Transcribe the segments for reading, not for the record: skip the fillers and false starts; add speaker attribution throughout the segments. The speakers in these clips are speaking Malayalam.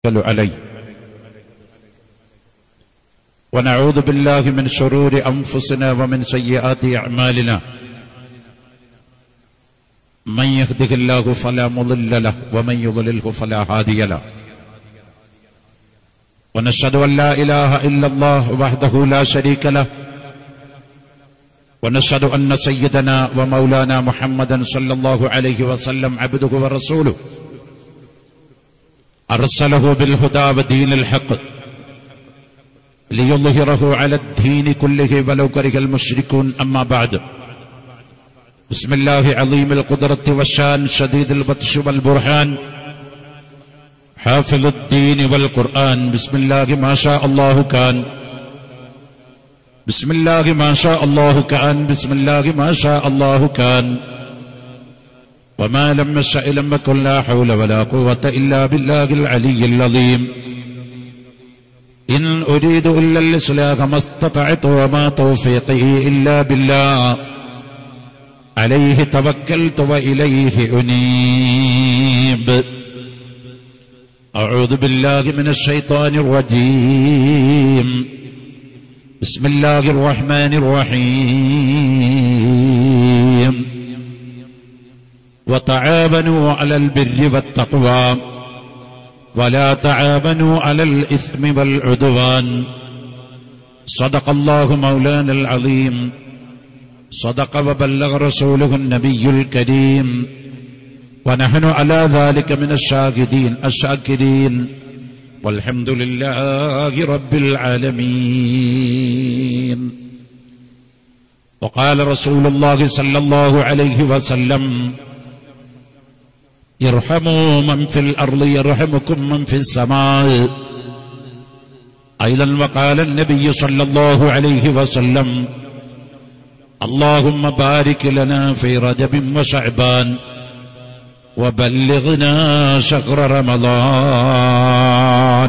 Speaker 1: عليه ونعوذ بالله من شرور أنفسنا ومن سيئات أعمالنا من يهده الله فلا مضل له ومن يضلله فلا هادي له ونشهد أن لا إله إلا الله وحده لا شريك له ونشهد أن سيدنا ومولانا محمدا صلى الله عليه وسلم عبده ورسوله أرسله بالهدى ودين الحق ليظهره على الدين كله ولو كره المشركون أما بعد بسم الله عظيم القدرة والشان شديد البطش والبرهان حافظ الدين والقرآن بسم الله ما شاء الله كان بسم الله ما شاء الله كان بسم الله ما شاء الله كان وما لم يشأ لم يكن لا حول ولا قوة إلا بالله العلي العظيم إن أريد إلا الإصلاح ما استطعت وما توفيقي إلا بالله عليه توكلت وإليه أنيب أعوذ بالله من الشيطان الرجيم بسم الله الرحمن الرحيم وتعاونوا على البر والتقوى ولا تعاونوا على الإثم والعدوان صدق الله مولانا العظيم صدق وبلغ رسوله النبي الكريم ونحن على ذلك من الشاهدين الشاكرين والحمد لله رب العالمين. وقال رسول الله صلى الله عليه وسلم ارحموا من في الأرض يرحمكم من في السماء. أيضا وقال النبي صلى الله عليه وسلم اللهم بارك لنا في رجب وشعبان وبلغنا شهر رمضان.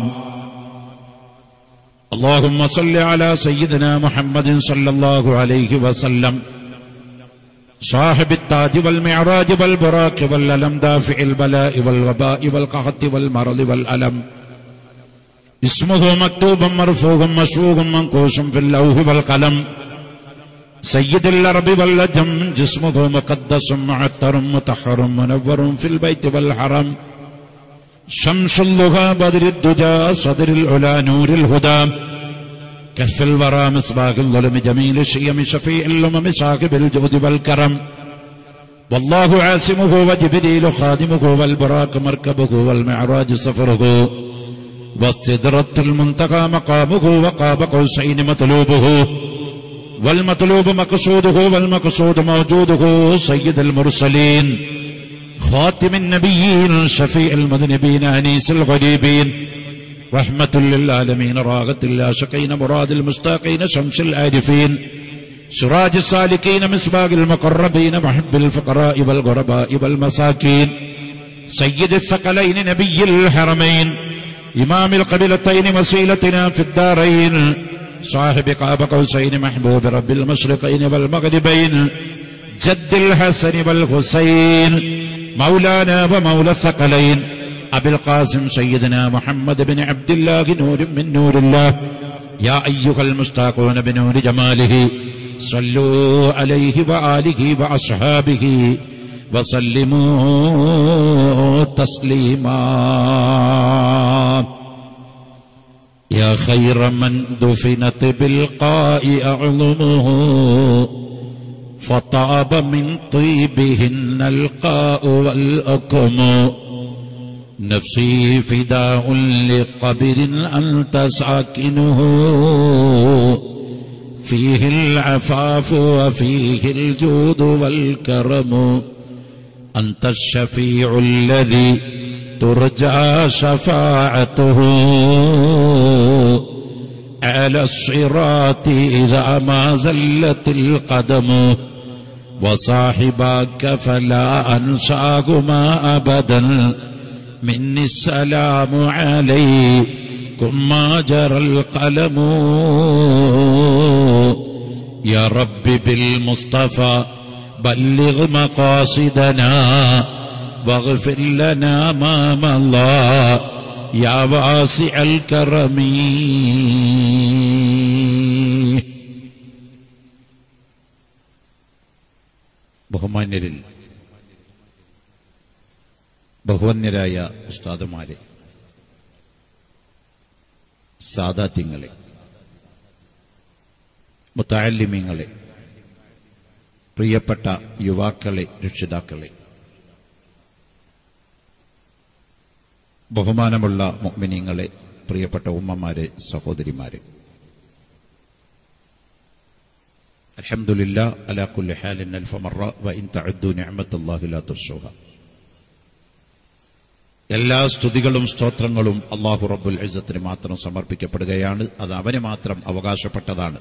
Speaker 1: اللهم صل على سيدنا محمد صلى الله عليه وسلم صاحب التاج والمعراج والبراك والألم دافع البلاء والوباء والقحط والمرض والألم اسمه مكتوب مرفوع مشفوع منقوش في اللوح والقلم سيد الأرض والأجم جسمه مقدس معطر مطهر منور في البيت والحرم شمس اللغة بدر الدجى صدر العلا نور الهدى كف الورى مصباح الظلم جميل الشيم شفيع الأمم صاحب الجود والكرم والله عاصمه وجبريل خادمه والبراك مركبه والمعراج سفره والسدرة المنتقى مقامه وقاب قوسين مطلوبه والمطلوب مقصوده والمقصود موجوده سيد المرسلين خاتم النبيين شفيع المذنبين أنيس الغريبين رحمة للعالمين راغة العاشقين مراد المشتاقين شمس العارفين سراج السالكين مصباح المقربين محب الفقراء والغرباء والمساكين سيد الثقلين نبي الحرمين إمام القبلتين وسيلتنا في الدارين صاحب قاب قوسين محبوب رب المشرقين والمغربين جد الحسن والحسين مولانا ومولى الثقلين أبي القاسم سيدنا محمد بن عبد الله نور من نور الله يا أيها المشتاقون بنور جماله صلوا عليه وآله وأصحابه وسلموا تسليما. يا خير من دفنت بالقاء أعظمه فطاب من طيبهن القاء والأكم نفسي فداء لقبر أنت ساكنه فيه العفاف وفيه الجود والكرم أنت الشفيع الذي ترجى شفاعته على الصراط إذا ما زلت القدم وصاحبك فلا أنساهما أبدا مني السلام عليكم ما جرى القلم. يا رب بالمصطفى بلغ مقاصدنا واغفر لنا ما مضى യാ വാസിഅൽ കറമീ. ബഹുമാന്യരിൽ ബഹുവന്യരായ ഉസ്താദുമാരെ, സാദാത്യങ്ങളെ, മുതഅല്ലിമീങ്ങളെ, പ്രിയപ്പെട്ട യുവാക്കളെ, രക്ഷിതാക്കളെ, ബഹുമാനമുള്ള മുഅ്മിനീങ്ങളെ, പ്രിയപ്പെട്ട ഉമ്മമാരെ, സഹോദരിമാരെ, അൽഹംദുലില്ലാ അലാ കുല്ലി ഹാലിൻ അൽഫ മറ വ ഇൻ തഅദ്ദു നിഅമത്തല്ലാഹി ലാ തുഹ്സുഹാ. എല്ലാ സ്തുതികളും സ്തോത്രങ്ങളും അല്ലാഹു റബ്ബുൽ ഇസ്സത്തിന് മാത്രം സമർപ്പിക്കപ്പെടുകയാണ്. അത് അവന് മാത്രം അവകാശപ്പെട്ടതാണ്.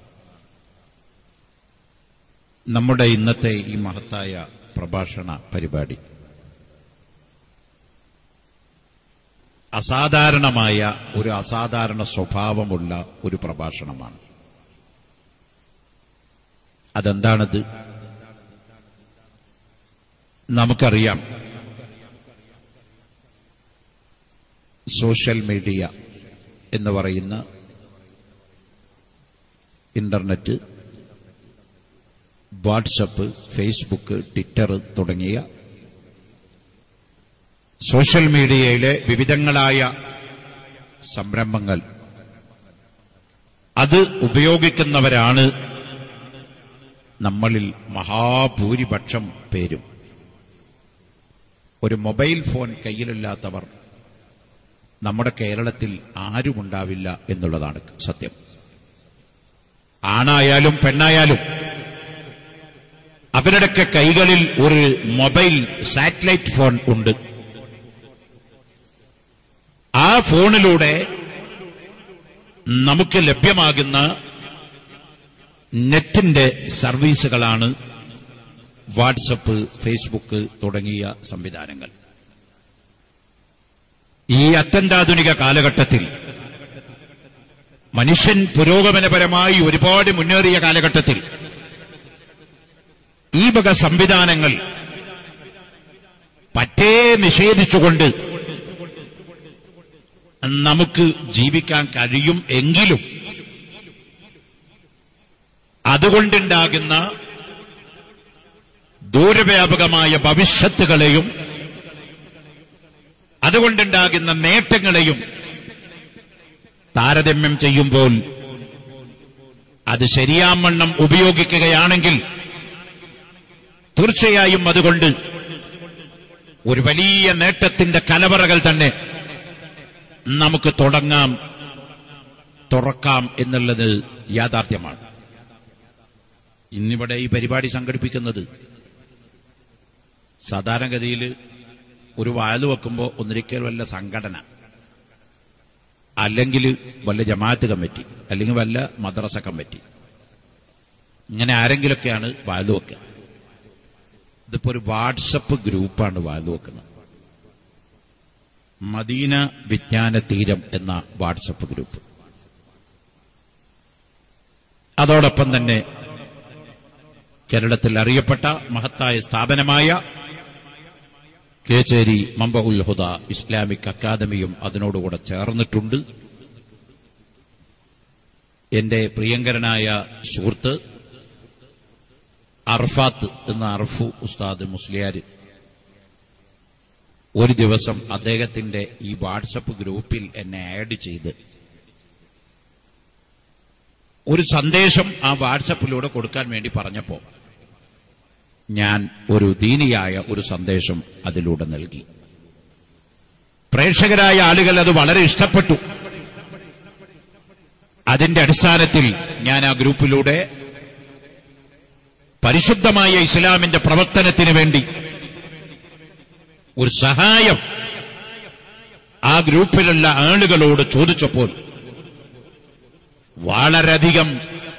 Speaker 1: നമ്മുടെ ഇന്നത്തെ ഈ മഹത്തായ പ്രഭാഷണ പരിപാടി അസാധാരണമായ ഒരു അസാധാരണ സ്വഭാവമുള്ള ഒരു പ്രഭാഷണമാണ്. അതെന്താണത്? നമുക്കറിയാം, സോഷ്യൽ മീഡിയ എന്ന് പറയുന്ന ഇന്റർനെറ്റ്, വാട്സപ്പ്, ഫേസ്ബുക്ക്, ട്വിറ്റർ തുടങ്ങിയ സോഷ്യൽ മീഡിയയിലെ വിവിധങ്ങളായ സംരംഭങ്ങൾ, അത് ഉപയോഗിക്കുന്നവരാണ് നമ്മളിൽ മഹാഭൂരിപക്ഷം പേരും. ഒരു മൊബൈൽ ഫോൺ കയ്യിലില്ലാത്തവർ നമ്മുടെ കേരളത്തിൽ ആരുമുണ്ടാവില്ല എന്നുള്ളതാണ് സത്യം. ആണായാലും പെണ്ണായാലും അവരുടെയൊക്കെ കൈകളിൽ ഒരു മൊബൈൽ സാറ്റലൈറ്റ് ഫോൺ ഉണ്ട്. ആ ഫോണിലൂടെ നമുക്ക് ലഭ്യമാകുന്ന നെറ്റിന്റെ സർവീസുകളാണ് വാട്സപ്പ്, ഫേസ്ബുക്ക് തുടങ്ങിയ സംവിധാനങ്ങൾ. ഈ അത്യന്താധുനിക കാലഘട്ടത്തിൽ മനുഷ്യൻ പുരോഗമനപരമായി ഒരുപാട് മുന്നേറിയ കാലഘട്ടത്തിൽ ഈ വക സംവിധാനങ്ങൾ പറ്റേ നിഷേധിച്ചുകൊണ്ട് നമുക്ക് ജീവിക്കാൻ കഴിയും. എങ്കിലും അതുകൊണ്ടുണ്ടാകുന്ന ദൂരവ്യാപകമായ ഭവിഷ്യത്തുകളെയും അതുകൊണ്ടുണ്ടാകുന്ന നേട്ടങ്ങളെയും താരതമ്യം ചെയ്യുമ്പോൾ അത് ശരിയാവണ്ണം ഉപയോഗിക്കുകയാണെങ്കിൽ തീർച്ചയായും അതുകൊണ്ട് ഒരു വലിയ നേട്ടത്തിന്റെ കലവറകൾ തന്നെ നമുക്ക് തുറക്കാം എന്നുള്ളത് യാഥാർത്ഥ്യമാണ്. ഇന്നിവിടെ ഈ പരിപാടി സംഘടിപ്പിക്കുന്നത് സാധാരണഗതിയിൽ ഒരു വയല് വെക്കുമ്പോൾ ഒന്നിരിക്കൽ വല്ല സംഘടന, അല്ലെങ്കിൽ വല്ല ജമാഅത്ത് കമ്മിറ്റി, അല്ലെങ്കിൽ വല്ല മദ്രസ കമ്മിറ്റി, ഇങ്ങനെ ആരെങ്കിലൊക്കെയാണ് വയല് വെക്കുക. ഇതിപ്പോ ഒരു വാട്സപ്പ് ഗ്രൂപ്പാണ് വയല് വെക്കുന്നത്. മദീന വിജ്ഞാന തീരം എന്ന വാട്സപ്പ് ഗ്രൂപ്പ്. അതോടൊപ്പം തന്നെ കേരളത്തിൽ അറിയപ്പെട്ട മഹത്തായ സ്ഥാപനമായ കേച്ചേരി മംബഉൽ ഹുദ ഇസ്ലാമിക് അക്കാദമിയും അതിനോടുകൂടെ ചേർന്നിട്ടുണ്ട്. എന്റെ പ്രിയങ്കരനായ സുഹൃത്ത് അർഫാത്ത് എന്ന അർഫു ഉസ്താദ് മുസ്ലിയാർ ഒരു ദിവസം അദ്ദേഹത്തിന്റെ ഈ വാട്സപ്പ് ഗ്രൂപ്പിൽ എന്നെ ആഡ് ചെയ്ത് ഒരു സന്ദേശം ആ വാട്സപ്പിലൂടെ കൊടുക്കാൻ വേണ്ടി പറഞ്ഞപ്പോ ഞാൻ ഒരു ദീനിയായ ഒരു സന്ദേശം അതിലൂടെ നൽകി. പ്രേക്ഷകരായ ആളുകൾ അത് വളരെ ഇഷ്ടപ്പെട്ടു. അതിന്റെ അടിസ്ഥാനത്തിൽ ഞാൻ ആ ഗ്രൂപ്പിലൂടെ പരിശുദ്ധമായ ഇസ്ലാമിന്റെ പ്രവർത്തനത്തിന് വേണ്ടി ഒരു സഹായം ആ ഗ്രൂപ്പിലുള്ള ആളുകളോട് ചോദിച്ചപ്പോൾ വളരെയധികം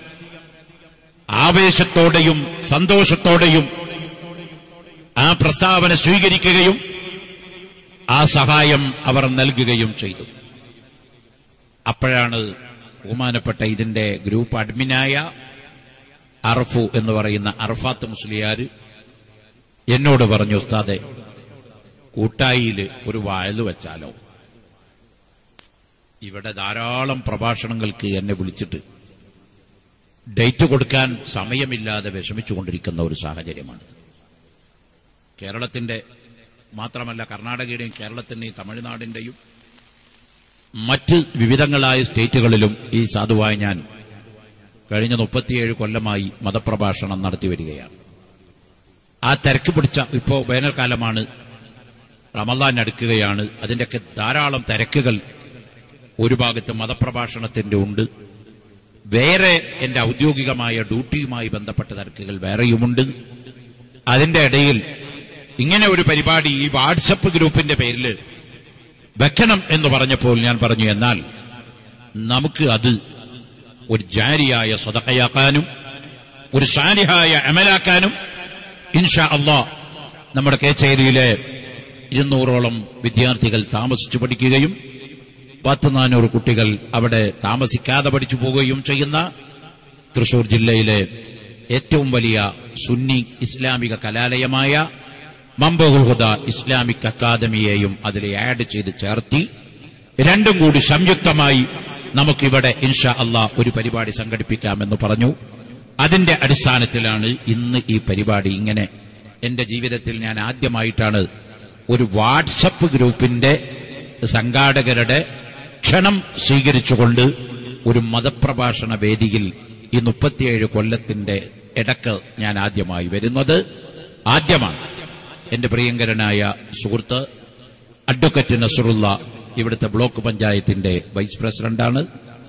Speaker 1: ആവേശത്തോടെയും സന്തോഷത്തോടെയും ആ പ്രസ്താവന സ്വീകരിക്കുകയും ആ സഹായം അവർ നൽകുകയും ചെയ്തു. അപ്പോഴാണ് ബഹുമാനപ്പെട്ട ഇതിന്റെ ഗ്രൂപ്പ് അഡ്മിനായ അർഫു എന്ന് പറയുന്ന അർഫാത്ത് മുസ്ലിയാർ എന്നോട് പറഞ്ഞു, ഉസ്താദെ, കൂട്ടായിയിൽ ഒരു വയല് വെച്ചാലോ? ഇവിടെ ധാരാളം പ്രഭാഷണങ്ങൾക്ക് എന്നെ വിളിച്ചിട്ട് ഡേറ്റ് കൊടുക്കാൻ സമയമില്ലാതെ വിഷമിച്ചുകൊണ്ടിരിക്കുന്ന ഒരു സാഹചര്യമാണ്. കേരളത്തിന്റെ മാത്രമല്ല, കർണാടകയുടെയും കേരളത്തിന്റെയും തമിഴ്നാടിന്റെയും മറ്റ് വിവിധങ്ങളായ സ്റ്റേറ്റുകളിലും ഈ സാധുവായി ഞാൻ കഴിഞ്ഞ 37 കൊല്ലമായി മതപ്രഭാഷണം നടത്തിവരികയാണ്. ആ തിരക്ക് പിടിച്ച, ഇപ്പോ വേനൽക്കാലമാണ്, റമദാൻ അടുക്കുകയാണ്, അതിൻ്റെയൊക്കെ ധാരാളം തിരക്കുകൾ ഒരു ഭാഗത്ത് മതപ്രഭാഷണത്തിന്റെ ഉണ്ട്. വേറെ എന്റെ ഔദ്യോഗികമായ ഡ്യൂട്ടിയുമായി ബന്ധപ്പെട്ട തിരക്കുകൾ വേറെയുമുണ്ട്. അതിന്റെ ഇടയിൽ ഇങ്ങനെ ഒരു പരിപാടി ഈ വാട്സപ്പ് ഗ്രൂപ്പിന്റെ പേരിൽ വെക്കണം എന്ന് പറഞ്ഞപ്പോൾ ഞാൻ പറഞ്ഞു, എന്നാൽ നമുക്ക് അത് ഒരു ജാരിയായ സദഖയാക്കാനും ഒരു സാലിഹായ അമലാക്കാനും ഇൻഷാ അല്ലാഹ് നമ്മുടെ കേച്ചേരിയിലെ 200ഓളം വിദ്യാർത്ഥികൾ താമസിച്ചു പഠിക്കുകയും 400 കുട്ടികൾ അവിടെ താമസിക്കാതെ പഠിച്ചു പോവുകയും ചെയ്യുന്ന തൃശൂർ ജില്ലയിലെ ഏറ്റവും വലിയ സുന്നി ഇസ്ലാമിക കലാലയമായ മംബഹുൽ ഹുദ ഇസ്ലാമിക് അക്കാദമിയെയും അതിൽ ആഡ് ചെയ്ത് ചേർത്തി രണ്ടും കൂടി സംയുക്തമായി നമുക്കിവിടെ ഇൻഷാ അല്ലാഹ് ഒരു പരിപാടി സംഘടിപ്പിക്കാമെന്ന് പറഞ്ഞു. അതിന്റെ അടിസ്ഥാനത്തിലാണ് ഇന്ന് ഈ പരിപാടി. ഇങ്ങനെ എന്റെ ജീവിതത്തിൽ ഞാൻ ആദ്യമായിട്ടാണ് ഒരു വാട്സപ്പ് ഗ്രൂപ്പിന്റെ സംഘാടകരുടെ ക്ഷണം സ്വീകരിച്ചുകൊണ്ട് ഒരു മതപ്രഭാഷണ വേദിയിൽ ഈ 37 കൊല്ലത്തിന്റെ ഇടക്ക് ഞാൻ ആദ്യമായി വരുന്നത്. ആദ്യമാണ്. എന്റെ പ്രിയങ്കരനായ സുഹൃത്ത് അഡ്വക്കേറ്റ് നസറുള്ള ഇവിടുത്തെ ബ്ലോക്ക് പഞ്ചായത്തിന്റെ വൈസ് പ്രസിഡന്റാണ്.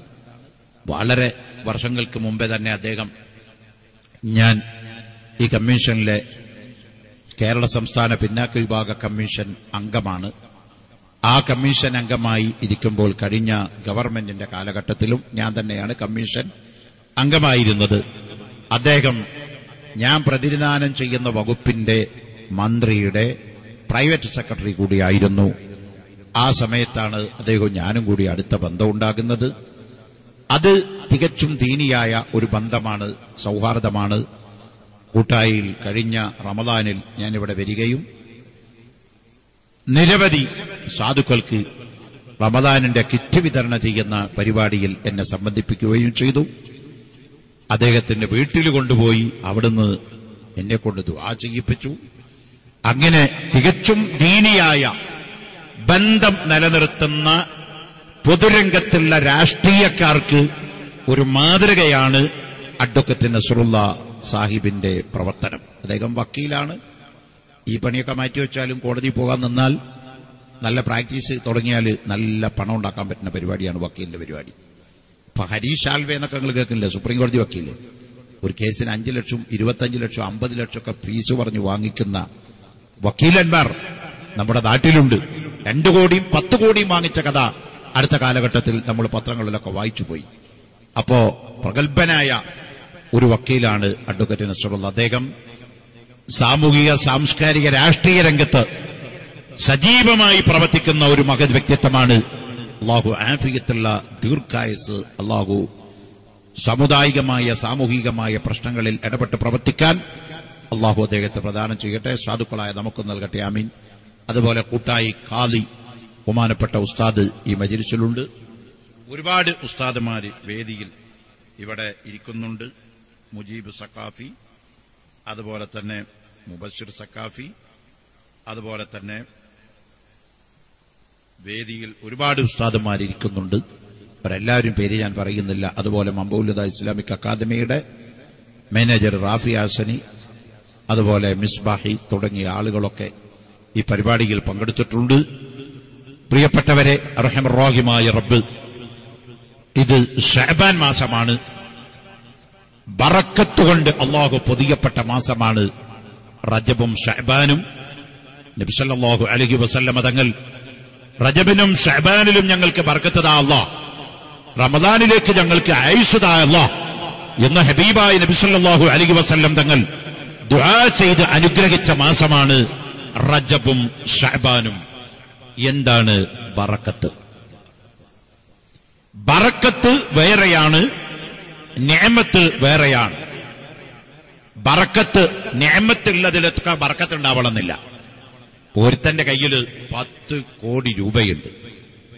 Speaker 1: വളരെ വർഷങ്ങൾക്ക് മുമ്പേ തന്നെ അദ്ദേഹം, ഞാൻ ഈ കമ്മീഷനിലെ കേരള സംസ്ഥാന പിന്നാക്ക വിഭാഗ കമ്മീഷൻ അംഗമാണ്. ആ കമ്മീഷൻ അംഗമായി ഇരിക്കുമ്പോൾ കഴിഞ്ഞ ഗവൺമെന്റിന്റെ കാലഘട്ടത്തിലും ഞാൻ തന്നെയാണ് കമ്മീഷൻ അംഗമായിരുന്നത്. അദ്ദേഹം ഞാൻ പ്രതിനിധാനം ചെയ്യുന്ന വകുപ്പിന്റെ മന്ത്രിയുടെ പ്രൈവറ്റ് സെക്രട്ടറി കൂടിയായിരുന്നു. ആ സമയത്താണ് അദ്ദേഹവും ഞാനും കൂടി അടുത്ത ബന്ധമുണ്ടാകുന്നത്. അത് തികച്ചും ദീനിയായ ഒരു ബന്ധമാണ്, സൗഹാർദ്ദമാണ്. കൂട്ടായിൽ കഴിഞ്ഞ റമദാനിൽ ഞാനിവിടെ വരികയും നിരവധി സാധുക്കൾക്ക് റമദാനിന്റെ കിറ്റ് വിതരണം ചെയ്യുന്ന പരിപാടിയിൽ എന്നെ സംബന്ധിപ്പിക്കുകയും ചെയ്തു. അദ്ദേഹത്തിന്റെ വീട്ടിൽ കൊണ്ടുപോയി അവിടുന്ന് എന്നെ കൊണ്ട് ദുആ ചെയ്യിപ്പിച്ചു. അങ്ങനെ തികച്ചും ദീനിയായ ബന്ധം നിലനിർത്തുന്ന പൊതുരംഗത്തുള്ള രാഷ്ട്രീയക്കാർക്ക് ഒരു മാതൃകയാണ് അഡ്വക്കേറ്റ് നസറുള്ള സാഹിബിന്റെ പ്രവർത്തനം. അദ്ദേഹം വക്കീലാണ്. ഈ പണിയൊക്കെ മാറ്റിവെച്ചാലും കോടതി പോകാൻ നിന്നാൽ, നല്ല പ്രാക്ടീസ് തുടങ്ങിയാൽ നല്ല പണം ഉണ്ടാക്കാൻ പറ്റുന്ന പരിപാടിയാണ് വക്കീലിന്റെ പരിപാടി. ഇപ്പൊ ഹരീഷ് ആൽവേ എന്നൊക്കെ നിങ്ങൾ കേൾക്കില്ലേ, സുപ്രീം കോടതി വക്കീല്, ഒരു കേസിന് 5 ലക്ഷം 25 ലക്ഷം 50 ലക്ഷം ഒക്കെ ഫീസ് പറഞ്ഞു വാങ്ങിക്കുന്ന വക്കീലന്മാർ നമ്മുടെ നാട്ടിലുണ്ട്. 2 കോടിയും 10 കോടിയും വാങ്ങിച്ച കഥ അടുത്ത കാലഘട്ടത്തിൽ നമ്മൾ പത്രങ്ങളിലൊക്കെ വായിച്ചു പോയി. അപ്പോ പ്രഗത്ഭനായ ഒരു വക്കീലാണ് അഡ്വക്കേറ്റ് നസറുള്ള. അദ്ദേഹം സാമൂഹിക സാംസ്കാരിക രാഷ്ട്രീയ രംഗത്ത് സജീവമായി പ്രവർത്തിക്കുന്ന ഒരു മഹത് വ്യക്തിത്വമാണ്. അള്ളാഹു ആഫിയത്തുള്ള ദീർഘായുസ് അള്ളാഹു സാമുദായികമായ സാമൂഹികമായ പ്രശ്നങ്ങളിൽ ഇടപെട്ട് പ്രവർത്തിക്കാൻ അള്ളാഹു അദ്ദേഹത്തെ പ്രദാനം ചെയ്യട്ടെ. സാധുക്കളായ നമുക്ക് നൽകട്ടെ, ആമീൻ. അതുപോലെ കൂട്ടായി ഖാദി ബഹുമാനപ്പെട്ട ഉസ്താദ് ഈ മജ്‌ലിസിലുണ്ട്. ഒരുപാട് ഉസ്താദുമാര് വേദിയിൽ ഇവിടെ ഇരിക്കുന്നുണ്ട്. മുജീബ് സഖാഫി, അതുപോലെ തന്നെ മുബശ്ശിർ സഖാഫി, അതുപോലെ തന്നെ വേദിയിൽ ഒരുപാട് ഉസ്താദുമാരിയ്ക്കുന്നുണ്ട്. അവരെല്ലാവരും പേര് ഞാൻ പറയുന്നില്ല. അതുപോലെ മംബഹുൽ ഹുദ ഇസ്ലാമിക് അക്കാദമിയുടെ മാനേജർ റാഫി ഹാസനി, അതുപോലെ മിസ്ബാഹി തുടങ്ങിയ ആളുകളൊക്കെ ഈ പരിപാടിയിൽ പങ്കെടുത്തിട്ടുണ്ട്. പ്രിയപ്പെട്ടവരെ, റഹ്മാൻ റഹീമായ റബ്ബ്, ഇത് ശഅബാൻ മാസമാണ്. ബറക്കത്ത് കൊണ്ട് അള്ളാഹു പൊതിയപ്പെട്ട മാസമാണ് റജബും ശഅബാനും. നബി സല്ലല്ലാഹു അലൈഹി വസല്ലമ തങ്ങൾ റജബിനും ശഅബാനിലും ഞങ്ങൾക്ക് ബർക്കത്ത് താ അല്ലാഹ്, റമദാനിലേക്ക് ഞങ്ങൾക്ക് ആയുസ് താ അല്ലാഹ് എന്ന ഹബീബായ നബി സല്ലല്ലാഹു അലൈഹി വസല്ലം തങ്ങൾ ദുആ ചെയ്ത് അനുഗ്രഹിച്ച മാസമാണ് റജബും ശഅബാനും. എന്താണ് ബറക്കത്ത്? ബറക്കത്ത് വേറെയാണ്, നിഅമത്ത് വേറെയാണ്. ബറക്കത്ത് നിഅമത്തുള്ളതിലൊക്കെ ബറക്കത്ത് ഉണ്ടാവണമെന്നില്ല. ഒരുത്തന്റെ കയ്യിൽ 10 കോടി രൂപയുണ്ട്.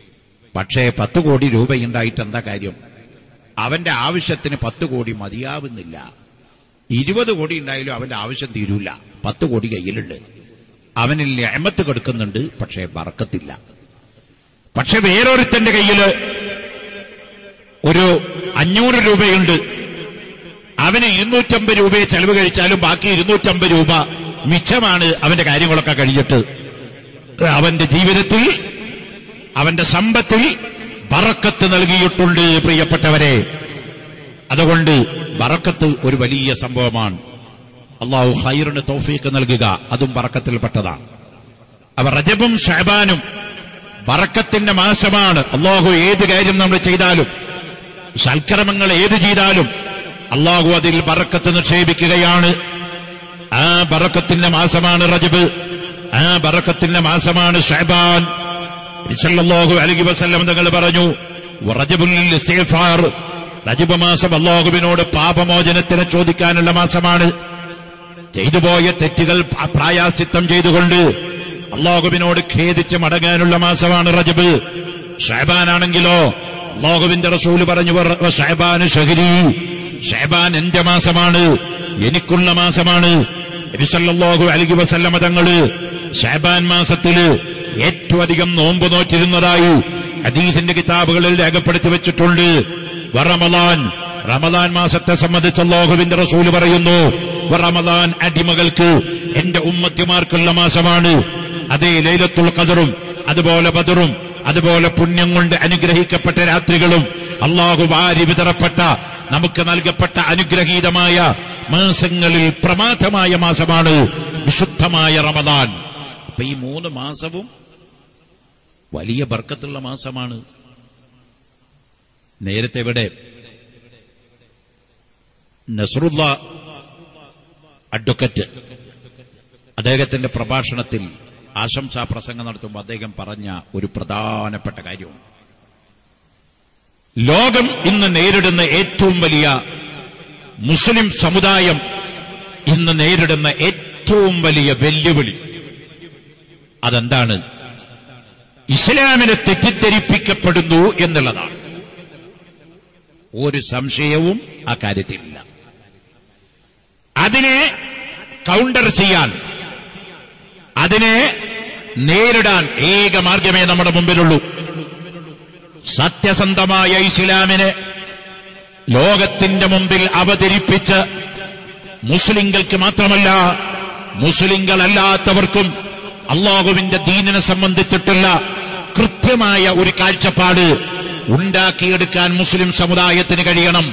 Speaker 1: പക്ഷേ 10 കോടി രൂപയുണ്ടായിട്ട് എന്താ കാര്യം? അവന്റെ ആവശ്യത്തിന് 10 കോടി മതിയാവുന്നില്ല. 20 കോടി ഉണ്ടായാലും അവന്റെ ആവശ്യം തീരൂല. 10 കോടി കയ്യിലുണ്ട്, അവനിൽ നിഅമത്ത് കൊടുക്കുന്നുണ്ട്, പക്ഷേ ബറക്കത്തില്ല. പക്ഷെ വേറൊരുത്തന്റെ കയ്യില് ഒരു 500 രൂപയുണ്ട്, അവന് 250 രൂപയെ ചെലവ് കഴിച്ചാലും ബാക്കി 250 രൂപ മിച്ചമാണ്. അവന്റെ കാര്യങ്ങളൊക്കെ കഴിഞ്ഞിട്ട് അവന്റെ ജീവിതത്തിൽ, അവന്റെ സമ്പത്തിൽ ബറക്കത്ത് നൽകിയിട്ടുണ്ട് പ്രിയപ്പെട്ടവരെ. അതുകൊണ്ട് ബറക്കത്ത് ഒരു വലിയ സംഭവമാണ്. അള്ളാഹു ഖൈറിന് തൗഫീഖ് നൽകുക, അതും ബറക്കത്തിൽപ്പെട്ടതാണ്. അവർ റജബും ശഅബാനും ബറക്കത്തിന്റെ മാസമാണ്. അള്ളാഹു ഏത് കാര്യം നമ്മൾ ചെയ്താലും, സൽക്കർമ്മങ്ങൾ ഏത് ചെയ്താലും അള്ളാഹു അതിൽ ബറക്കത്ത് നിക്ഷേപിക്കുകയാണ്. ആ ബറക്കത്തിന്റെ മാസമാണ് റജബ്, ആ ബറക്കത്തിന്റെ മാസമാണ് ശഅബാൻ. സല്ലല്ലാഹു അലൈഹി വസല്ലം തങ്ങൾ പറഞ്ഞു, റജബുൽ ഇസ്തിഗ്ഫാർ, റജബ് മാസം അള്ളാഹുവിനോട് പാപമോചനത്തിന് ചോദിക്കാനുള്ള മാസമാണ്. ചെയ്തുപോയ തെറ്റുകൾ പ്രായശ്ചിത്തം ചെയ്തുകൊണ്ട് അള്ളാഹുവിനോട് ഖേദിച്ച് മടങ്ങാനുള്ള മാസമാണ് റജബ്. ശഅബാനാണെങ്കിലോ അള്ളാഹുവിന്റെ റസൂൽ പറഞ്ഞു, ശഅബാൻ ശഹരി, ശഅബാൻ എന്റെ മാസമാണ്, എനിക്കുള്ള മാസമാണ്. നബി സല്ലല്ലാഹു അലൈഹി വസല്ലം തങ്ങള് ശഅബാൻ മാസത്തില് ഏറ്റവും അധികം നോമ്പ് നോറ്റിരുന്നതായി ഹദീസിന്റെ കിതാബുകളിൽ രേഖപ്പെടുത്തി വെച്ചിട്ടുണ്ട്. റമളാൻ, റമളാൻ മാസത്തെ സംബന്ധിച്ച് അല്ലാഹുവിന്റെ റസൂൽ പറയുന്നു, റമളാൻ അടിമകൾക്ക്, എന്റെ ഉമ്മത്തിമാർക്കുള്ള മാസമാണ്. അതേ ലൈലത്തുൽ ഖദറും അതുപോലെ ബദറും അതുപോലെ പുണ്യം കൊണ്ട് അനുഗ്രഹിക്കപ്പെട്ട രാത്രികളും അല്ലാഹു വാരി വിതറപ്പെട്ട, നമുക്ക് നൽകപ്പെട്ട അനുഗ്രഹീതമായ മാസങ്ങളിൽ പ്രമാദമായ മാസമാണ് വിശുദ്ധമായ റമളാൻ. അപ്പൊ ഈ 3 മാസവും വലിയ ബർക്കത്തുള്ള മാസമാണ്. നേരത്തെ ഇവിടെ നസ്റുല്ല അഡ്വക്കറ്റ് അദ്ദേഹത്തിന്റെ പ്രഭാഷണത്തിൽ ആശംസാ പ്രസംഗം നടത്തുമ്പോൾ അദ്ദേഹം പറഞ്ഞ ഒരു പ്രധാനപ്പെട്ട കാര്യമുണ്ട്. ലോകം ഇന്ന് നേരിടുന്ന ഏറ്റവും വലിയ, മുസ്ലിം സമുദായം ഇന്ന് നേരിടുന്ന ഏറ്റവും വലിയ വെല്ലുവിളി അതെന്താണ്? ഇസ്ലാമിനെ തെറ്റിദ്ധരിപ്പിക്കപ്പെടുന്നു എന്നുള്ളതാണ്. ഒരു സംശയവും ആ കാര്യത്തിലില്ല. അതിനെ കൗണ്ടർ ചെയ്യാൻ, അതിനെ നേരിടാൻ ഏക മാർഗമേ നമ്മുടെ മുമ്പിലുള്ളൂ. സത്യസന്ധമായ ഇസ്ലാമിനെ ലോകത്തിന്റെ മുമ്പിൽ അവതരിപ്പിച്ച് മുസ്ലിങ്ങൾക്ക് മാത്രമല്ല മുസ്ലിങ്ങളല്ലാത്തവർക്കും അല്ലാഹുവിന്റെ ദീനിനെ സംബന്ധിച്ചിട്ടുള്ള കൃത്യമായ ഒരു കാഴ്ചപ്പാട് ഉണ്ടാക്കിയെടുക്കാൻ മുസ്ലിം സമുദായത്തിന് കഴിയണം.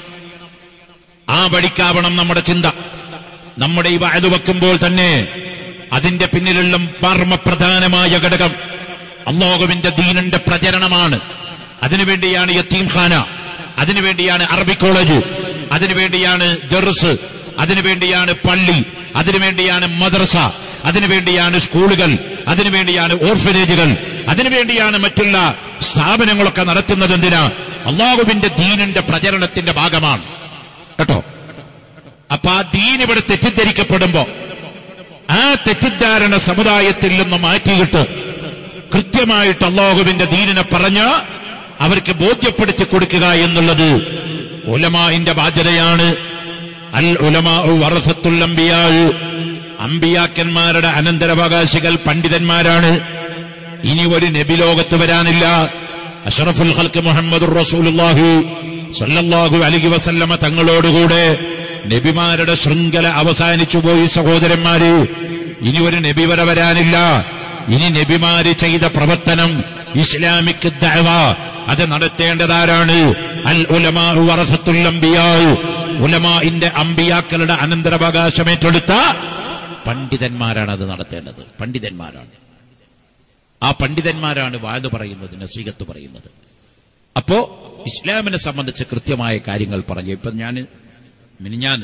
Speaker 1: ആ വഴിക്കാവണം നമ്മുടെ ചിന്ത. നമ്മുടെ ഈ വഅദ് വെക്കുമ്പോൾ തന്നെ അതിന്റെ പിന്നിലുള്ള പരമപ്രധാനമായ ഘടകം അല്ലാഹുവിന്റെ ദീനിന്റെ പ്രചരണമാണ്. അതിനുവേണ്ടിയാണ് യതീംഖാന, അതിനുവേണ്ടിയാണ് അറബി കോളേജ്, അതിനുവേണ്ടിയാണ് ദർസ്, അതിനുവേണ്ടിയാണ് പള്ളി, അതിനുവേണ്ടിയാണ് മദ്രസ, അതിനുവേണ്ടിയാണ് സ്കൂളുകൾ, അതിനുവേണ്ടിയാണ് ഓർഫനേജുകൾ, അതിനുവേണ്ടിയാണ് മറ്റുള്ള സ്ഥാപനങ്ങളൊക്കെ നടത്തുന്നത്. എന്തിനാ? അല്ലാഹുവിന്റെ ദീനിന്റെ പ്രചരണത്തിന്റെ ഭാഗമാണ് കേട്ടോ. അപ്പൊ ആ ദീൻ ഇവിടെ തെറ്റിദ്ധരിക്കപ്പെടുമ്പോ ആ തെറ്റിദ്ധാരണ സമുദായത്തിൽ നിന്ന് മാറ്റിയിട്ട് കൃത്യമായിട്ട് അല്ലാഹുവിന്റെ ദീനിനെ പറഞ്ഞ് അവർക്ക് ബോധ്യപ്പെടുത്തി കൊടുക്കുക എന്നുള്ളത് ഉലമാഇന്റെ ബാധ്യതയാണ്. അൽ ഉലമാഉ വറസത്തുൽ അംബിയാ, അമ്പിയാക്കന്മാരുടെ അനന്തരാവകാശികൾ പണ്ഡിതന്മാരാണ്. ഇനി ഒരു നബി ലോകത്ത് വരാനില്ല. അഷ്റഫുൽ ഖൽഖ് മുഹമ്മദുർ റസൂലുള്ളാഹി സ്വല്ലല്ലാഹു അലൈഹി വസല്ലമ തങ്ങളോടുകൂടെ നബിമാരുടെ ശൃംഖല അവസാനിച്ചു പോയി സഹോദരന്മാര്. ഇനി ഒരു നബി വരാനില്ല. ഇനി നബിമാര് ചെയ്ത പ്രവർത്തനം ഇസ്ലാമിക് ദഅവ അത് നടത്തേണ്ടതാരാണ്? അൽ ഉലമാഉ വറസത്തുൽ അംബിയാ, ഉലമാഇന്റെ അമ്പിയാക്കളുടെ അനന്തരാവകാശം ഏറ്റെടുത്ത പണ്ഡിതന്മാരാണ് അത് നടത്തേണ്ടത്. പണ്ഡിതന്മാരാണ്. ആ പണ്ഡിതന്മാരാണ് വാദ് പറയുന്നത്, നസീഹത്ത് പറയുന്നത്. അപ്പോ ഇസ്ലാമിനെ സംബന്ധിച്ച് കൃത്യമായ കാര്യങ്ങൾ പറഞ്ഞു. ഇപ്പൊ ഞാൻ മിനിഞ്ഞാന്ന്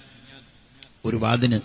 Speaker 1: ഒരു വാദിന്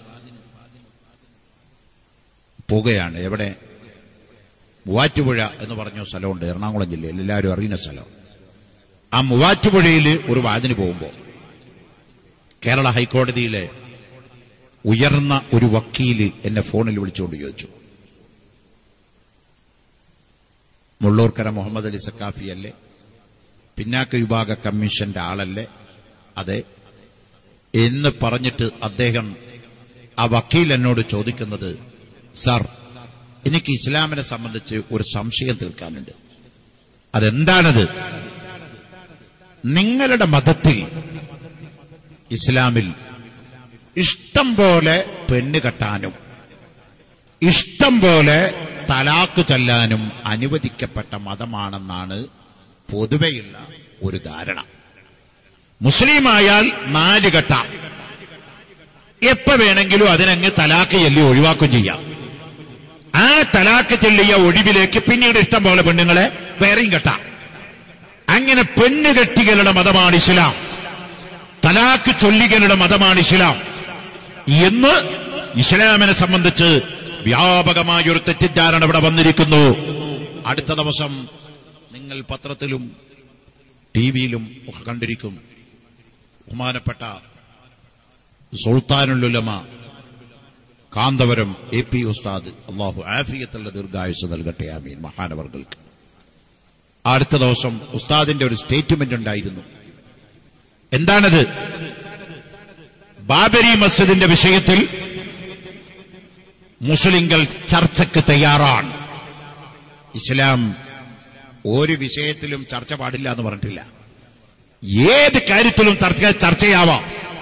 Speaker 1: പോകുകയാണ്. എവിടെ? മൂവാറ്റുപുഴ എന്ന് പറഞ്ഞ സ്ഥലമുണ്ട്, എറണാകുളം ജില്ലയിൽ, എല്ലാവരും അറിയുന്ന സ്ഥലം. ആ മൂവാറ്റുപുഴയിൽ ഒരു വാദിന് പോകുമ്പോൾ കേരള ഹൈക്കോടതിയിലെ ഉയർന്ന ഒരു വക്കീല് എന്നെ ഫോണിൽ വിളിച്ചുകൊണ്ട് ചോദിച്ചു, മുള്ളൂർക്കര മുഹമ്മദ് അലി സക്കാഫി അല്ലേ? പിന്നാക്ക വിഭാഗ കമ്മീഷന്റെ ആളല്ലേ? അതെ എന്ന് പറഞ്ഞിട്ട് അദ്ദേഹം ആ വക്കീൽ എന്നോട് ചോദിക്കുന്നത്, സാർ, എനിക്ക് ഇസ്ലാമിനെ സംബന്ധിച്ച് ഒരു സംശയം തീർക്കാനുണ്ട്. അതെന്താണത്? നിങ്ങളുടെ മതത്തിൽ, ഇസ്ലാമിൽ ഇഷ്ടം പോലെ പെണ്ണ് കെട്ടാനും ഇഷ്ടം പോലെ തലാക്ക് ചൊല്ലാനും അനുവദിക്കപ്പെട്ട മതമാണെന്നാണ് പൊതുവെയുള്ള ഒരു ധാരണ. മുസ്ലിമായാൽ 4 കെട്ടാം, എപ്പോ വേണമെങ്കിലും അതിനങ്ങ് തലാക്ക് ചൊല്ലി ഒഴിവാക്കും ചെയ്യാം. ആ തലാക്ക് ചൊല്ലിയ ഒഴിവിലേക്ക് പിന്നീട് ഇഷ്ടം പോലെ പെണ്ണുങ്ങളെ വേറെയും കെട്ടാം. അങ്ങനെ പെണ്ണ് കെട്ടികളുടെ മതമാണ് ഇസ്ലാം, തലാക്ക് ചൊല്ലികളുടെ മതമാണ് ഇസ്ലാം എന്ന് ഇസ്ലാമിനെ സംബന്ധിച്ച് വ്യാപകമായൊരു തെറ്റിദ്ധാരണ ഇവിടെ വന്നിരിക്കുന്നു. അടുത്ത ദിവസം നിങ്ങൾ പത്രത്തിലും ടിവിയിലും ഒക്കെ കണ്ടിരിക്കും, ബഹുമാനപ്പെട്ട സുൽത്താനുൽ ഉലമ കാന്തപുരം AP ഉസ്താദ്, അള്ളാഹു ആഫിയത്തുള്ള ദീർഘായുസ് നൽകട്ടെ, ആമീൻ, മഹാനവർകൾക്ക്. അടുത്ത ദിവസം ഉസ്താദിന്റെ ഒരു സ്റ്റേറ്റ്മെന്റ് ഉണ്ടായിരുന്നു. എന്താണത്? ബാബരി മസ്ജിദിന്റെ വിഷയത്തിൽ മുസ്ലിങ്ങൾ ചർച്ചയ്ക്ക് തയ്യാറാണ്. ഇസ്ലാം ഒരു വിഷയത്തിലും ചർച്ച പാടില്ല എന്ന് പറഞ്ഞിട്ടില്ല. ഏത് കാര്യത്തിലും ചർച്ചയാവാം.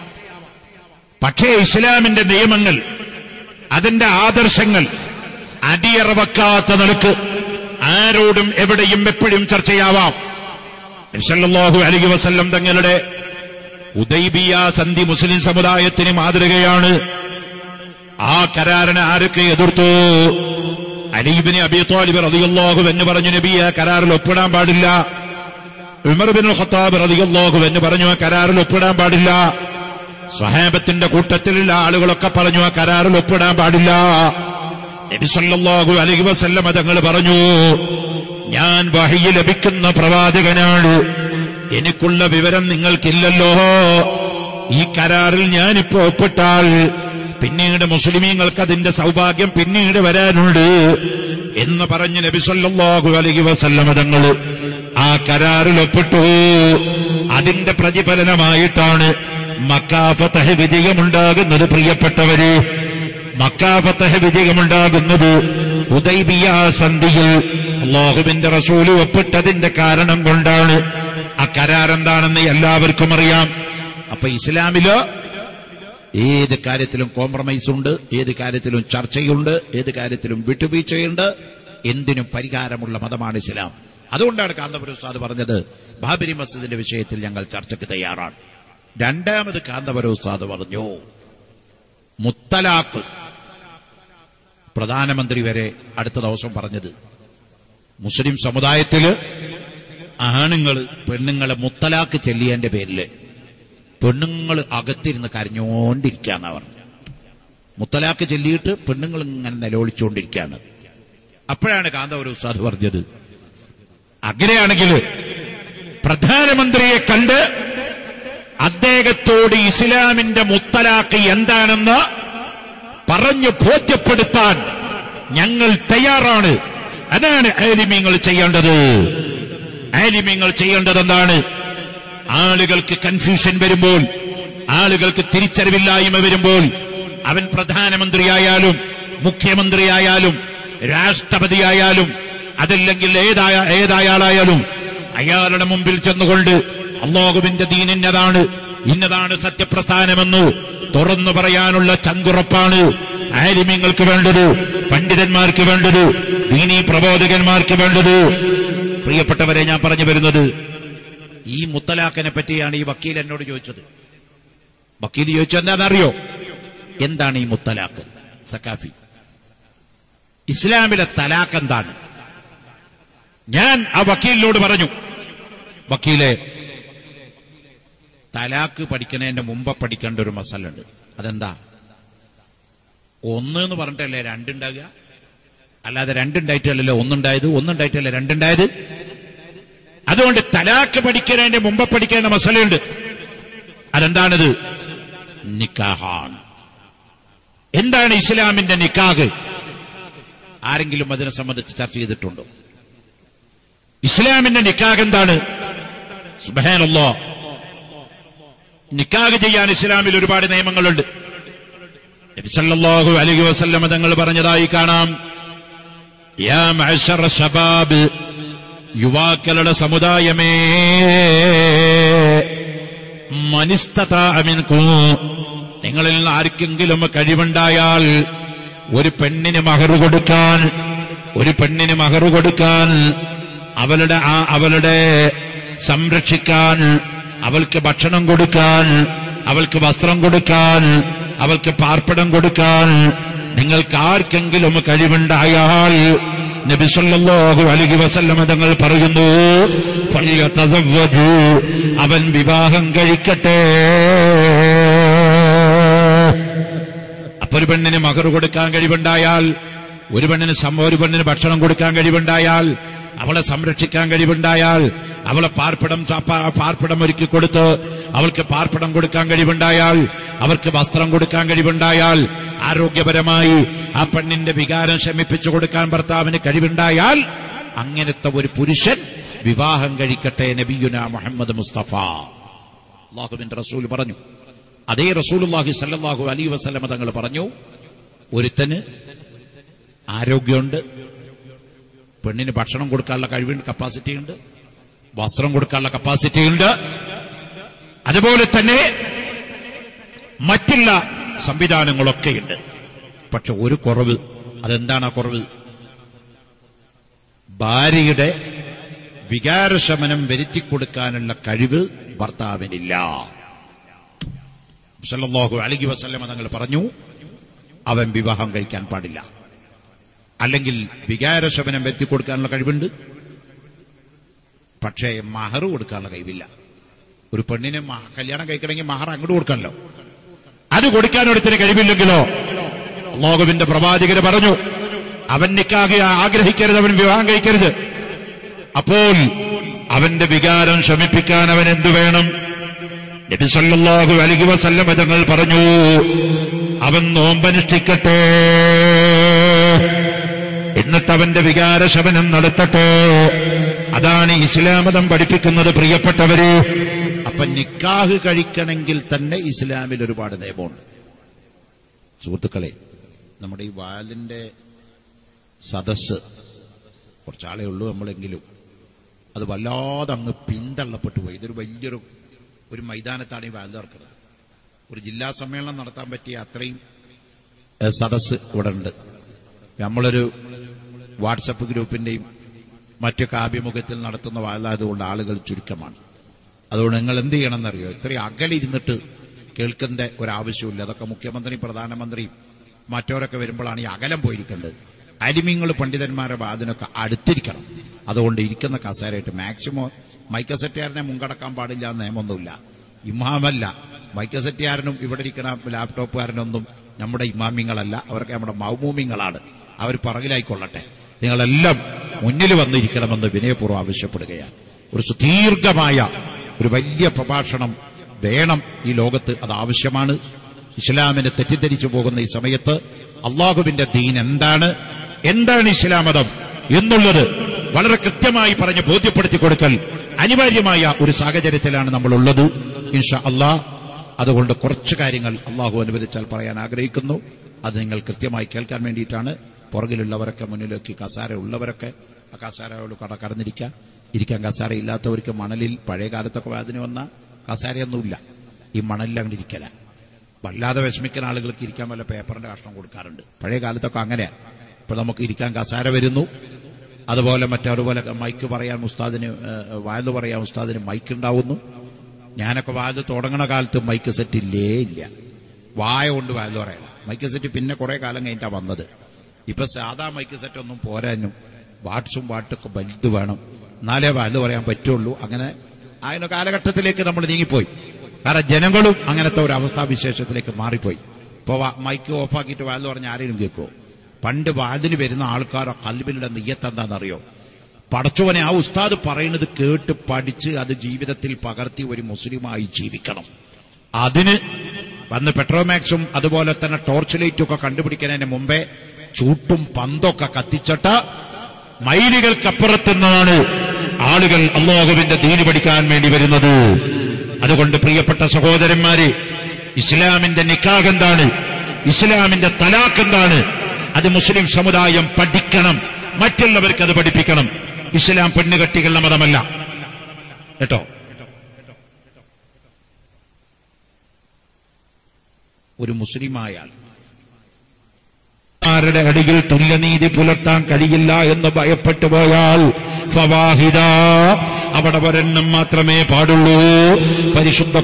Speaker 1: പക്ഷേ ഇസ്ലാമിന്റെ നിയമങ്ങൾ, അതിന്റെ ആദർശങ്ങൾ അടിയറവെക്കാത്ത നിലക്ക് ആരോടും എവിടെയും എപ്പോഴും ചർച്ചയാവാം. നബി സല്ലല്ലാഹു അലൈഹി വസല്ലം തങ്ങളുടെ ഹുദൈബിയ സന്ധി മുസ്ലിം സമുദായത്തിന് മാതൃകയാണ്. ആ കരാറിനെ ആരൊക്കെ എതിർത്തു? അലി ഇബ്നു അബീ ത്വാലിബ് റളിയല്ലാഹു അൻഹു പറഞ്ഞു, നബി, ആ കരാറിൽ ഒപ്പിടാൻ പാടില്ല. ഉമർ ഇബ്നുൽ ഖത്താബ് റളിയല്ലാഹു അൻഹു പറഞ്ഞു, ആ കരാറിൽ ഒപ്പിടാൻ പാടില്ല. സ്വഹാബത്തിന്റെ കൂട്ടത്തിലുള്ള ആളുകളൊക്കെ പറഞ്ഞു, ആ കരാറിൽ ഒപ്പിടാൻ പാടില്ല. നബി സല്ലല്ലാഹു അലൈഹി വസല്ലം തങ്ങൾ പറഞ്ഞു, ഞാൻ വഹയി ലഭിക്കുന്ന പ്രവാചകനാണ്, എനിക്കുള്ള വിവരം നിങ്ങൾക്കില്ലല്ലോ. ഈ കരാറിൽ ഞാനിപ്പോ ഒപ്പിട്ടാൽ പിന്നീട് മുസ്ലിമീങ്ങൾക്ക് അതിന്റെ സൗഭാഗ്യം പിന്നീട് വരാനുണ്ട് എന്ന് പറഞ്ഞ് നബി സല്ലല്ലാഹു അലൈഹി വസല്ലം തങ്ങൾ ആ കരാറിൽ ഒപ്പിട്ടു. അതിന്റെ പ്രതിഫലനമായിട്ടാണ് മക്കാ ഫതഹ് വിജയമുണ്ടാകുന്നത്. പ്രിയപ്പെട്ടവരെ, മക്കാ ഫതഹ് വിജയമുണ്ടാകുന്നത് ഹുദൈബിയ സന്ധിയിൽ അല്ലാഹുവിന്റെ റസൂല് ഒപ്പിട്ടതിന്റെ കാരണം കൊണ്ടാണ്. ആ കരാർ എന്താണെന്ന് എല്ലാവർക്കും അറിയാം. അപ്പൊ ഇസ്ലാമില് ഏത് കാര്യത്തിലും കോംപ്രമൈസ് ഉണ്ട്, ഏത് കാര്യത്തിലും ചർച്ചയുണ്ട്, ഏത് കാര്യത്തിലും വിട്ടുവീഴ്ചയുണ്ട്, എന്തിനും പരിഹാരമുള്ള മതമാണ് ഇസ്ലാം. അതുകൊണ്ടാണ് കാന്തപുരം ഉസ്താദ് പറഞ്ഞത്, ബാബരി മസ്ജിദിന്റെ വിഷയത്തിൽ ഞങ്ങൾ ചർച്ചയ്ക്ക് തയ്യാറാണ്. രണ്ടാമത് കാന്തപുരം ഉസ്താദ് പറഞ്ഞു, മുത്തലാഖ് പ്രധാനമന്ത്രി വരെ അടുത്ത ദിവസം പറഞ്ഞത്, മുസ്ലിം സമുദായത്തില് ആണുങ്ങൾ പെണ്ണുങ്ങളെ മുത്തലാഖ് ചെല്ലിയതിന്റെ പേരില് പെണ്ണുങ്ങൾ അകത്തിരുന്ന് കരഞ്ഞോണ്ടിരിക്കുകയെന്നാ പറഞ്ഞു. മുത്തലാഖ് ചൊല്ലിയിട്ട് പെണ്ണുങ്ങൾ ഇങ്ങനെ നിലവിളിച്ചുകൊണ്ടിരിക്കുകയാണ്. അപ്പോഴാണ് കാന്തപുരം ഉസ്താദ് പറഞ്ഞത്, അങ്ങനെയാണെങ്കിൽ പ്രധാനമന്ത്രിയെ കണ്ട് അദ്ദേഹത്തോട് ഇസ്ലാമിന്റെ മുത്തലാഖ് എന്താണെന്ന് പറഞ്ഞു ബോധ്യപ്പെടുത്താൻ ഞങ്ങൾ തയ്യാറാണ്. അതാണ് ആലിമീങ്ങൾ ചെയ്യേണ്ടത്. ആലിമീങ്ങൾ ചെയ്യേണ്ടത് എന്താണ്? ആളുകൾക്ക് കൺഫ്യൂഷൻ വരുമ്പോൾ, ആളുകൾക്ക് തിരിച്ചറിവില്ലായ്മ വരുമ്പോൾ, അവൻ പ്രധാനമന്ത്രിയായാലും മുഖ്യമന്ത്രിയായാലും രാഷ്ട്രപതിയായാലും അതല്ലെങ്കിൽ ഏതായാളായാലും അയാളുടെ മുമ്പിൽ ചെന്നുകൊണ്ട് അല്ലാഹുവിന്റെ ദീൻ ഇന്നതാണ് സത്യപ്രസ്ഥാനമെന്ന് തുറന്നു പറയാനുള്ള ചങ്കുറപ്പാണ് ആലിമീങ്ങൾക്ക് വേണ്ടത്, പണ്ഡിതന്മാർക്ക് വേണ്ടത്, ദീനീ പ്രബോധകന്മാർക്ക് വേണ്ടത്. പ്രിയപ്പെട്ടവരെ, ഞാൻ പറഞ്ഞു വരുന്നത് ഈ മുത്തലാഖിനെ പറ്റിയാണ് ഈ വക്കീൽ എന്നോട് ചോദിച്ചത്. വക്കീൽ ചോദിച്ചത് എന്താണെന്നറിയോ? എന്താണ് ഈ മുത്തലാഖ്? സക്കാഫി, ഇസ്ലാമിലെ തലാഖ് എന്താണ്? ഞാൻ ആ വക്കീലിനോട് പറഞ്ഞു, വക്കീലെ, തലാഖ് പഠിക്കുന്നതിന്റെ മുമ്പ് പഠിക്കേണ്ട ഒരു മസല ഉണ്ട്. അതെന്താ? 1 എന്ന് പറഞ്ഞിട്ടല്ലേ 2 ഉണ്ടാകുക? അല്ലാതെ 2 ഉണ്ടായിട്ടല്ലല്ലോ 1 ഉണ്ടായത്, 1 ഉണ്ടായിട്ടല്ലേ 2 ഉണ്ടായത്. അതുകൊണ്ട് തലാഖ് പഠിക്കുന്നതിന്റെ മുമ്പ് പഠിക്കേണ്ട മസലയുണ്ട്. അതെന്താണിത്? നിക്കാഹാണ്. എന്താണ് ഇസ്ലാമിന്റെ നിക്കാഹ്? ആരെങ്കിലും അതിനെ സംബന്ധിച്ച് ചർച്ച ചെയ്തിട്ടുണ്ടോ? ഇസ്ലാമിന്റെ നിക്കാഹ് എന്താണ്? സുബ്ഹാനല്ലാഹ്, നിക്കാഹ് ചെയ്യാൻ ഇസ്ലാമിൽ ഒരുപാട് നിയമങ്ങളുണ്ട്. നബി സല്ലല്ലാഹു അലൈഹി വസല്ലം തങ്ങൾ പറഞ്ഞതായി കാണാം, യാ മഅ്ശറ ശബാബ്, യുവാക്കളുടെ സമുദായമേ, മനിസ്തതാഅ മിൻകും, നിങ്ങളിൽ ആർക്കെങ്കിലും കഴിവുണ്ടായാൽ ഒരു പെണ്ണിന് മഹർ കൊടുക്കാൻ, അവളുടെ സംരക്ഷിക്കാൻ, അവൾക്ക് ഭക്ഷണം കൊടുക്കാൻ, അവൾക്ക് വസ്ത്രം കൊടുക്കാൻ, അവൾക്ക് പാർപ്പിടം കൊടുക്കാൻ നിങ്ങൾക്ക് ആർക്കെങ്കിലും കഴിവുണ്ടായാൽ നബി സല്ലല്ലാഹു അലൈഹി വസല്ലം തങ്ങൾ പറയുന്നു, ഫലിയതസവ്വജു, അവൻ വിവാഹം കഴിക്കട്ടെ. അപ്പൊ ഒരു പെണ്ണിന് മഹർ കൊടുക്കാൻ കഴിവുണ്ടായാൽ, ഒരു പെണ്ണിന് ഭക്ഷണം കൊടുക്കാൻ കഴിവുണ്ടായാൽ, അവളെ സംരക്ഷിക്കാൻ കഴിവുണ്ടായാൽ, അവളെ പാർപ്പിടം ഒരുക്കി കൊടുത്ത് അവൾക്ക് പാർപ്പിടം കൊടുക്കാൻ കഴിവുണ്ടായാൽ, അവർക്ക് വസ്ത്രം കൊടുക്കാൻ കഴിവുണ്ടായാൽ, ആരോഗ്യപരമായി ആ പെണ്ണിന്റെ വികാരം ശമിപ്പിച്ചു കൊടുക്കാൻ ഭർത്താവിന് കഴിവുണ്ടായാൽ, അങ്ങനത്തെ ഒരു പുരുഷൻ വിവാഹം കഴിക്കട്ടെ. നബിയുനാ മുഹമ്മദ് മുസ്തഫ അല്ലാഹുവിന്റെ റസൂൽ പറഞ്ഞു. അതേ റസൂലുള്ളാഹി സ്വല്ലല്ലാഹു അലൈഹി വസല്ലം തങ്ങൾ പറഞ്ഞു, ഒരുത്തന് ആരോഗ്യമുണ്ട്, പെണ്ണിന് ഭക്ഷണം കൊടുക്കാനുള്ള കഴിവുണ്ട്, കപ്പാസിറ്റി ഉണ്ട്, വസ്ത്രം കൊടുക്കാനുള്ള കപ്പാസിറ്റി ഉണ്ട്, അതുപോലെ തന്നെ മറ്റുള്ള സംവിധാനങ്ങളൊക്കെയുണ്ട്. പക്ഷെ ഒരു കുറവ്. അതെന്താണ് ആ കുറവ്? ഭാര്യയുടെ വികാരശമനം വരുത്തിക്കൊടുക്കാനുള്ള കഴിവ് ഭർത്താവിനില്ല. സല്ലല്ലാഹു അലൈഹി വസല്ലം തങ്ങൾ പറഞ്ഞു, അവൻ വിവാഹം കഴിക്കാൻ പാടില്ല. അല്ലെങ്കിൽ വികാരശമനം വരുത്തിക്കൊടുക്കാനുള്ള കഴിവുണ്ട്, പക്ഷേ മഹർ കൊടുക്കാനുള്ള കഴിവില്ല. ഒരു പെണ്ണിനെ കല്യാണം കഴിക്കണമെങ്കിൽ മഹർ അങ്ങോട്ട് കൊടുക്കാനല്ലോ, അത് കൊടുക്കാനൊരുത്തിന് കഴിവില്ലെങ്കിലോ? അല്ലാഹുവിന്റെ പ്രവാചകര് പറഞ്ഞു, അവൻ നിക്കാഹ് ആഗ്രഹിക്കരുത്, അവൻ വിവാഹം കഴിക്കരുത്. അപ്പോൾ അവന്റെ വികാരം ശമിപ്പിക്കാൻ അവൻ എന്തു വേണം? നബി സല്ലല്ലാഹു അലൈഹി വസല്ലം തങ്ങൾ പറഞ്ഞു, അവൻ നോമ്പനുഷ്ഠിക്കട്ടെ, എന്നിട്ട് അവന്റെ വികാരശമനം നടത്തട്ടെ. അതാണ് ഇസ്ലാം മതം പഠിപ്പിക്കുന്നത് പ്രിയപ്പെട്ടവരെ. അപ്പൊ നിക്കാഹ് കഴിക്കണമെങ്കിൽ തന്നെ ഇസ്ലാമിൽ ഒരുപാട് നിയമമുണ്ട്. സുഹൃത്തുക്കളെ, നമ്മുടെ ഈ വാലിന്റെ സദസ്സ് കുറച്ചാളേ ഉള്ളൂ നമ്മളെങ്കിലും, അത് വല്ലാതെ അങ്ങ് പിന്തള്ളപ്പെട്ടു പോയി. ഇതൊരു വലിയൊരു മൈതാനത്താണ് ഈ വാൽ നടക്കുന്നത്. ഒരു ജില്ലാ സമ്മേളനം നടത്താൻ പറ്റിയ അത്രയും സദസ്സ് ഇവിടെ ഉണ്ട്. നമ്മളൊരു വാട്സപ്പ് ഗ്രൂപ്പിന്റെയും മറ്റൊക്കെ ആഭിമുഖ്യത്തിൽ നടത്തുന്ന വാലായതുകൊണ്ട് ആളുകൾ ചുരുക്കമാണ്. അതുകൊണ്ട് നിങ്ങൾ എന്ത് ചെയ്യണമെന്നറിയോ? ഇത്രയും അകലിരുന്നിട്ട് കേൾക്കേണ്ട ഒരാവശ്യമില്ല. അതൊക്കെ മുഖ്യമന്ത്രി, പ്രധാനമന്ത്രിയും മറ്റവരൊക്കെ വരുമ്പോഴാണ് ഈ അകലം പോയിരിക്കേണ്ടത്. അലിമിങ്ങൾ, പണ്ഡിതന്മാരുടെ വാതിനൊക്കെ അടുത്തിരിക്കണം. അതുകൊണ്ട് ഇരിക്കുന്ന കസേരയായിട്ട് മാക്സിമം മൈക്കസെറ്റുകാരനെ മുൻകടക്കാൻ പാടില്ല എന്ന് നിയമമൊന്നുമില്ല. ഇമാമല്ല, മൈക്കസെറ്റുകാരനും ഇവിടെ ഇരിക്കുന്ന ലാപ്ടോപ്പുകാരനൊന്നും നമ്മുടെ ഇമാമിങ്ങളല്ല, അവർക്ക് നമ്മുടെ മൗമൂമിങ്ങളാണ്. അവർ പറകിലായിക്കൊള്ളട്ടെ. നിങ്ങളെല്ലാം മുന്നിൽ വന്നിരിക്കണമെന്ന് വിനയപൂർവ്വം ആവശ്യപ്പെടുകയാണ്. ഒരു സുദീർഘമായ ഒരു വലിയ പ്രഭാഷണം വേണം ഈ ലോകത്ത്, അത് ആവശ്യമാണ്. ഇസ്ലാമിനെ തെറ്റിദ്ധരിച്ചു പോകുന്ന ഈ സമയത്ത് അള്ളാഹുവിന്റെ ദീൻ എന്താണ് ഇസ്ലാം മതം എന്നുള്ളത് വളരെ കൃത്യമായി പറഞ്ഞ് ബോധ്യപ്പെടുത്തി കൊടുക്കൽ അനിവാര്യമായ ഒരു സാഹചര്യത്തിലാണ് നമ്മളുള്ളത് ഇൻഷാ അള്ളാഹ്. അതുകൊണ്ട് കുറച്ച് കാര്യങ്ങൾ അള്ളാഹു അനുവദിച്ചാൽ പറയാൻ ആഗ്രഹിക്കുന്നു. അത് നിങ്ങൾ കൃത്യമായി കേൾക്കാൻ വേണ്ടിയിട്ടാണ്. പുറകിലുള്ളവരൊക്കെ മുന്നിലേക്ക് കസാര ഉള്ളവരൊക്കെ ആ കസാരയോട് ഇരിക്കാൻ കസാര ഇല്ലാത്തവർക്ക് മണലിൽ പഴയ കാലത്തൊക്കെ വേദന വന്ന കസാരയൊന്നുമില്ല, ഈ മണലിൽ അങ്ങനെ ഇരിക്കല. വല്ലാതെ വിഷമിക്കുന്ന ആളുകൾക്ക് ഇരിക്കാൻ വല്ല പേപ്പറിന്റെ കഷ്ണം കൊടുക്കാറുണ്ട്. പഴയ കാലത്തൊക്കെ അങ്ങനെയാണ്. ഇപ്പൊ നമുക്ക് ഇരിക്കാൻ കസാര വരുന്നു. അതുപോലെ മൈക്ക് പറയാൻ ഉസ്താദിന്, വായു പറയാൻ ഉസ്താദിന് മൈക്ക് ഉണ്ടാവുന്നു. ഞാനൊക്കെ വായു തുടങ്ങണ കാലത്ത് മൈക്ക് സെറ്റ് ഇല്ല. വായ കൊണ്ട് വായു പറയണം. മൈക്ക് സെറ്റ് പിന്നെ കുറെ കാലം കഴിഞ്ഞിട്ടാണ് വന്നത്. ഇപ്പൊ സാധാ മൈക്ക് സെറ്റ് ഒന്നും പോരാനും വാട്ടൊക്കെ വലുത് വേണം, എന്നാലേ വായു പറയാൻ പറ്റുള്ളൂ. അങ്ങനെ അതിന് കാലഘട്ടത്തിലേക്ക് നമ്മൾ നീങ്ങിപ്പോയി. കാരണം ജനങ്ങളും അങ്ങനത്തെ ഒരു അവസ്ഥാവിശേഷത്തിലേക്ക് മാറിപ്പോയി. ഇപ്പൊ മൈക്ക് ഓഫാക്കിയിട്ട് വായു പറഞ്ഞ ആരെങ്കിലും കേൾക്കുമോ? പണ്ട് വാതിന് വരുന്ന ആൾക്കാരുടെ കൽബിലുള്ള നിയ്യത്ത് എന്താണെന്നറിയോ? പടച്ചവനെ ആ ഉസ്താദ് പറയുന്നത് കേട്ട് പഠിച്ച് അത് ജീവിതത്തിൽ പകർത്തി ഒരു മുസ്ലിമായി ജീവിക്കണം. അതിന് വന്ന് പെട്രോമാക്സും അതുപോലെ തന്നെ ടോർച്ച് ലൈറ്റും ഒക്കെ കണ്ടുപിടിക്കുന്നതിന് മുമ്പേ ചൂട്ടും പന്തൊക്കെ കത്തിച്ചിട്ട് മൈലുകൾക്കപ്പുറത്തുനിന്നാണ് ആളുകൾ അല്ലാഹുവിന്റെ ദീന് പഠിക്കാൻ വേണ്ടി വരുന്നത്. അതുകൊണ്ട് പ്രിയപ്പെട്ട സഹോദരന്മാരെ, ഇസ്ലാമിന്റെ നിക്കാഹ് എന്താണ്, ഇസ്ലാമിന്റെ തലാഖ് എന്താണ്, അത് മുസ്ലിം സമുദായം പഠിക്കണം, മറ്റുള്ളവർക്ക് അത് പഠിപ്പിക്കണം. ഇസ്ലാം പെണ്ണുകെട്ടികളുടെ മതമല്ല കേട്ടോ. ഒരു മുസ്ലിമായാൽ ആരുടെ അടിയിൽ തുല്യനീതി പുലർത്താൻ കഴിയില്ല എന്ന് ഭയപ്പെട്ടു പോയാൽ ഫവാഹിദ, അവിടെ ഒരെണ്ണം മാത്രമേ പാടുള്ളൂ. പരിശുദ്ധ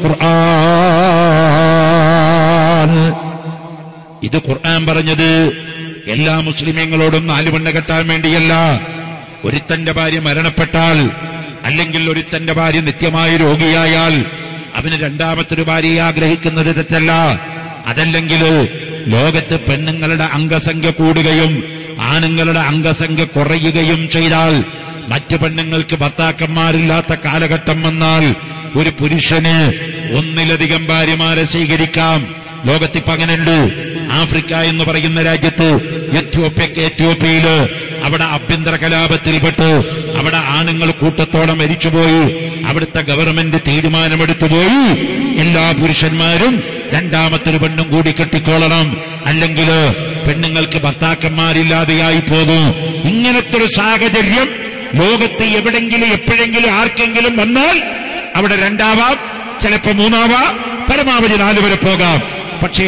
Speaker 1: ഖുർആൻ, ഇത് ഖുർആൻ പറഞ്ഞത് എല്ലാ മുസ്ലിമീങ്ങളോടും 4 പെണ്ണ് കെട്ടാൻ വേണ്ടിയല്ല. ഒരുത്തന്റെ ഭാര്യ മരണപ്പെട്ടാൽ, അല്ലെങ്കിൽ ഒരുത്തന്റെ ഭാര്യ നിത്യമായ രോഗിയായാൽ അവന് രണ്ടാമത്തൊരു ഭാര്യയെ ആഗ്രഹിക്കുന്നത് തെറ്റല്ല. അതല്ലെങ്കിൽ ലോകത്ത് പെണ്ണുങ്ങളുടെ അംഗസംഖ്യ കൂടുകയും ആണുങ്ങളുടെ അംഗസംഖ്യ കുറയുകയും ചെയ്താൽ, മറ്റു പെണ്ണുങ്ങൾക്ക് ഭർത്താക്കന്മാരില്ലാത്ത കാലഘട്ടം വന്നാൽ ഒരു പുരുഷന് ഒന്നിലധികം ഭാര്യമാരെ സ്വീകരിക്കാം. ലോകത്തിപ്പോ അങ്ങനെയുണ്ട്. ആഫ്രിക്ക എന്ന് പറയുന്ന രാജ്യത്ത്, എത്യോപ്യയില് അവിടെ ആഭ്യന്തര കലാപത്തിൽപ്പെട്ട് അവിടെ ആണുങ്ങൾ കൂട്ടത്തോടെ മരിച്ചുപോയി. അവിടുത്തെ ഗവൺമെന്റ് തീരുമാനമെടുത്തുപോയി, എല്ലാ പുരുഷന്മാരും രണ്ടാമത്തൊരു പെണ്ണും കൂടി കെട്ടിക്കൊള്ളണം, അല്ലെങ്കിൽ പെണ്ണുങ്ങൾക്ക് ഭർത്താക്കന്മാരില്ലാതെയായി പോകും. ഇങ്ങനത്തെ ഒരു സാഹചര്യം ലോകത്ത് എവിടെങ്കിലും എപ്പോഴെങ്കിലും ആർക്കെങ്കിലും വന്നാൽ അവിടെ 2ആവാം, ചിലപ്പോ 3ആവാം, പരമാവധി 4 വരെ പോകാം. പക്ഷേ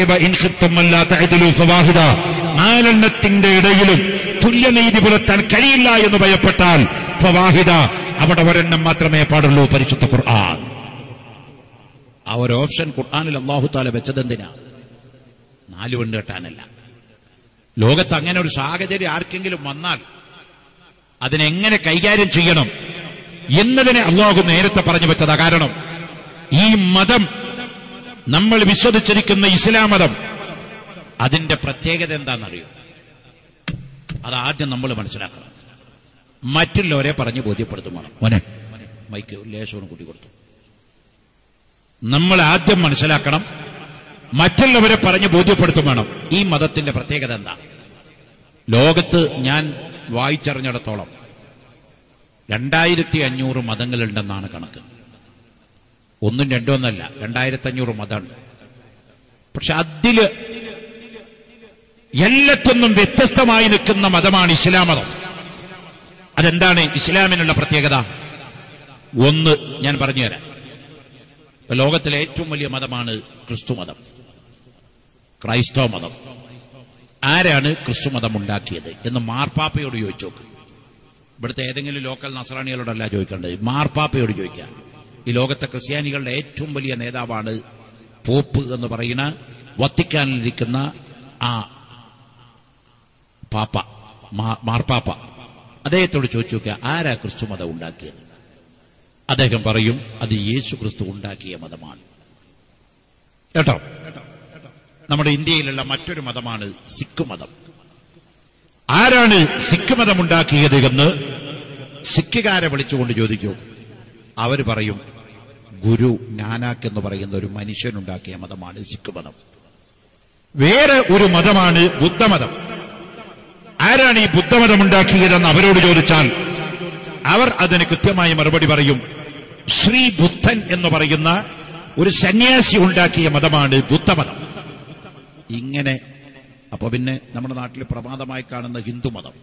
Speaker 1: നാലെണ്ണത്തിന്റെ ഇടയിലും തുല്യനീതി പുലർത്താൻ കഴിയില്ല എന്ന് ഭയപ്പെട്ടാൽ ഫവാഹിദ, അവിടെ ഒരെണ്ണം മാത്രമേ പാടുള്ളൂ. പരിശുദ്ധ ഖുർആൻ ആ ഒരു ഓപ്ഷൻ ഖുർആനിൽ അല്ലാഹു തആല വെച്ചതെന്തിനാ? 4 പെണ്ണ് കെട്ടാനല്ല. ലോകത്ത് അങ്ങനെ ഒരു സാഹചര്യം ആർക്കെങ്കിലും വന്നാൽ അതിനെങ്ങനെ കൈകാര്യം ചെയ്യണം എന്നതിനെ അല്ലാഹു നേരത്തെ പറഞ്ഞു വെച്ചതാ. കാരണം ഈ മതം, നമ്മൾ വിശ്വസിച്ചിരിക്കുന്ന ഇസ്ലാം മതം, അതിന്റെ പ്രത്യേകത എന്താണെന്നറിയോ? അതാദ്യം നമ്മൾ മനസ്സിലാക്കണം. മറ്റുള്ളവരെ പറഞ്ഞു ബോധ്യപ്പെടുത്തും വേണം. മോനെ മൈക്ക് ലേശവും കൂട്ടി കൊടുത്തു. നമ്മൾ ആദ്യം മനസ്സിലാക്കണം, മറ്റുള്ളവരെ പറഞ്ഞ് ബോധ്യപ്പെടുത്തും വേണം. ഈ മതത്തിന്റെ പ്രത്യേകത എന്താ? ലോകത്ത് ഞാൻ വായിച്ചറിഞ്ഞിടത്തോളം 2500 മതങ്ങളുണ്ടെന്നാണ് കണക്ക്. 1ഉം 2ഉം ഒന്നല്ല, 2500 മതമുണ്ട്. പക്ഷെ അതില് എല്ലാത്തിനും വ്യത്യസ്തമായി നിൽക്കുന്ന മതമാണ് ഇസ്ലാം മതം. അതെന്താണ് ഇസ്ലാമിനുള്ള പ്രത്യേകത? ഒന്ന് ഞാൻ പറഞ്ഞുതരാം. ലോകത്തിലെ ഏറ്റവും വലിയ മതമാണ് ക്രിസ്തു മതം, ക്രൈസ്തവ മതം. ആരാണ് ക്രിസ്തു മതം ഉണ്ടാക്കിയത് എന്ന് മാർപ്പാപ്പയോട് ചോദിച്ചു നോക്ക്. ഇവിടുത്തെ ഏതെങ്കിലും ലോക്കൽ നസ്രാണികളോടല്ല ചോദിക്കേണ്ടത്, മാർപ്പാപ്പയോട് ചോദിക്കാം. ഈ ലോകത്തെ ക്രിസ്ത്യാനികളുടെ ഏറ്റവും വലിയ നേതാവാണ് പോപ്പ് എന്ന് പറയുന്ന വത്തിക്കാനിലിരിക്കുന്ന ആ പാപ്പ, മാർപ്പാപ്പ. അദ്ദേഹത്തോട് ചോദിച്ചു നോക്കുക, ആരാ ക്രിസ്തു മതം ഉണ്ടാക്കിയത്? അദ്ദേഹം പറയും, അത് യേശു ക്രിസ്തു ഉണ്ടാക്കിയ മതമാണ്. കേട്ടോ? നമ്മുടെ ഇന്ത്യയിലുള്ള മറ്റൊരു മതമാണ് സിഖ് മതം. ആരാണ് സിഖ് മതം ഉണ്ടാക്കിയത് എന്ന് സിഖുകാരെ വിളിച്ചുകൊണ്ട് ചോദിക്കൂ. അവർ പറയും, ഗുരു നാനാക്ക് എന്ന് പറയുന്ന ഒരു മനുഷ്യനുണ്ടാക്കിയ മതമാണ് സിഖ് മതം. വേറെ ഒരു മതമാണ് ബുദ്ധമതം. ആരാണ് ഈ ബുദ്ധമതം ഉണ്ടാക്കിയതെന്ന് അവരോട് ചോദിച്ചാൽ അവർ അതിന് കൃത്യമായി മറുപടി പറയും, ശ്രീ ബുദ്ധൻ എന്ന് പറയുന്ന ഒരു സന്യാസി ഉണ്ടാക്കിയ മതമാണ് ബുദ്ധമതം. ഇങ്ങനെ അപ്പൊ പിന്നെ നമ്മുടെ നാട്ടിൽ പ്രമാദമായി കാണുന്ന ഹിന്ദുമതം,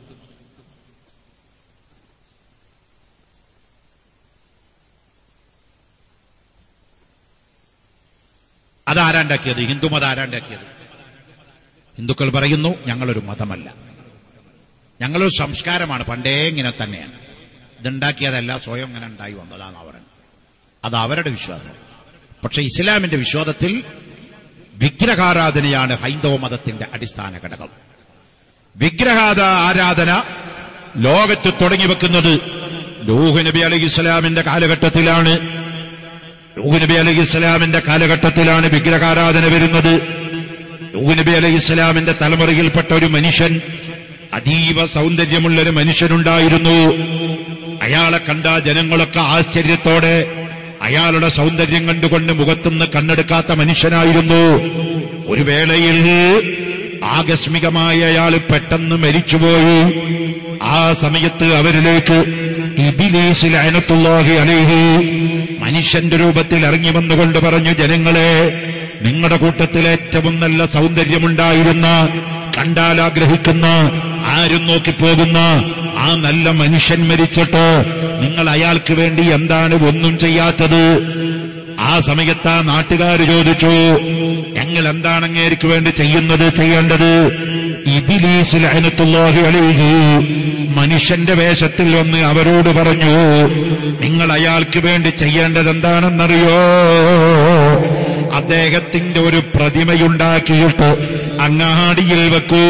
Speaker 1: അതാരാണ്ടാക്കിയത്? ഹിന്ദുമതം ആരാണ്ടാക്കിയത്? ഹിന്ദുക്കൾ പറയുന്നു, ഞങ്ങളൊരു മതമല്ല, ഞങ്ങളൊരു സംസ്കാരമാണ്, പണ്ടേ ഇങ്ങനെ തന്നെയാണ്, ഇതുണ്ടാക്കിയതല്ല, സ്വയം ഇങ്ങനെ ഉണ്ടായി വന്നതാണ് അവർ. അത് അവരുടെ വിശ്വാസം. പക്ഷെ ഇസ്ലാമിന്റെ വിശ്വാസത്തിൽ വിഗ്രഹാരാധനയാണ് ഹൈന്ദവ മതത്തിന്റെ അടിസ്ഥാന ഘടകം. വിഗ്രഹാരാധന ലോകത്ത് തുടങ്ങി വെക്കുന്നത് നൂഹ് നബി അലൈഹിസ്സലാമിന്റെ കാലഘട്ടത്തിലാണ്. നൂഹ് നബി അലൈഹിസ്സലാമിന്റെ കാലഘട്ടത്തിലാണ് വിഗ്രഹാരാധന വരുന്നത്. നൂഹ് നബി അലൈഹിസ്സലാമിന്റെ തലമുറയിൽപ്പെട്ട ഒരു മനുഷ്യൻ, അതീവ സൗന്ദര്യമുള്ളൊരു മനുഷ്യനുണ്ടായിരുന്നു. അയാളെ കണ്ട ജനങ്ങളൊക്കെ ആശ്ചര്യത്തോടെ അയാളുടെ സൗന്ദര്യം കണ്ടുകൊണ്ട് മുഖത്തുനിന്ന് കണ്ണെടുക്കാത്ത മനുഷ്യനായിരുന്നു. ഒരു വേളയിൽ ആകസ്മികമായ അയാൾ പെട്ടെന്ന് മരിച്ചുപോയി. ആ സമയത്ത് അവരിലേക്ക് ഇബ്ലീസ് ലഅനത്തുല്ലാഹി അലൈഹി മനുഷ്യന്റെ രൂപത്തിൽ ഇറങ്ങി വന്നുകൊണ്ട് പറഞ്ഞു, ജനങ്ങളെ, നിങ്ങളുടെ കൂട്ടത്തിൽ ഏറ്റവും നല്ല സൗന്ദര്യമുണ്ടായിരുന്ന, കണ്ടാൽ ആഗ്രഹിക്കുന്ന, ആരും നോക്കിപ്പോകുന്ന ആ നല്ല മനുഷ്യൻ മരിച്ചിട്ട് നിങ്ങൾ അയാൾക്ക് വേണ്ടി എന്താണ് ഒന്നും ചെയ്യാത്തത്? ആ സമയത്ത് ആ നാട്ടുകാർ ചോദിച്ചു, ഞങ്ങൾ എന്താണ് അങ്ങേർക്ക് വേണ്ടി ചെയ്യേണ്ടത്? ഇബ്ലീസ് ലഅനത്തുല്ലാഹി അലൈഹി മനുഷ്യന്റെ വേഷത്തിൽ വന്ന് അവരോട് പറഞ്ഞു, നിങ്ങൾ അയാൾക്ക് വേണ്ടി ചെയ്യേണ്ടത് എന്താണെന്നറിയോ? അദ്ദേഹത്തിന്റെ ഒരു പ്രതിമയുണ്ടാക്കിയിട്ട് അങ്ങാടിയിൽ വെക്കൂ.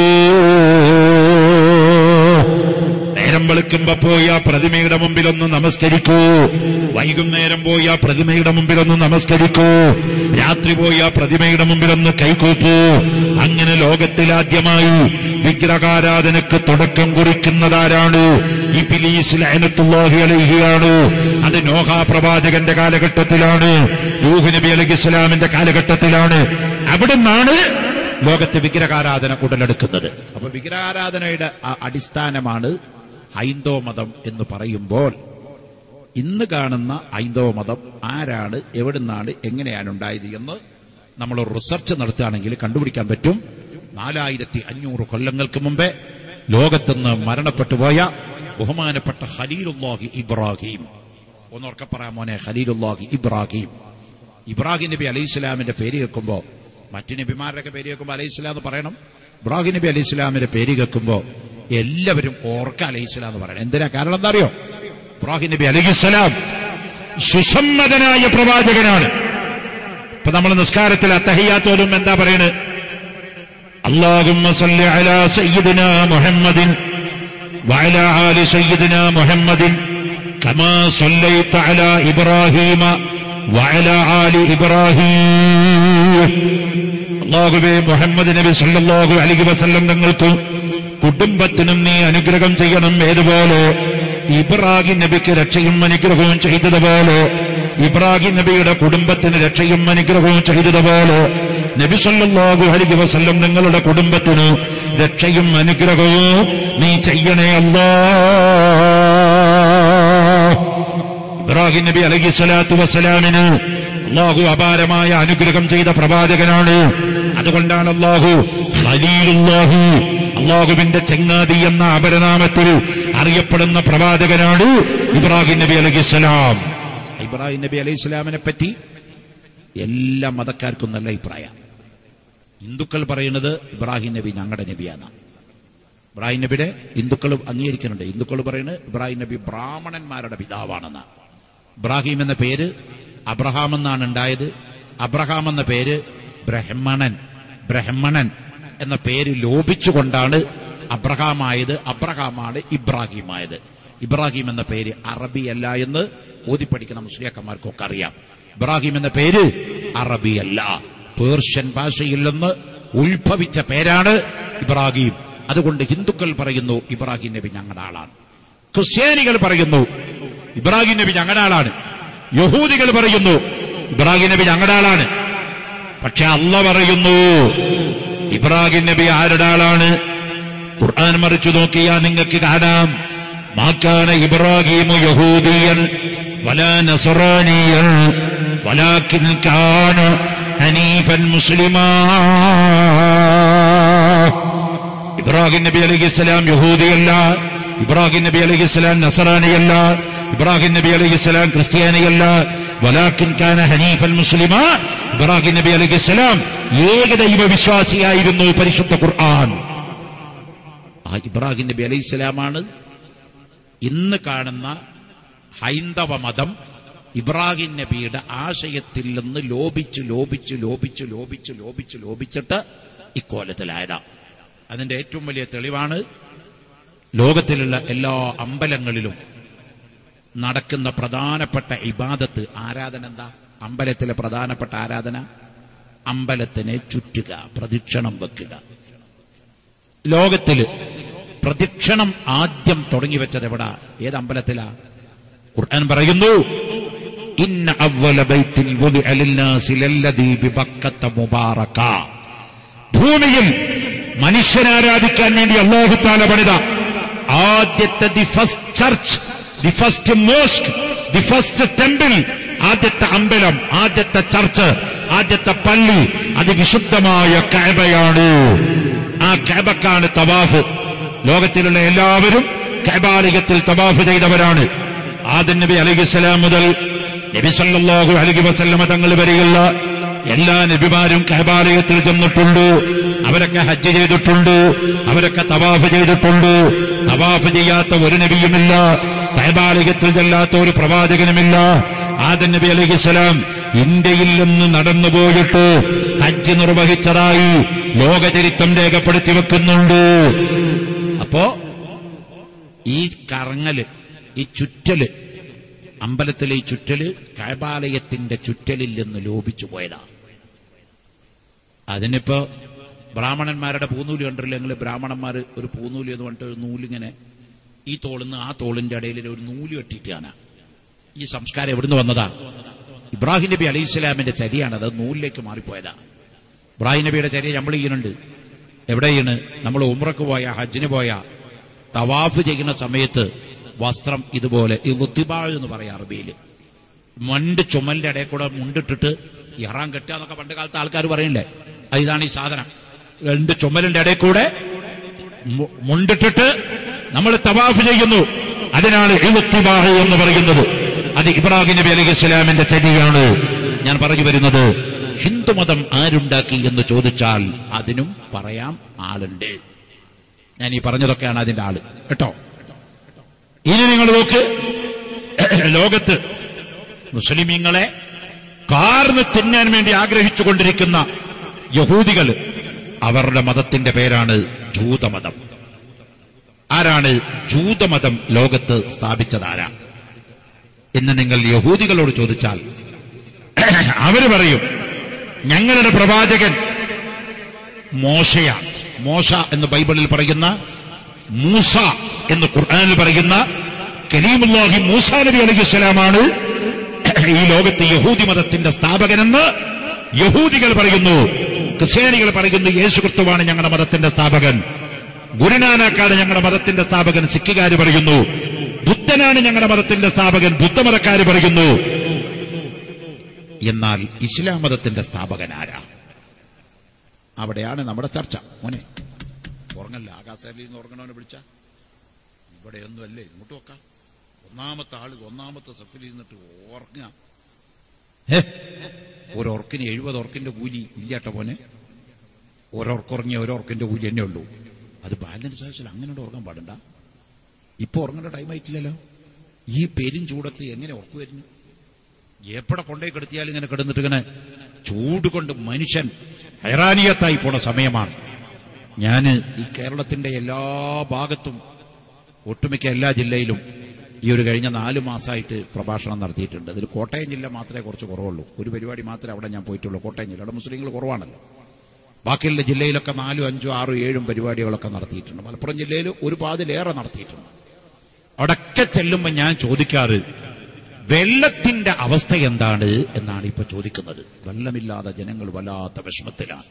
Speaker 1: നേരം വെളുക്കുമ്പോ പോയി ആ പ്രതിമയുടെ മുമ്പിലൊന്ന് നമസ്കരിക്കൂ. വൈകുന്നേരം പോയി ആ പ്രതിമയുടെ മുമ്പിലൊന്ന് നമസ്കരിക്കൂ. രാത്രി പോയി ആ പ്രതിമയുടെ മുമ്പിലൊന്ന് കൈകൂപ്പൂ. അങ്ങനെ ലോകത്തിലാദ്യമായി വിഗ്രഹാരാധനക്ക് തുടക്കം കുറിക്കുന്നതാരാണ്? ഇബ്ലീസ് ലഅനത്തുല്ലാഹി അലൈഹിയാണ്. അത് നോഹ പ്രവാചകന്റെ കാലഘട്ടത്തിലാണ്, നൂഹ് നബി അലൈഹിസ്സലാമിന്റെ കാലഘട്ടത്തിലാണ്. അവിടുന്നാണ് ലോകത്ത് വിഗ്രഹാരാധന ഉടലെടുക്കുന്നത്. അപ്പൊ വിഗ്രഹാരാധനയുടെ അടിസ്ഥാനമാണ് ഹൈന്ദവ മതം എന്ന് പറയുമ്പോൾ, ഇന്ന് കാണുന്ന ഹൈന്ദവ മതം ആരാണ്, എവിടുന്നാണ്, എങ്ങനെയാണ് ഉണ്ടായത് എന്ന് നമ്മൾ റിസർച്ച് നടത്തുകയാണെങ്കിൽ കണ്ടുപിടിക്കാൻ പറ്റും. 4500 കൊല്ലങ്ങൾക്ക് മുമ്പേ ലോകത്തുനിന്ന് മരണപ്പെട്ടുപോയ ബഹുമാനപ്പെട്ട ഖലീലുല്ലാഹി ഇബ്രാഹിം, ഒന്നോർക്കെ പറയാം മോനെ, ഖലീലുല്ലാഹി ഇബ്രാഹിം. ഇബ്രാഹിം നബി അലൈഹിസ്സലാമിന്റെ പേര് കേൾക്കുമ്പോ, മറ്റു നബിമാരുടെയൊക്കെ പേര് കേൾക്കുമ്പോൾ അലൈഹിസ്സലാം എന്ന് പറയണം. ഇബ്രാഹിം നബി അലൈഹിസ്സലാമിന്റെ പേര് കേൾക്കുമ്പോ എല്ലാവരും ഓർക്ക അലൈഹിസ്സലാം എന്ന് പറയണം. എന്തിനാ? കാരണം എന്താ അറിയോ? ഇബ്രാഹിം നബി അലൈഹിസ്സലാം സുസമ്മതനായ പ്രവാചകനാണ്. ഇപ്പൊ നമ്മൾ നിസ്കാരത്തിൽ അത്തഹിയ്യാത്തോലും എന്താ പറയണത്? അല്ലാഹുമ്മ സല്ലി അലാ സയ്യിദിനാ മുഹമ്മദിൻ വഅലാ ആലി സയ്യിദിനാ മുഹമ്മദിൻ കമാ സല്ലൈത അലാ ഇബ്രാഹീമ വഅലാ ആലി ഇബ്രാഹീം. അല്ലാഹുവേ, മുഹമ്മദ് നബി സല്ലല്ലാഹു അലൈഹി വസല്ലം തങ്ങൾക്കും കുടുംബത്തിനും നീ അനുഗ്രഹം ചെയ്യണം. ഏതുപോലെ ഇബ്രാഹിം നബിക്ക് രക്ഷയും അനുഗ്രഹവും ചെയ്തതുപോലെ, ഇബ്രാഹിം നബിയുടെ കുടുംബത്തിന് രക്ഷയും അനുഗ്രഹവും ചെയ്തതുപോലെ, നബി സല്ലല്ലാഹു അലൈഹി വസല്ലം നിങ്ങളുടെ കുടുംബത്തിന് രക്ഷയും അനുഗ്രഹവും നീ ചെയ്യണേ അല്ലാഹ്. ഇബ്രാഹിം നബി അലൈഹി സ്വലാത്തു വസ്സലാമിന് അല്ലാഹു അപാരമായ അനുഗ്രഹം ചെയ്ത പ്രവാചകനാണ്. അതുകൊണ്ടാണ് അല്ലാഹു ഖലീലുല്ലാഹി, അല്ലാഹുവിന്റെ ചങ്ങാതി എന്ന അപരനാമത്തിൽ അറിയപ്പെടുന്ന പ്രവാചകനാണ് ഇബ്രാഹിം നബി അലൈഹിസ്സലാം. ഇബ്രാഹിം നബി അലൈഹിസ്സലാമിനെ പറ്റി എല്ലാ മതക്കാർക്കും നല്ല അഭിപ്രായം. ഹിന്ദുക്കൾ പറയുന്നത് ഇബ്രാഹിം നബി ഞങ്ങളുടെ നബിയാണ്. ഇബ്രാഹിം നബിയുടെ ഹിന്ദുക്കൾ അംഗീകരിക്കുന്നുണ്ട്. ഹിന്ദുക്കൾ പറയുന്നത് ഇബ്രാഹിം നബി ബ്രാഹ്മണന്മാരുടെ പിതാവാണെന്നാണ്. ഇബ്രാഹിം എന്ന പേര് അബ്രഹാം എന്നാണ് ഉണ്ടായത്. അബ്രഹാം എന്ന പേര് ബ്രഹ്മണൻ എന്ന പേര് ലോപിച്ചുകൊണ്ടാണ് അബ്രഹാമായത്. അബ്രഹാമാണ് ഇബ്രാഹിമായത്. ഇബ്രാഹിം എന്ന പേര് അറബിയല്ല എന്ന് ഓതിപ്പടിക്കുന്ന മുസ്ലിയാക്കന്മാർക്കൊക്കെ അറിയാം. ഇബ്രാഹിം എന്ന പേര് അറബിയല്ല, പേർഷ്യൻ ഭാഷയിൽ നിന്ന് ഉത്ഭവിച്ച പേരാണ് ഇബ്രാഹിം. അതുകൊണ്ട് ഹിന്ദുക്കൾ പറയുന്നു ഇബ്രാഹിം നബി ഞങ്ങളുടെ ആളാണ്. ക്രിസ്ത്യാനികൾ പറയുന്നു ഇബ്രാഹിം നബി ഞങ്ങളുടെ ആളാണ്. യഹൂദികൾ പറയുന്നു ഇബ്രാഹിം നബി ഞങ്ങളുടെ ആളാണ്. പക്ഷെ അല്ലാഹ് പറയുന്നു ഇബ്രാഹിം നബി ആരുടെ ആളാണ്? ഖുർആൻ മറിച്ചു നോക്കിയാൽ നിങ്ങൾക്ക് കാണാം, മാകാന ഇബ്രാഹിമു യഹൂദിയൻ വലാ നസ്റാനിയൻ വലാകിൻ കാന ഹനീഫൻ മുസ്ലിമാ. ഇബ്രാഹിം നബി അലൈഹിസ്സലാം യഹൂദിയല്ല, ഇബ്രാഹിം നബി അലൈഹിസ്സലാം നസ്റാനിയല്ല, ഇബ്രാഹിം നബി അലൈഹിസ്സലാം ക്രിസ്ത്യാനിയല്ല. വലാകിൻ കാന ഹനീഫൻ മുസ്ലിമാ. ഇബ്രാഹിം നബി അലൈഹിസ്സലാം ഏകദൈവ വിശ്വാസിയായിരുന്നു. പരിശുദ്ധ ഖുർആൻ ആ ഇബ്രാഹിം നബി അലൈഹിസ്സലാമാണ് ഇന്ന് കാണുന്ന ഹൈന്ദവ മതം ഇബ്രാഹിം നബിയുടെ ആശയത്തിൽ നിന്ന് ലോപിച്ചിട്ട് ഇക്കോലത്തിലായതാണ്. അതിന്റെ ഏറ്റവും വലിയ തെളിവാണ് ലോകത്തിലുള്ള എല്ലാ അമ്പലങ്ങളിലും നടക്കുന്ന പ്രധാനപ്പെട്ട ഇബാദത്ത്, ആരാധന. എന്താ അമ്പലത്തിലെ പ്രധാനപ്പെട്ട ആരാധന? അമ്പലത്തിനെ ചുറ്റുക, പ്രദക്ഷിണം വെക്കുക. ലോകത്തില് പ്രദക്ഷിണം ആദ്യം തുടങ്ങി വെച്ചത് എവിടാ? ഏത് അമ്പലത്തിലാ? ഖുർആൻ പറയുന്നു, ഇന്ന അവ്വല ബൈത്തിൻ വുദിഅ ലിന്നാസി ലല്ലദീ ബിബക്കത മുബാറക. ഭൂമിയിൽ മനുഷ്യനാരാധിക്കാൻ വേണ്ടി അല്ലാഹു തആല പണിത ആദ്യത്തെ the first church, the first mosque, the first temple, ആദ്യത്തെ അമ്പലം, ആദ്യത്തെ ചർച്ച്, ആദ്യത്തെ പള്ളി, അത് വിശുദ്ധമായ കഅബയാണ്. ആ കഅബക്കാണ് തവാഫ്. ലോകത്തിലുള്ള എല്ലാവരും കഅബാലയത്തിൽ തവാഫ് ചെയ്തവരാണ്. ആദം നബി അലൈഹിസ്സലാം മുതൽ നബി സല്ലല്ലാഹു അലൈഹി വസല്ലമ തങ്ങൾ വരെയുള്ള എല്ലാ നബിമാരും കഅബാലയത്തിൽ ചെന്നിട്ടുണ്ട്. അവരൊക്കെ ഹജ്ജ് ചെയ്തിട്ടുണ്ട്, അവരൊക്കെ തവാഫ് ചെയ്തിട്ടുണ്ട്. തവാഫ് ചെയ്യാത്ത ഒരു നബിയുമില്ല, കഅബാലയത്തിൽ ചെല്ലാത്ത ഒരു പ്രവാചകനുമില്ല. ആദം നബി അലൈഹിസ്സലാം ഇന്ത്യയിൽ നിന്ന് നടന്നുപോയിട്ട് ഹജ്ജ് നിർവഹിച്ചതായി ലോകചരിത്രം രേഖപ്പെടുത്തി വെക്കുന്നുണ്ട്. അപ്പോ ഈ കറങ്ങല്, ഈ ചുറ്റല്, അമ്പലത്തിലെ ഈ ചുറ്റല് കഅബാലയത്തിന്റെ ചുറ്റലിൽ നിന്ന് ലോപിച്ചു പോയതാ. അതിനിപ്പോ ബ്രാഹ്മണന്മാരുടെ പൂനൂല് കണ്ടില്ല നിങ്ങൾ? ബ്രാഹ്മണന്മാർ ഒരു പൂനൂല് എന്ന് പറഞ്ഞിട്ട് ഒരു നൂലിങ്ങനെ ഈ തോളിന്ന് ആ തോളിന്റെ ഇടയിൽ ഒരു നൂല് കെട്ടിയിട്ടാണ്. ഈ സംസ്കാരം എവിടുന്ന് വന്നതാ? ഇബ്രാഹിം നബി അലൈഹി സ്വലാമിന്റെ ചര്യയാണ്. അത് നൂലിലേക്ക് മാറിപ്പോയതാ. ഇബ്രാഹിം നബിയുടെ ചര്യ നമ്മൾ ചെയ്യുന്നുണ്ട്. എവിടെയാണ്? നമ്മൾ ഉംറക്ക് പോയ, ഹജ്ജിന് പോയ, തവാഫ് ചെയ്യുന്ന സമയത്ത് വസ്ത്രം ഇതുപോലെ ഇളുത്തിബാഴ് എന്ന് പറയാം അറബിയിൽ. മണ്ട് ചുമലിന്റെ ഇടയിൽ കൂടെ മുണ്ടിട്ടിട്ട് ഇഹ്റാം കെട്ടുക എന്നൊക്കെ പണ്ട് കാലത്ത് ആൾക്കാർ പറയണ്ടേ. ഇതാണ് ഈ സാധനം. രണ്ട് ചുമലിന്റെ ഇടയിൽ കൂടെ മുണ്ടിട്ടിട്ട് നമ്മൾ തവാഫ് ചെയ്യുന്നു. അതിനാണ് ഇളുത്തിബാഴ് എന്ന് പറയുന്നത്. അത് ഇബ്രാഹിം നബി അലൈഹി സ്വലാമിന്റെ ചര്യയാണ്. ഞാൻ പറഞ്ഞു വരുന്നത്, ഹിന്ദുമതം ആരുണ്ടാക്കി എന്ന് ചോദിച്ചാൽ അതിനും പറയാം ആളുണ്ട്. ഞാൻ ഈ പറഞ്ഞതൊക്കെയാണ് അതിന്റെ ആള് കേട്ടോ. ഇനി നിങ്ങൾ നോക്ക്, ലോകത്ത് മുസ്ലിമീങ്ങളെ കാർന്ന് തിന്നാൻ വേണ്ടി ആഗ്രഹിച്ചു കൊണ്ടിരിക്കുന്ന യഹൂദികൾ, അവരുടെ മതത്തിന്റെ പേരാണ് ജൂതമതം. ആരാണ് ജൂതമതം ലോകത്ത് സ്ഥാപിച്ചതാരാ എന്ന് നിങ്ങൾ യഹൂദികളോട് ചോദിച്ചാൽ അവര് പറയും, ഞങ്ങളുടെ പ്രവാചകൻ മോശയാണ്. മോശ എന്ന് ബൈബിളിൽ പറയുന്ന, മൂസ എന്ന് ഖുർആനിൽ പറയുന്ന കലീമുല്ലാഹി മൂസ നബി അലൈഹിസ്സലാമാണ് ഈ ലോകത്ത് യഹൂദി മതത്തിന്റെ സ്ഥാപകനെന്ന് യഹൂദികൾ പറയുന്നു. ക്രിസ്ത്യാനികൾ പറയുന്നു യേശുക്രിസ്തുവാണ് ഞങ്ങളുടെ മതത്തിന്റെ സ്ഥാപകൻ. ഗുരുനാനാക്കാണ് ഞങ്ങളുടെ മതത്തിന്റെ സ്ഥാപകൻ. സിഖുകാര് പറയുന്നു ബുദ്ധനാണ് ഞങ്ങളുടെ മതത്തിന്റെ സ്ഥാപകൻ. ബുദ്ധമതക്കാര് പറയുന്നു. എന്നാൽ ഇസ്ലാം മതത്തിന്റെ സ്ഥാപകൻ ആരാ? അവിടെയാണ് നമ്മുടെ ചർച്ച. മോനെ ഉറങ്ങല്ല, ആകാശയിൽ നിന്ന് ഉറങ്ങണവനെ വിളിച്ച ഇവിടെയൊന്നുമല്ലേ, ഇങ്ങോട്ട് വെക്കാം. ഒന്നാമത്തെ ആള് ഒന്നാമത്തെ സഫിൽ ഇരുന്നിട്ട് ഉറങ്ങുക. ഒരോർക്കിന് 70 ഓർക്കിന്റെ കൂലി ഇല്ലാട്ടോ മോനെ. ഒരോർക്കുറങ്ങിയ ഒരോർക്കിന്റെ കൂലി തന്നെ ഉള്ളൂ. അത് ബാലൻസ് ആവശ്യം അങ്ങനെ ഉറങ്ങാൻ പാടണ്ട. ഇപ്പൊ ഉറങ്ങേണ്ട ടൈം ആയിട്ടില്ലല്ലോ. ഈ പെരും ചൂടത്ത് എങ്ങനെ ഉറക്കു വരുന്നു? എപ്പടെ കൊണ്ടേ കിടത്തിയാലും ഇങ്ങനെ കിടന്നിട്ട് ഇങ്ങനെ ചൂട് കൊണ്ട് മനുഷ്യൻ ഹൈറാനിയത്തായി പോണ സമയമാണ്. ഞാന് ഈ കേരളത്തിന്റെ എല്ലാ ഭാഗത്തും, ഒട്ടുമിക്ക എല്ലാ ജില്ലയിലും ഈ ഒരു കഴിഞ്ഞ 4 മാസമായിട്ട് പ്രഭാഷണം നടത്തിയിട്ടുണ്ട്. അതിൽ കോട്ടയം ജില്ല മാത്രമേ കുറച്ച് കുറവുള്ളൂ. ഒരു പരിപാടി മാത്രമേ അവിടെ ഞാൻ പോയിട്ടുള്ളൂ. കോട്ടയം ജില്ല, അവിടെ മുസ്ലിങ്ങൾ കുറവാണല്ലോ. ബാക്കിയുള്ള ജില്ലയിലൊക്കെ 4, 5, 6, 7 പരിപാടികളൊക്കെ നടത്തിയിട്ടുണ്ട്. മലപ്പുറം ജില്ലയിൽ ഒരു പാതിലേറെ നടത്തിയിട്ടുണ്ട്. അവിടൊക്കെ ചെല്ലുമ്പോൾ ഞാൻ ചോദിക്കാറ്, വെള്ളത്തിന്റെ അവസ്ഥ എന്താണ് എന്നാണ് ഇപ്പൊ ചോദിക്കുന്നത്. വെള്ളമില്ലാതെ ജനങ്ങൾ വല്ലാത്ത വിഷമത്തിലാണ്.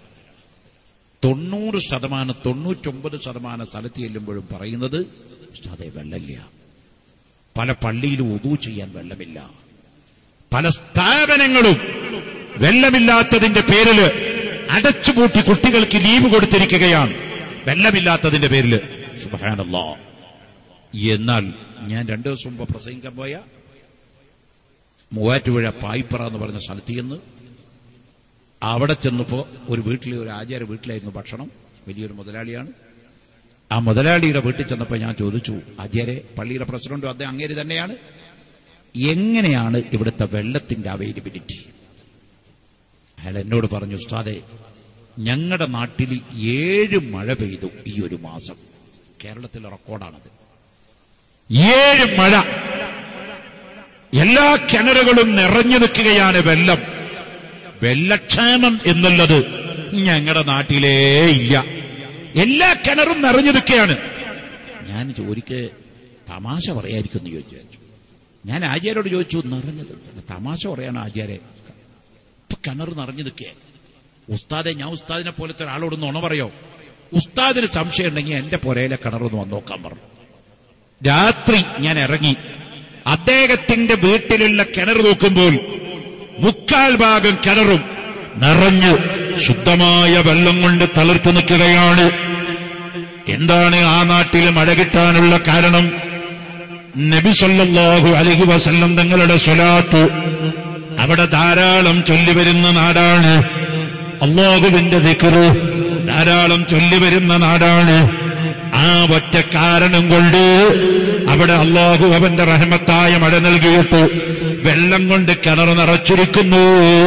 Speaker 1: 90%, 99% സ്ഥലത്ത് ചെല്ലുമ്പോഴും പറയുന്നത് ഉസ്താദേ വെള്ളമില്ല. പല പള്ളിയിലും ഉദു ചെയ്യാൻ വെള്ളമില്ല. പല സ്ഥാപനങ്ങളും വെള്ളമില്ലാത്തതിന്റെ പേരിൽ അടച്ചുപൂട്ടി കുട്ടികൾക്ക് ലീവ് കൊടുത്തിരിക്കുകയാണ്. വെള്ളമില്ലാത്തതിന്റെ പേരിൽ. സുബ്ഹാനല്ലാഹ്. എന്നാൽ ഞാൻ 2 ദിവസം മുമ്പ് പ്രസംഗിക്കാൻ പോയ മൂവാറ്റുപുഴ പായിപ്പറ എന്ന് പറഞ്ഞ സ്ഥലത്ത് ചെന്ന് അവിടെ ചെന്നപ്പോ ഒരു വീട്ടിലെ ഒരു ആചാര്യ വീട്ടിലായിരുന്നു ഭക്ഷണം. വലിയൊരു മുതലാളിയാണ്. ആ മുതലാളിയുടെ വീട്ടിൽ ചെന്നപ്പോൾ ഞാൻ ചോദിച്ചു, ആചാര്യ, പള്ളിയുടെ പ്രസിഡന്റും അദ്ദേഹം അങ്ങേര് തന്നെയാണ്, എങ്ങനെയാണ് ഇവിടുത്തെ വെള്ളത്തിന്റെ അവൈലബിലിറ്റി? അയാൾ എന്നോട് പറഞ്ഞു, ഉസ്താദേ, ഞങ്ങളുടെ നാട്ടിൽ 7 മഴ പെയ്തു ഈ ഒരു മാസം. കേരളത്തിലെ റെക്കോർഡാണത്. 7 മഴ. എല്ലാ കിണറുകളും നിറഞ്ഞു നിൽക്കുകയാണ് വെള്ളം. വെള്ളക്ഷാമം എന്നുള്ളത് ഞങ്ങളുടെ നാട്ടിലേ ഇല്ല. എല്ലാ കിണറും നിറഞ്ഞു നിൽക്കുകയാണ്. ഞാൻ ഒരിക്കൽ തമാശ പറയായിരിക്കുന്നു ചോദിച്ചു. ഞാൻ ആചാര്യോട് ചോദിച്ചു, നിറഞ്ഞത് തമാശ പറയാണ് ആചാര്യ, ഇപ്പൊ കിണർ നിറഞ്ഞു നിൽക്കേ. ഉസ്താദെ, ഞാൻ ഉസ്താദിനെ പോലത്തെ ഒരാളോട് നുണ പറയോ? ഉസ്താദിന് സംശയം ഉണ്ടെങ്കിൽ എന്റെ പുരയിലെ കിണറൊന്ന് വന്ന് നോക്കാൻ പറഞ്ഞു. രാത്രി ഞാൻ ഇറങ്ങി അദ്ദേഹത്തിന്റെ വീട്ടിലുള്ള കിണർ നോക്കുമ്പോൾ 3/4 ഭാഗം കിണറും നിറഞ്ഞ് ശുദ്ധമായ വെള്ളം കൊണ്ട് തളിർത്തു നിൽക്കുകയാണ്. എന്താണ് ആ നാട്ടിൽ മഴ കിട്ടാനുള്ള കാരണം? നബി സല്ലല്ലാഹു അലൈഹി വസല്ലം തങ്ങളുടെ സ്വലാത്ത് അവിടെ ധാരാളം ചൊല്ലിവരുന്ന നാടാണ്. അല്ലാഹുവിന്റെ ദിക്ർ ധാരാളം ചൊല്ലിവരുന്ന നാടാണ്. ആ ഒറ്റ കാരണം കൊണ്ട് അവിടെ അല്ലാഹു അവന്റെ റഹ്മത്തായ മഴ നൽകിയിട്ട് വെള്ളം കൊണ്ട് കിണർ നിറച്ചിരിക്കുന്നു.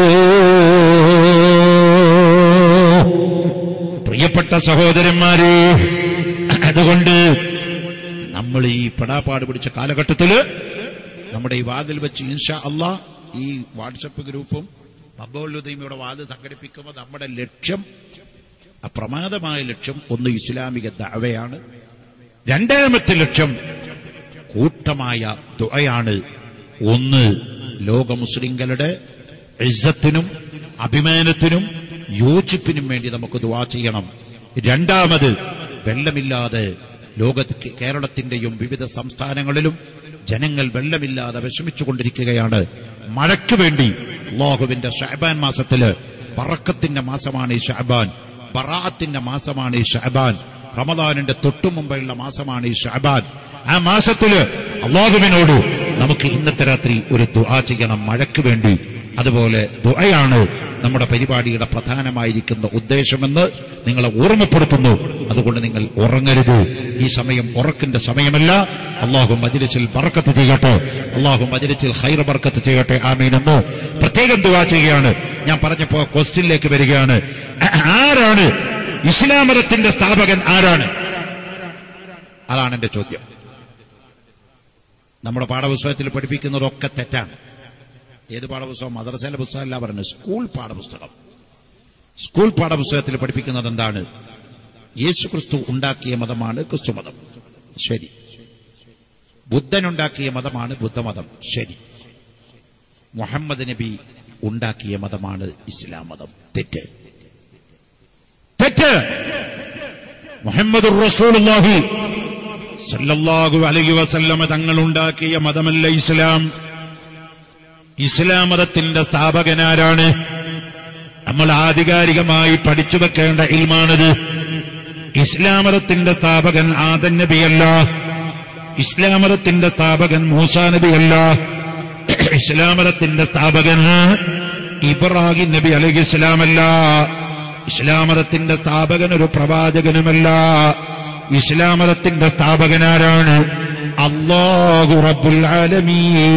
Speaker 1: പ്രിയപ്പെട്ട സഹോദരന്മാരെ, അതുകൊണ്ട് നമ്മൾ ഈ പെടാപ്പാട് പിടിച്ച കാലഘട്ടത്തില് നമ്മുടെ ഈ വാതിൽ വെച്ച് ഇൻഷാ അല്ലാഹ് ഈ വാട്സപ്പ് ഗ്രൂപ്പും മബ്ബൂലുദ്ദീനയുടെ വാതിൽ സംഘടിപ്പിക്കുമ്പോൾ നമ്മുടെ ലക്ഷ്യം, അപ്രമാദമായ ലക്ഷ്യം, ഒന്ന് ഇസ്ലാമിക ദഅവയാണ്. രണ്ടാമത്തെ ലക്ഷ്യം കൂട്ടമായ ദുആയാണ്. ഒന്ന് ലോക മുസ്ലിങ്ങളുടെ ഇസ്സത്തിനും അഭിമാനത്തിനും യോജിപ്പിനും വേണ്ടി നമുക്ക് ദുആ ചെയ്യണം. രണ്ടാമത് വെള്ളമില്ലാതെ കേരളത്തിന്റെയും വിവിധ സംസ്ഥാനങ്ങളിലും ജനങ്ങൾ വെള്ളമില്ലാതെ വിഷമിച്ചുകൊണ്ടിരിക്കുകയാണ്. മഴയ്ക്ക് വേണ്ടി അല്ലാഹുവിന്റെ ശഅബാൻ മാസത്തില് ബറക്കത്തിന്റെ മാസമാണ് ഈ ശഅബാൻ, ബറാഅത്തിന്റെ മാസമാണ് ഈ ശഅബാൻ, റമദാനിന്റെ തൊട്ടുമുമ്പുള്ള മാസമാണ് ഈ ശഅബാൻ. ആ മാസത്തില് അല്ലാഹുവിനോട് നമുക്ക് ഇന്നത്തെ രാത്രി ഒരു ദുആ ചെയ്യണം മഴയ്ക്ക് വേണ്ടി. അതുപോലെ ദുആയാണ് നമ്മുടെ പരിപാടിയുടെ പ്രധാനമായിരിക്കുന്ന ഉദ്ദേശമെന്ന് നിങ്ങളെ ഓർമ്മപ്പെടുത്തുന്നു. അതുകൊണ്ട് നിങ്ങൾ ഉറങ്ങരുത്. ഈ സമയം ഉറക്കിന്റെ സമയമല്ല. അല്ലാഹു മജ്ലിസിൽ ബറക്കത്ത് ചെയ്യട്ടെ, അല്ലാഹു മജ്ലിസിൽ ഖൈർ ബറക്കത്ത് ചെയ്യട്ടെ. ആമീൻ എന്ന് പ്രത്യേകം ദുആ ചെയ്യുകയാണ്. ഞാൻ പറഞ്ഞപ്പോ ക്വസ്റ്റ്യനിലേക്ക് വരികയാണ്. ആരാണ് ഇസ്ലാം മതത്തിന്റെ സ്ഥാപകൻ? ആരാണ്? അതാണ് എന്റെ ചോദ്യം. നമ്മുടെ പാഠപുസ്തകത്തിൽ പഠിപ്പിക്കുന്നതൊക്കെ തെറ്റാണ്. ഏത് പാഠപുസ്തകം? മദ്രസയിലെ പുസ്തകമല്ല പറഞ്ഞത്, സ്കൂൾ പാഠപുസ്തകം. സ്കൂൾ പാഠപുസ്തകത്തിൽ പഠിപ്പിക്കുന്നത് എന്താണ്? യേശുക്രിസ്തു ഉണ്ടാക്കിയ മതമാണ് ക്രിസ്തു മതം, ശരി. ബുദ്ധൻ ഉണ്ടാക്കിയ മതമാണ് ബുദ്ധമതം, ശരി. മുഹമ്മദ് നബി ഉണ്ടാക്കിയ മതമാണ് ഇസ്ലാം മതം, തെറ്റ്. തെറ്റ്. മുഹമ്മദുർ റസൂലുള്ളാഹി സല്ലല്ലാഹു അലൈഹി വസല്ലം തങ്ങൾ ഉണ്ടാക്കിയ മതമല്ല ഇസ്ലാം. ഇസ്ലാം മതത്തിന്റെ സ്ഥാപകനാരാണ്? നമ്മൾ ആധികാരികമായി പഠിച്ചു വെക്കേണ്ട ഇൽമാണത്. ഇസ്ലാം മതത്തിന്റെ സ്ഥാപകൻ ആദം നബിയല്ല, ഇസ്ലാം മതത്തിന്റെ സ്ഥാപകൻ മൂസാ നബിയല്ല, ഇസ്ലാം മതത്തിന്റെ സ്ഥാപകൻ ഇബ്രാഹിം നബി അലൈഹിസ്സലാമല്ല, ഇസ്ലാം മതത്തിന്റെ സ്ഥാപകൻ ഒരു പ്രവാചകനുമല്ല. ഇസ്ലാം മതത്തിന്റെ സ്ഥാപകനാരാണ്? അല്ലാഹു റബ്ബുൽ ആലമീൻ,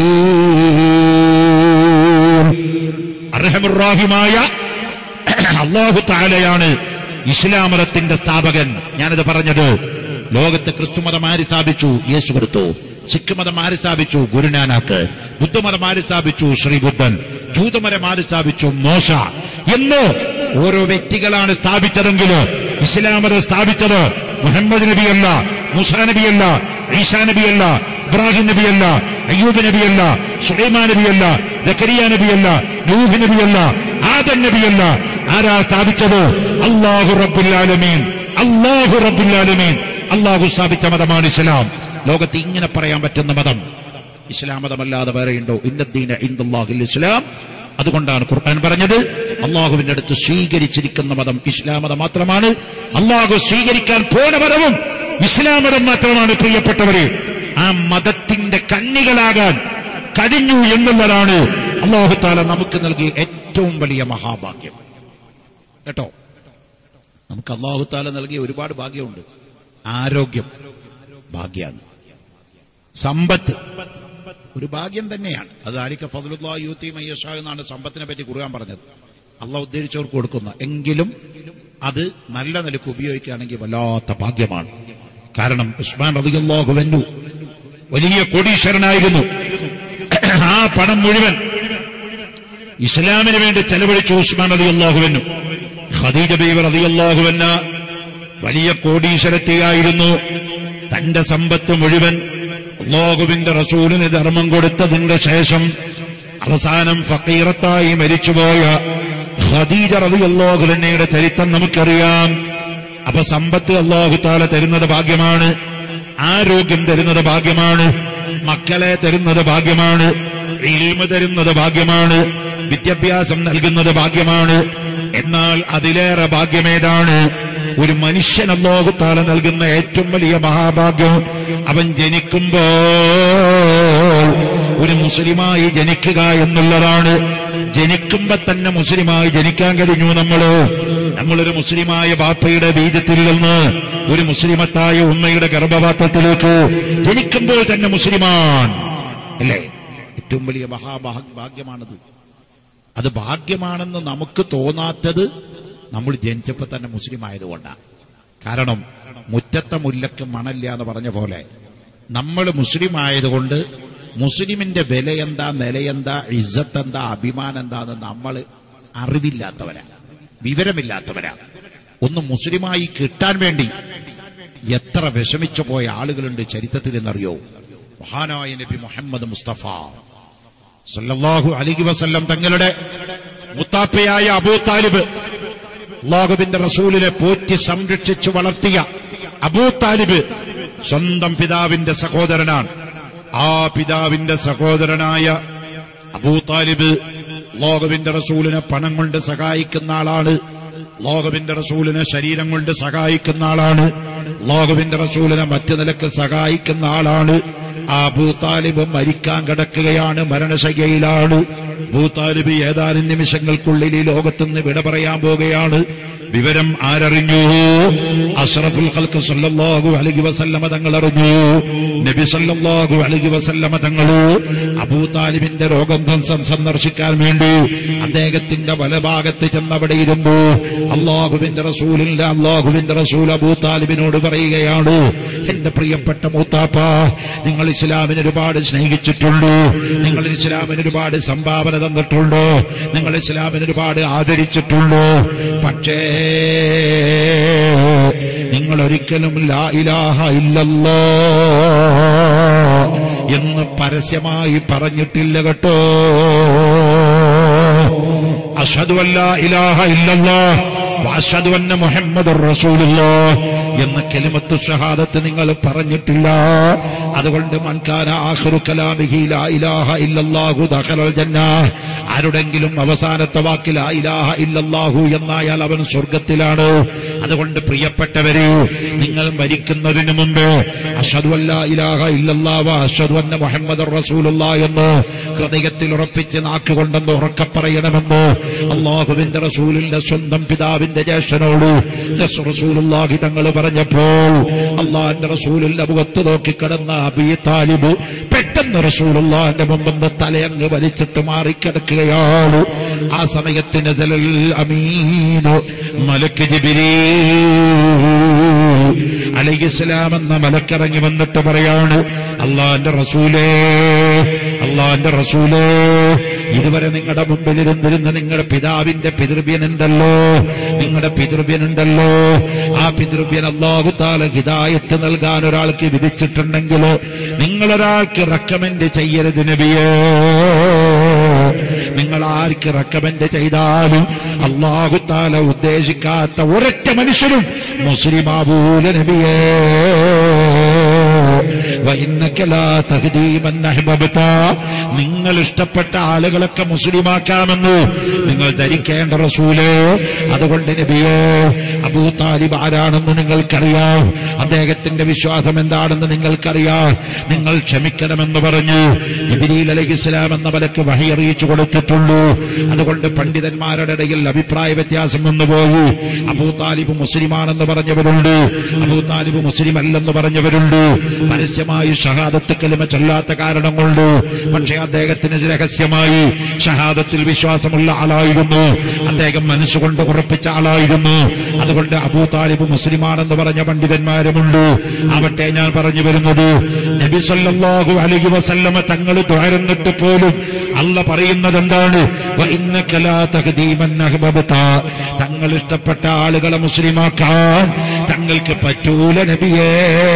Speaker 1: അർഹമുർ റഹീമായ അല്ലാഹു തആലയാണ് ഇസ്ലാം മതത്തിന്റെ സ്ഥാപകൻ. ഞാനത് പറഞ്ഞത്, ലോകത്ത് ക്രിസ്തുമതം ആര് സ്ഥാപിച്ചു? യേശു കൊടുത്തു. സിഖ് മതം ആര് സ്ഥാപിച്ചു? ഗുരുനാനാക്ക്. ബുദ്ധമതം ആര് സ്ഥാപിച്ചു? ശ്രീബുദ്ധൻ. ജൂതമതം ആര് സ്ഥാപിച്ചു? മോശ. എന്ന് ഓരോ വ്യക്തികളാണ് സ്ഥാപിച്ചതെങ്കിൽ ഇസ്ലാം മതം സ്ഥാപിച്ചത് മുഹമ്മദ് നബിയല്ല, മൂസാ നബിയല്ല, ഈസാ നബിയല്ല, ഇബ്രാഹിം നബിയല്ല, അയ്യൂബ് നബിയല്ല, സുലൈമാൻ നബിയല്ല, സക്കരിയ നബിയല്ല, നൂഹ് നബിയല്ല, ആദം നബിയല്ല. ആരാ സ്ഥാപിച്ചത്? അല്ലാഹു റബ്ബുൽ ആലമീൻ. അല്ലാഹു റബ്ബുൽ ആലമീൻ, അല്ലാഹു സ്ഥാപിച്ച മതമാണ് ഇസ്ലാം. ലോകത്ത് ഇങ്ങനെ പറയാൻ പറ്റുന്ന മതം ഇസ്ലാം മതമല്ലാതെ വേറെയുണ്ടോ? ഇന്നദ്ദീന ഇൻദല്ലാഹിൽ ഇസ്ലാം. അതുകൊണ്ടാണ് ഖുർആൻ പറഞ്ഞത് അല്ലാഹുവിന്റെ അടുത്ത് സ്വീകരിച്ചിരിക്കുന്ന മതം ഇസ്ലാം മതം മാത്രമാണ്. അല്ലാഹു സ്വീകരിക്കാൻ പോണ മതവും ഇസ്ലാം മതം മാത്രമാണ്. പ്രിയപ്പെട്ടവരെ, ആ മതത്തിന്റെ കണ്ണികളാകാൻ കഴിഞ്ഞു എന്നുള്ളതാണ് അല്ലാഹു തആല നമുക്ക് നൽകിയ ഏറ്റവും വലിയ മഹാഭാഗ്യം. കേട്ടോ, നമുക്ക് അല്ലാഹു തആല നൽകിയ ഒരുപാട് ഭാഗ്യമുണ്ട്. ആരോഗ്യം ഭാഗ്യാണ്, സമ്പത്ത് ഒരു ഭാഗ്യം തന്നെയാണ്. അത് ആലിക ഫദ്ലുല്ലാഹി യൂതി മൻ യശാ എന്നാണ് സമ്പത്തിനെ പറ്റി ഖുർആൻ പറഞ്ഞത്. അള്ളാഹു ഉദ്ദേശിച്ചവർക്ക് കൊടുക്കുന്ന, എങ്കിലും അത് നല്ല നിലക്ക് ഉപയോഗിക്കുകയാണെങ്കിൽ വല്ലാത്ത ഭാഗ്യമാണ്. കാരണം ഉസ്മാൻ റളിയല്ലാഹു അൻഹു വലിയ കോടീശ്വരനായിരുന്നു. ആ പണം മുഴുവൻ ഇസ്ലാമിന് വേണ്ടി ചെലവഴിച്ചു ഉസ്മാൻ റളിയല്ലാഹു അൻഹു. ഖദീജ ബീവി റളിയല്ലാഹു അൻഹ വലിയ കോടീശ്വരത്തിയായിരുന്നു. തന്റെ സമ്പത്ത് മുഴുവൻ അല്ലാഹുവിന്റെ റസൂലിന് ധർമ്മം കൊടുത്തതിന്റെ ശേഷം അവസാനം ഫഖീറത്തായി മരിച്ചുപോയ ഖദീജ റളിയല്ലാഹു അൻഹയുടെ ചരിത്രം നമുക്കറിയാം. അപ്പൊ സമ്പത്ത് അല്ലാഹു തആല തരുന്നത് ഭാഗ്യമാണ്, ആരോഗ്യം തരുന്നത് ഭാഗ്യമാണ്, മക്കളെ തരുന്നത് ഭാഗ്യമാണ്, ഇൽമ് തരുന്നത് ഭാഗ്യമാണ്, വിദ്യാഭ്യാസം നൽകുന്നത് ഭാഗ്യമാണ്. എന്നാൽ അതിലേറെ ഭാഗ്യമേതാണ്? ഒരു മനുഷ്യൻ അല്ലാഹു തആല നൽകുന്ന ഏറ്റവും വലിയ മഹാഭാഗ്യം, അവൻ ജനിക്കുമ്പോൾ ഒരു മുസ്ലിമായി ജനിക്കുക എന്നുള്ളതാണ്. ജനിക്കുമ്പോ തന്നെ മുസ്ലിമായി ജനിക്കാൻ കഴിഞ്ഞു. നമ്മളൊരു മുസ്ലിമായ ബാപ്പയുടെ ബീജത്തിൽ നിന്ന് ഒരു മുസ്ലിമത്തായ ഉമ്മയുടെ ഗർഭപാത്രത്തിലേക്ക് ജനിക്കുമ്പോൾ തന്നെ മുസ്ലിമാൻ അല്ലേ? ഏറ്റവും വലിയ മഹാഭാഗ്യമാണത്. അത് ഭാഗ്യമാണെന്ന് നമുക്ക് തോന്നാത്തത് നമ്മൾ ജനിച്ചപ്പോ തന്നെ മുസ്ലിം ആയതുകൊണ്ടാണ്. കാരണം മുറ്റത്തെ മുല്ലക്ക് മണല്ല എന്ന് പറഞ്ഞ പോലെ നമ്മൾ മുസ്ലിം ആയതുകൊണ്ട് മുസ്ലിമിന്റെ വിലയെന്താ, നിലയെന്താ, ഇസ്സത്ത് എന്താ, അഭിമാനം എന്താന്ന് നമ്മൾ അറിവില്ലാത്തവരാ, വിവരമില്ലാത്തവരാ. ഒന്ന് മുസ്ലിമായി കിട്ടാൻ വേണ്ടി എത്ര വിഷമിച്ചു പോയ ആളുകളുണ്ട് ചരിത്രത്തിൽ എന്നറിയോ? മഹാനായ നബി മുഹമ്മദ് മുസ്തഫ സല്ലല്ലാഹു അലൈഹി വസല്ലം തങ്ങളുടെ മുത്താപ്പയായ അബൂ താലിബ്, അല്ലാഹുവിന്റെ റസൂലിനെ പോറ്റി സംരക്ഷിച്ചു വളർത്തിയ അബൂ താലിബ് സ്വന്തം പിതാവിന്റെ സഹോദരനാണ്. ആ പിതാവിന്റെ സഹോദരനായ അബൂ താലിബ് അല്ലാഹുവിന്റെ റസൂലിനെ പണം കൊണ്ട് സഹായിക്കുന്ന ആളാണ്, അല്ലാഹുവിന്റെ റസൂലിനെ ശരീരം കൊണ്ട് സഹായിക്കുന്ന ആളാണ്, അല്ലാഹുവിന്റെ റസൂലിനെ മറ്റു നിലക്ക് സഹായിക്കുന്ന ആളാണ്. ആ അബൂ താലിബ് മരിക്കാൻ കിടക്കുകയാണ്, മരണശയ്യയിലാണ്. അബൂ താലിബ് ഏതാനും നിമിഷങ്ങൾക്കുള്ളിൽ ഈ ലോകത്തുനിന്ന് വിട പറയാൻ പോകുകയാണ്. വിവരം ആരറിഞ്ഞു? അഷ്റഫുൽ ഖൽഖ് സല്ലല്ലാഹു അലൈഹി വസല്ലമ തങ്ങൾ അറിഞ്ഞു. നബി സല്ലല്ലാഹു അലൈഹി വസല്ലമ തങ്ങൾ അബൂ താലിബിന്റെ രോഗം സന്ദർശിക്കാൻ വേണ്ടി അദ്ദേഹത്തിന്റെ വലഭാഗത്ത് ചെന്നവിടെ ഇരുന്നു. അല്ലാഹുവിന്റെ റസൂൽ അബൂ താലിബിനോട് പറയുകയാണ്, എന്റെ പ്രിയപ്പെട്ട മൂത്താപ്പ, നിങ്ങൾ ഇസ്ലാമിനെ ഒരുപാട് സ്നേഹിച്ചിട്ടുണ്ട്, നിങ്ങൾ ഇസ്ലാമിന് ഒരുപാട് സംഭാവന തന്നിട്ടുണ്ട്, നിങ്ങൾ ഇസ്ലാമിനെ ഒരുപാട് ആദരിച്ചിട്ടുണ്ട്. പക്ഷേ നിങ്ങൾ ഒരിക്കലും ലാ ഇലാഹ ഇല്ലല്ലാഹ് എന്ന് പരസ്യമായി പറഞ്ഞിട്ടില്ല കേട്ടോ. അഷ്ഹദു അല്ലാ ഇലാഹ ഇല്ലല്ലാഹ് വഅഷ്ഹദു അന്ന മുഹമ്മദുർ റസൂലുള്ളാഹ് എന്ന കലിമത്തു ഷഹാദത്ത് നിങ്ങൾ പറഞ്ഞിട്ടില്ല. അതുകൊണ്ട് മൻ കാന ആഖിറു കലാമിഹി ലാ ഇലാഹ ഇല്ലല്ലാഹു ദഖലൽ ജന്ന, ആരുടെങ്കിലും അവസാനത്തെ വാക്ക് ലാ ഇലാഹ ഇല്ലല്ലാഹു എന്നായാൽ അവൻ സ്വർഗ്ഗത്തിലാണ്. അതുകൊണ്ട് പ്രിയപ്പെട്ടവരെ, നിങ്ങൾ മരിക്കുന്നതിന് മുമ്പ് അഷ്ഹദു അല്ലാ ഇലാഹ ഇല്ലല്ലാഹു വഅഷ്ഹദു അന്ന മുഹമ്മദുർ റസൂലുള്ളാഹ് എന്ന് ഹൃദയത്തിൽ ഉറപ്പിച്ച് നാക്കുകൊണ്ടെന്ന് ഉറക്കെ പറയണമെന്ന് അല്ലാഹുവിന്റെ റസൂലിന്റെ സ്വന്തം പിതാവിന്റെ ജ്യേഷ്ഠനോട് റസൂലുള്ളാഹി തങ്ങൾ പറഞ്ഞപ്പോൾ അല്ലാഹുവിന്റെ റസൂലിന്റെ മുഖത്ത് നോക്കിക്കിടന്ന അബീ താലിബ് പെട്ടെന്ന് റസൂലുള്ളാഹിന്റെ മുമ്പിൽ തലയങ്ങ് വലിച്ചിട്ട് മാറിക്കിടക്കുകയാണ്. ആ സമയത്ത് നസലൽ അമീനു മലക്ക് ജിബ്രീൽ അലൈഹിസ്സലാം എന്ന മലക്കിറങ്ങി വന്നിട്ട് പറയാണ്, അല്ലാഹുവിന്റെ റസൂലേ, ഇതുവരെ നിങ്ങളുടെ മുമ്പിൽ ഇരുന്നിരുന്ന നിങ്ങളുടെ പിതാവിന്റെ പിതൃവ്യനുണ്ടല്ലോ, ആ പിതൃവ്യൻ അല്ലാഹു തആല ഹിദായത്ത് നൽകാൻ ഒരാൾക്ക് വിധിച്ചിട്ടുണ്ടെങ്കിൽ നിങ്ങളൊരാൾക്ക് റെക്കമെൻഡ് ചെയ്യരുത് നബിയേ. നിങ്ങൾ ആർക്ക് റെക്കമെൻഡ് ചെയ്താലും അല്ലാഹു തആല ഉദ്ദേശിക്കാത്ത ഒരൊറ്റ മനുഷ്യരും മുസ്ലിമാവൂല നബിയേ. നിങ്ങൾ ഇഷ്ടപ്പെട്ട ആളുകളൊക്കെ മുസ്ലിമാക്കാമെന്ന് നിങ്ങൾ ധരിക്കേണ്ട റസൂലേ. അതുകൊണ്ട് നബിയേ, അബൂ താലിബ് ആരാണെന്ന് നിങ്ങൾക്കറിയാം, അദ്ദേഹത്തിന്റെ വിശ്വാസം എന്താണെന്ന് നിങ്ങൾക്കറിയാം, നിങ്ങൾ ക്ഷമിക്കണമെന്ന് പറഞ്ഞു ജിബ്രീൽ അലൈഹിസ്സലാം എന്ന മലക്ക് വഹി അറിയിച്ചു കൊടുത്തിട്ടുള്ളൂ. അതുകൊണ്ട് പണ്ഡിതന്മാരുടെ ഇടയിൽ അഭിപ്രായ വ്യത്യാസം വന്നുപോയി. അബൂ താലിബ് മുസ്ലിമാണെന്ന് പറഞ്ഞവരുണ്ട്, അബൂ താലിബ് മുസ്ലിം അല്ലെന്ന് പറഞ്ഞവരുണ്ട്. പരസ്യമായി ഷഹാദത്ത് കലിമ ചൊല്ലാത്ത കാരണം കൊണ്ട്, പക്ഷേ അദ്ദേഹത്തിന് രഹസ്യമായി ഷഹാദത്തിൽ വിശ്വാസമുള്ള ആളായിരുന്നു, അദ്ദേഹം മനസ്സുകൊണ്ട് ഉറപ്പിച്ച ആളായിരുന്നു. അതുകൊണ്ട് അബൂ താലിബ് മുസ്ലിമാണെന്ന് പറഞ്ഞ പണ്ഡിതന്മാരുമുണ്ട്. ആവട്ടെ, ഞാൻ പറഞ്ഞു വരുന്നത്, നബി സല്ലല്ലാഹു അലൈഹി വസല്ലമ തങ്ങൾ തുഴർന്നിട്ട് പോലും അല്ല പറയുന്നത് എന്താണ്? വഇന്നക ലാ തഹ്ദീ മൻ അഹ്ബബ്ത, തങ്ങൾ ഇഷ്ടപ്പെട്ട ആളുകളെ മുസ്ലിമാക്കാൻ തങ്ങൾക്ക് പറ്റൂല നബിയേ.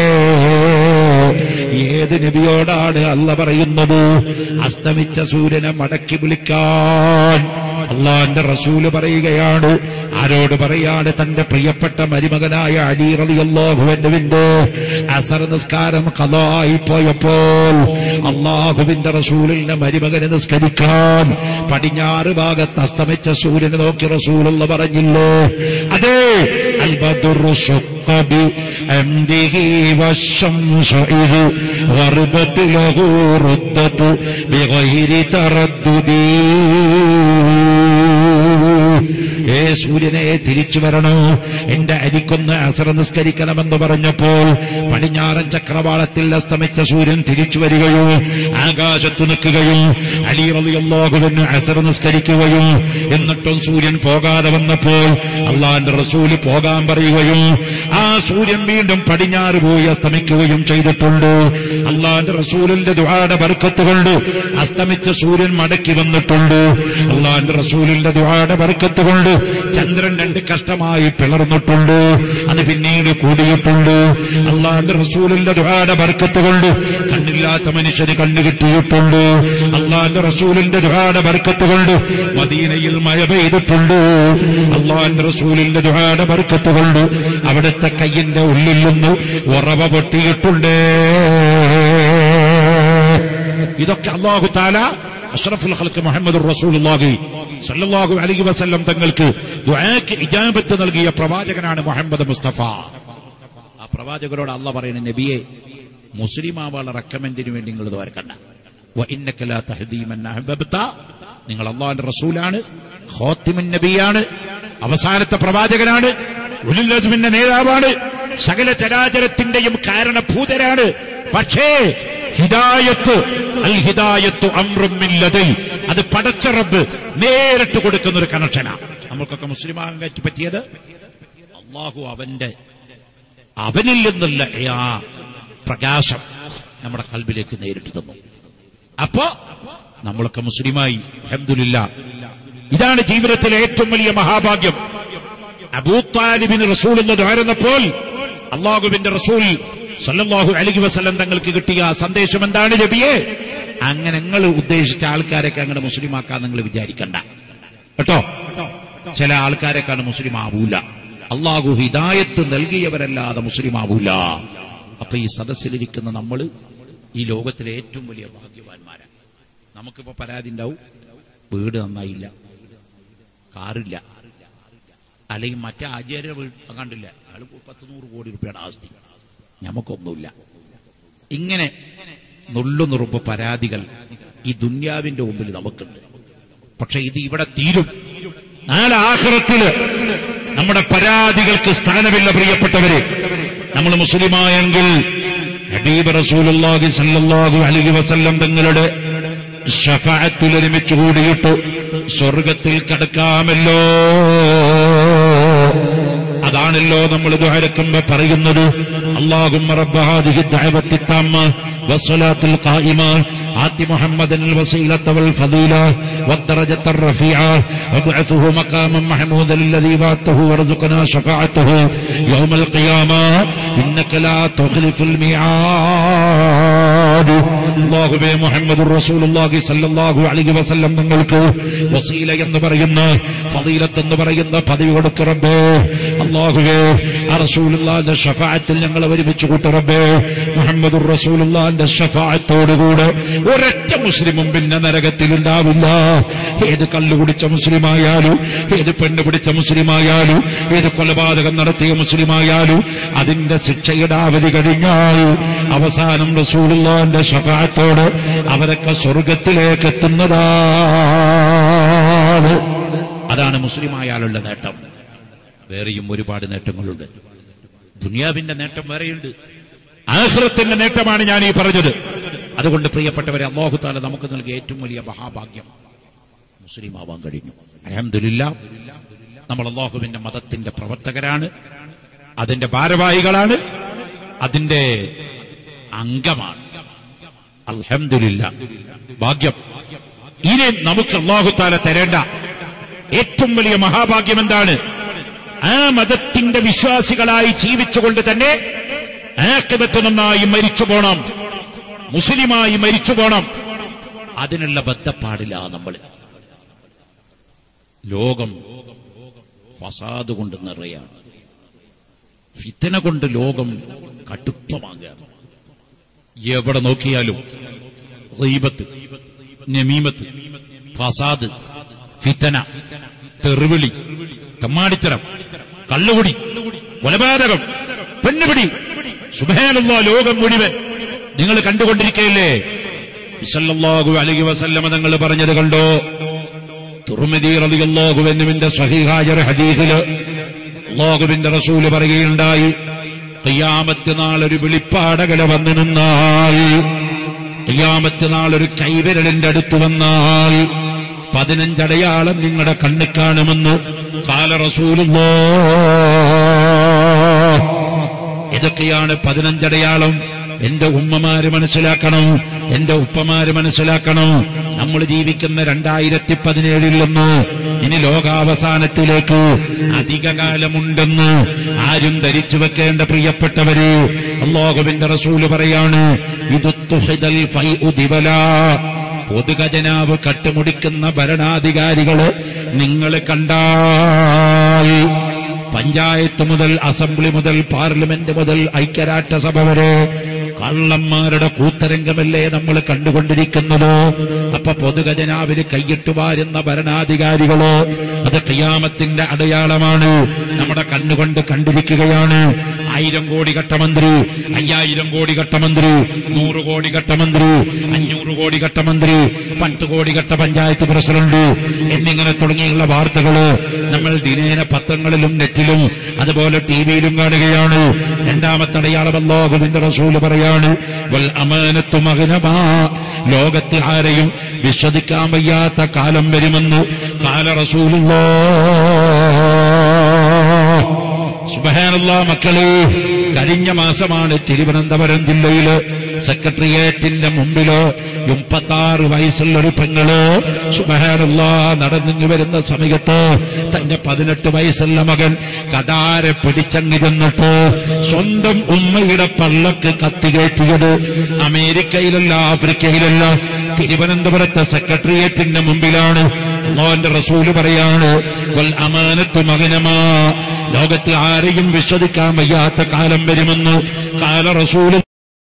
Speaker 1: ഏത് നബിയോടാണ് അല്ല പറയുന്നത്? അസ്തമിച്ച സൂര്യനെ മടക്കി വിളിക്കാൻ അള്ളാന്റെ റസൂല് പറയുകയാണ്, ആരോട് പറയാണ്? തന്റെ പ്രിയപ്പെട്ട മരുമകനായ അലി റളിയല്ലാഹു അൻഹുവിന്റെ അസർ നിസ്കാരം ഖളാ ആയി പോയപ്പോൾ അള്ളാഹുവിന്റെ റസൂലിന്റെ മരുമകനെ നിസ്കരിക്കാൻ പടിഞ്ഞാറ് ഭാഗത്ത് അസ്തമിച്ച സൂര്യനെ നോക്കി റസൂലുള്ള പറഞ്ഞില്ലേ, അതേ അൽ ബദ്റു ശഖ ബി അംദിഹി വശംസു ഇദ് ഗർബത് ലഹു റുദ്ദതു ബിഗൈരി തറദ്ദുദി. ഏ സൂര്യനെ തിരിച്ചു വരണോ, എന്റെ അരിക്കൊന്ന് അസർ നിസ്കരിക്കണമെന്ന് പറഞ്ഞപ്പോൾ പടിഞ്ഞാറൻ ചക്രവാളത്തിൽ അസ്തമിച്ച സൂര്യൻ തിരിച്ചു വരികയോ ആകാശത്തു നിൽക്കുകയോ അലി റളിയല്ലാഹു അൻഹു അസർ നിസ്കരിക്കുകയോ എന്നിട്ടും സൂര്യൻ പോകാതെ വന്നപ്പോൾ അള്ളാന്റെ റസൂല് പോകാൻ പറയുകയും ആ സൂര്യൻ വീണ്ടും പടിഞ്ഞാറ് പോയി അസ്തമിക്കുകയും ചെയ്തിട്ടുണ്ട്. അള്ളാന്റെ റസൂലിന്റെ ദുആയുടെ ബർക്കത്ത് കൊണ്ട് അസ്തമിച്ച സൂര്യൻ മടക്കി വന്നിട്ടുണ്ട്. അള്ളാന്റെ റസൂലിന്റെ ദുആയുടെ ബർക്കത്ത് കൊണ്ട് ചന്ദ്രൻ 2 കഷ്ടമായി പിളർന്നിട്ടുണ്ട്, അത് പിന്നീട് കൂടിയിട്ടുണ്ട്. അള്ളാന്റെ റസൂലിന്റെ ദുആയുടെ ബർക്കത്ത് കൊണ്ട് കണ്ണില്ലാത്ത മനുഷ്യന് കണ്ണ് കിട്ടിയിട്ടുണ്ട്. അള്ളാന്റെ റസൂലിന്റെ ദുആയുടെ ബർക്കത്ത് കൊണ്ട് മദീനയിൽ മഴ പെയ്തിട്ടുണ്ട്. അള്ളാന്റെ റസൂലിന്റെ ദുആയുടെ ബർക്കത്ത് കൊണ്ട് അവിടുത്തെ കയ്യിന്റെ ഉള്ളിൽ നിന്ന് ഉറവ പൊട്ടിയിട്ടുണ്ട്. ഇതൊക്കെ അല്ലാഹു തആല അഷ്റഫുൽ ഖൽഖ് മുഹമ്മദുർ റസൂലുള്ളാഹി സല്ലല്ലാഹു അലൈഹി വസല്ലം തങ്ങൾക്ക് ദുആക്ക് ഇജാബത്ത് നൽകിയ പ്രവാചകനാണ് മുഹമ്മദ് മുസ്തഫ. ആ പ്രവാചകരോട് അല്ലാഹ് പറയുന്ന, നബിയെ മുസ്ലിമാവാളെ റെക്കമെൻഡിന് വേണ്ടി നിങ്ങൾ ദുആർക്കണ്ട. വ ഇന്നക ലാ തഹ്ദീ മൻ അഹ്ബബ്ത, നിങ്ങൾ അല്ലാഹുവിന്റെ റസൂലാണ്, ഖാതിമുൻ നബിയാണ്, അവസാനത്തെ പ്രവാചകനാണ്, ഉലുൽ അസ്മിന്റെ നേതാവാണ്, സകല ചരാചരത്തിന്റെയും കാരണഭൂതരാണ്. പക്ഷേ ഹിദായത്ത്, അൽ ഹിദായത്തു അംറും മിൻ ലദൈ, അത് പടച്ച റബ്ബ് നേരിട്ട് കൊടുക്കുന്ന ഒരു കണക്ഷനാണ്. നമ്മൾക്കൊക്കെ മുസ്ലിമാകാൻ പറ്റിയത് അല്ലാഹു അവനിൽ നിന്നുള്ള ആ പ്രകാശം നമ്മുടെ ഖൽബിലേക്ക് നേരിട്ട് തന്നു. അപ്പോ നമ്മളൊക്കെ മുസ്ലിമായി. അൽഹംദുലില്ലാഹ്. ഇതാണ് ജീവിതത്തിലെ ഏറ്റവും വലിയ മഹാഭാഗ്യം. അബൂതാലിബിന് റസൂലുള്ള ദ്വാരന്നപ്പോൾ അല്ലാഹുവിന്റെ റസൂൽ സല്ലല്ലാഹു അലൈഹി വസല്ലം തങ്ങൾക്ക് കിട്ടിയ സന്ദേശം എന്താണ്? നബിയെ, അങ്ങനെ നിങ്ങൾ ഉദ്ദേശിച്ച ആൾക്കാരൊക്കെ അങ്ങനെ മുസ്ലിമാക്കാൻ നിങ്ങൾ വിചാരിക്കണ്ട കേട്ടോ. ചില ആൾക്കാരൊക്കെയാണ് മുസ്ലിം ആവൂല. അള്ളാഹു ഹിദായത്ത് നൽകിയവരല്ലാതെ മുസ്ലിം ആവൂല. അപ്പൊ ഈ സദസ്സിലിരിക്കുന്ന നമ്മൾ ഈ ലോകത്തിലെ ഏറ്റവും വലിയ ഭാഗ്യവാന്മാരാണ്. നമുക്കിപ്പോ പരാതി ഉണ്ടാവും, വീട് നന്നായില്ല, കാറില്ല, അല്ലെങ്കിൽ മറ്റേ ആചാര്യ കണ്ടില്ല, അയാൾ 10-100 കോടി രൂപയുടെ ആസ്തി, നമുക്കൊന്നുമില്ല. ഇങ്ങനെ നുള്ളുനുറുമ്പ് പരാതികൾ ഈ ദുന്യാവിന്റെ മുമ്പിൽ നമുക്കുണ്ട്. പക്ഷെ ഇത് ഇവിടെ തീരും. നാളെ ആഖിറത്തില് നമ്മുടെ പരാതികൾക്ക് സ്ഥാനമില്ല. പ്രിയപ്പെട്ടവരെ, നമ്മൾ മുസ്ലിമായെങ്കിൽ ഹബീബ് റസൂലുള്ളാഹി സ്വല്ലല്ലാഹു അലൈഹി വസല്ലം തങ്ങളുടെ ശഫാഅത്തിൽ ഒരുമിച്ച് കൂടിയിട്ട് സ്വർഗത്തിൽ കടക്കാമല്ലോ. അതാണല്ലോ നമ്മൾ ദുആരക്കുമ്പോ പറയുന്നത്, അല്ലാഹുമ്മ റബ്ബ ഹാദിഹി ദഅവത്തി തമ്മ വസ്സലാത്തുൽ ഖായിമ ആതി മുഹമ്മദൻ الوسيلة والفضيلة والدرجة الرفيعة وابعثه مقاما محمودا الذي وعدته وارزقنا شفاعته يوم القيامة إنك لا تخلف الميعاد. അല്ലാഹുവേ, മുഹമ്മദുർ റസൂലുള്ളാഹി സ്വല്ലല്ലാഹു അലൈഹി വസല്ലം നിങ്ങൾക്ക് വസീല എന്ന് പറയുന്ന, ഫളീലത്ത് എന്ന് പറയുന്ന പദവി കൊടുക്ക് റബ്ബേ. അല്ലാഹുവേ, ആ റസൂലുള്ളാഹിന്റെ ശഫാഅത്തിൽ ഞങ്ങളെ ഒരുമിച്ച് കൂട്ട് റബ്ബേ. മുഹമ്മദുർ റസൂലുള്ളാഹിന്റെ ശഫാഅത്തോടുകൂടെ ഒരൊറ്റ മുസ്ലിമും പിന്നെ നരകത്തിൽ ഉണ്ടാവില്ല. ഏത് കള്ളു കുടിച്ച മുസ്ലിമായാലും, ഏത് പെണ്ണ് പിടിച്ച മുസ്ലിമായാലും, ഏത് കൊലപാതകം നടത്തിയ മുസ്ലിമായാലും അതിന്റെ ശിക്ഷയുടെ അവധി കഴിഞ്ഞാൽ അവസാനം റസൂലുള്ളാഹിന്റെ ശഫാഅത്തോട് അവരൊക്കെ സ്വർഗത്തിലേക്ക് എത്തുന്നതാണ്. അതാണ് മുസ്ലിമായാലുള്ള നേട്ടം. വേറെയും ഒരുപാട് നേട്ടങ്ങളുണ്ട്. ദുനിയാവിന്റെ നേട്ടം വേറെയുണ്ട്, ആഖിറത്തിന്റെ നേട്ടമാണ് ഞാൻ ഈ പറഞ്ഞത്. അതുകൊണ്ട് പ്രിയപ്പെട്ടവരെ, അല്ലാഹു തആല നമുക്ക് നൽകിയ ഏറ്റവും വലിയ മഹാഭാഗ്യം മുസ്ലിമാവാൻ കഴിഞ്ഞു. അൽഹംദുലില്ലാഹ്. നമ്മൾ അല്ലാഹുവിന്റെ മതത്തിന്റെ പ്രവർത്തകരാണ്, അതിന്റെ ഭാരവാഹികളാണ്, അതിന്റെ അംഗമാണ്. അൽഹംദുലില്ലാഹ്, ഭാഗ്യം. ഇനി നമുക്ക് അല്ലാഹു തആല തരേണ്ട ഏറ്റവും വലിയ മഹാഭാഗ്യം എന്താണ്? ആ മതത്തിന്റെ വിശ്വാസികളായി ജീവിച്ചുകൊണ്ട് തന്നെ ആഖിബത്ത് നന്നായി മരിച്ചു പോണം, മുസ്ലിമായി മരിച്ചു പോണം. അതിനുള്ള ബദ്ധപ്പാടില്ല നമ്മൾ. ലോകം ഫസാദ് കൊണ്ട് നിറയാണ്. ഫിത്ന കൊണ്ട് ലോകം കടുപ്പമാകുകയാണ്. എവിടെ നോക്കിയാലും ഗീബത്ത്, നമീമത്ത്, ഫസാദ്, ഫിത്ന, തെറിവിളി, കമ്മാടിത്തരം, കള്ളുകുടി, കൊലപാതകം, പെണ്ണുപിടി, സുബ്ഹാനല്ലാഹ്, ലോകം മുഴുവൻ നിങ്ങൾ കണ്ടുകൊണ്ടിരിക്കുകയല്ലേ? സല്ലല്ലാഹു അലൈഹി വസല്ലമ തങ്ങൾ പറഞ്ഞത് കണ്ടോ? തുർമിദി റളിയല്ലാഹു അൻഹുവിന്റെ സ്വഹീഹായ ഒരു ഹദീസില് അല്ലാഹുവിന്റെ റസൂല് പറയുകയുണ്ടായി, ഖിയാമത്ത് നാൾ ഒരു വെളിപ്പാടകല വന്നു നിന്നാൽ, ഖിയാമത്ത് നാൾ ഒരു കൈവിരലിന്റെ അടുത്ത് വന്നാൽ 15 അടയാളം നിങ്ങളുടെ കണ്ണിൽ കാണുമെന്ന് ഖാല റസൂലുള്ളാഹ്. ഇതൊക്കെയാണ് 15 അടയാളം. എന്റെ ഉമ്മമാര് മനസ്സിലാക്കണം, എന്റെ ഉപ്പമാര് മനസ്സിലാക്കണം. നമ്മൾ ജീവിക്കുന്ന 2017 നിന്ന് ഇനി ലോകാവസാനത്തിലേക്ക് അധിക കാലമുണ്ടെന്ന് ആരും ധരിച്ചു വെക്കേണ്ട പ്രിയപ്പെട്ടവര്. അല്ലാഹുവിന്റെ റസൂല് പറയാണ്, ഇദുത്തുഹിദൽ ഫൈഉ ദിബലാ, പൊതുഖജനാവ് കട്ടുമുടിക്കുന്ന ഭരണാധികാരികള് നിങ്ങൾ കണ്ടാൽ, പഞ്ചായത്ത് മുതൽ അസംബ്ലി മുതൽ പാർലമെന്റ് മുതൽ ഐക്യരാഷ്ട്രസഭ വരെ കള്ളന്മാരുടെ കൂത്തരംഗമല്ലേ നമ്മൾ കണ്ടുകൊണ്ടിരിക്കുന്നത്. അപ്പൊ പൊതുഖജനാവിന് കൈയിട്ട് വാരുന്ന ഭരണാധികാരികളോ അത് ഖിയാമത്തിന്റെ അടയാളമാണ്. നമ്മുടെ കണ്ണുകൊണ്ട് കണ്ടിരിക്കുകയാണ്. 1000 കോടി കട്ടമന്ത്രി, 5000 കോടി കട്ടമന്ത്രി, 100 കോടി കട്ടമന്ത്രി, 500 കോടി കട്ടമന്ത്രി, 10 കോടി കട്ട പഞ്ചായത്ത് പ്രസിഡന്റ് എന്നിങ്ങനെ തുടങ്ങിയുള്ള വാർത്തകള് നമ്മൾ ദിനേന പത്രങ്ങളിലും നെറ്റിലും അതുപോലെ ടിവിയിലും കാണുകയാണ്. രണ്ടാമത്തെ അടയാളം അല്ലാഹുവിന്റെ റസൂല് പറയാണ്, വൽ അമാനത്തു മഗ്നമാ, ലോകത്ത് ആരെയും വിശ്വസിക്കാൻ വയ്യാത്ത കാലം വരുമെന്ന് ഖാല റസൂലുള്ളാഹ്. സുബ്ഹാനല്ലാഹ്. മക്കളെ, കഴിഞ്ഞ മാസമാണ് തിരുവനന്തപുരം ജില്ലയില് സെക്രട്ടേറിയറ്റിന്റെ മുമ്പില് 36 വയസ്സുള്ളൊരു പെങ്ങള് സുബ്ഹാനല്ലാഹ് നടന്നു വരുന്ന സമയത്ത് തന്റെ 18 വയസ്സുള്ള മകൻ കടാരെ പിടിച്ചങ്ങ് ചെന്നിട്ട് സ്വന്തം ഉമ്മയുടെ പള്ളക്ക് കത്തികേറ്റിയത് അമേരിക്കയിലല്ല, ആഫ്രിക്കയിലല്ല, തിരുവനന്തപുരത്തെ സെക്രട്ടേറിയറ്റിന്റെ മുമ്പിലാണ്. അല്ലാഹുവിന്റെ റസൂല് പറയാണ്, വൽ അമാനത്തു മഗ്നമാ, ലോകത്ത് ആരെയും വിശ്വസിക്കാൻ വയ്യാത്ത കാലം വരുമെന്ന് ഖാല റസൂല്.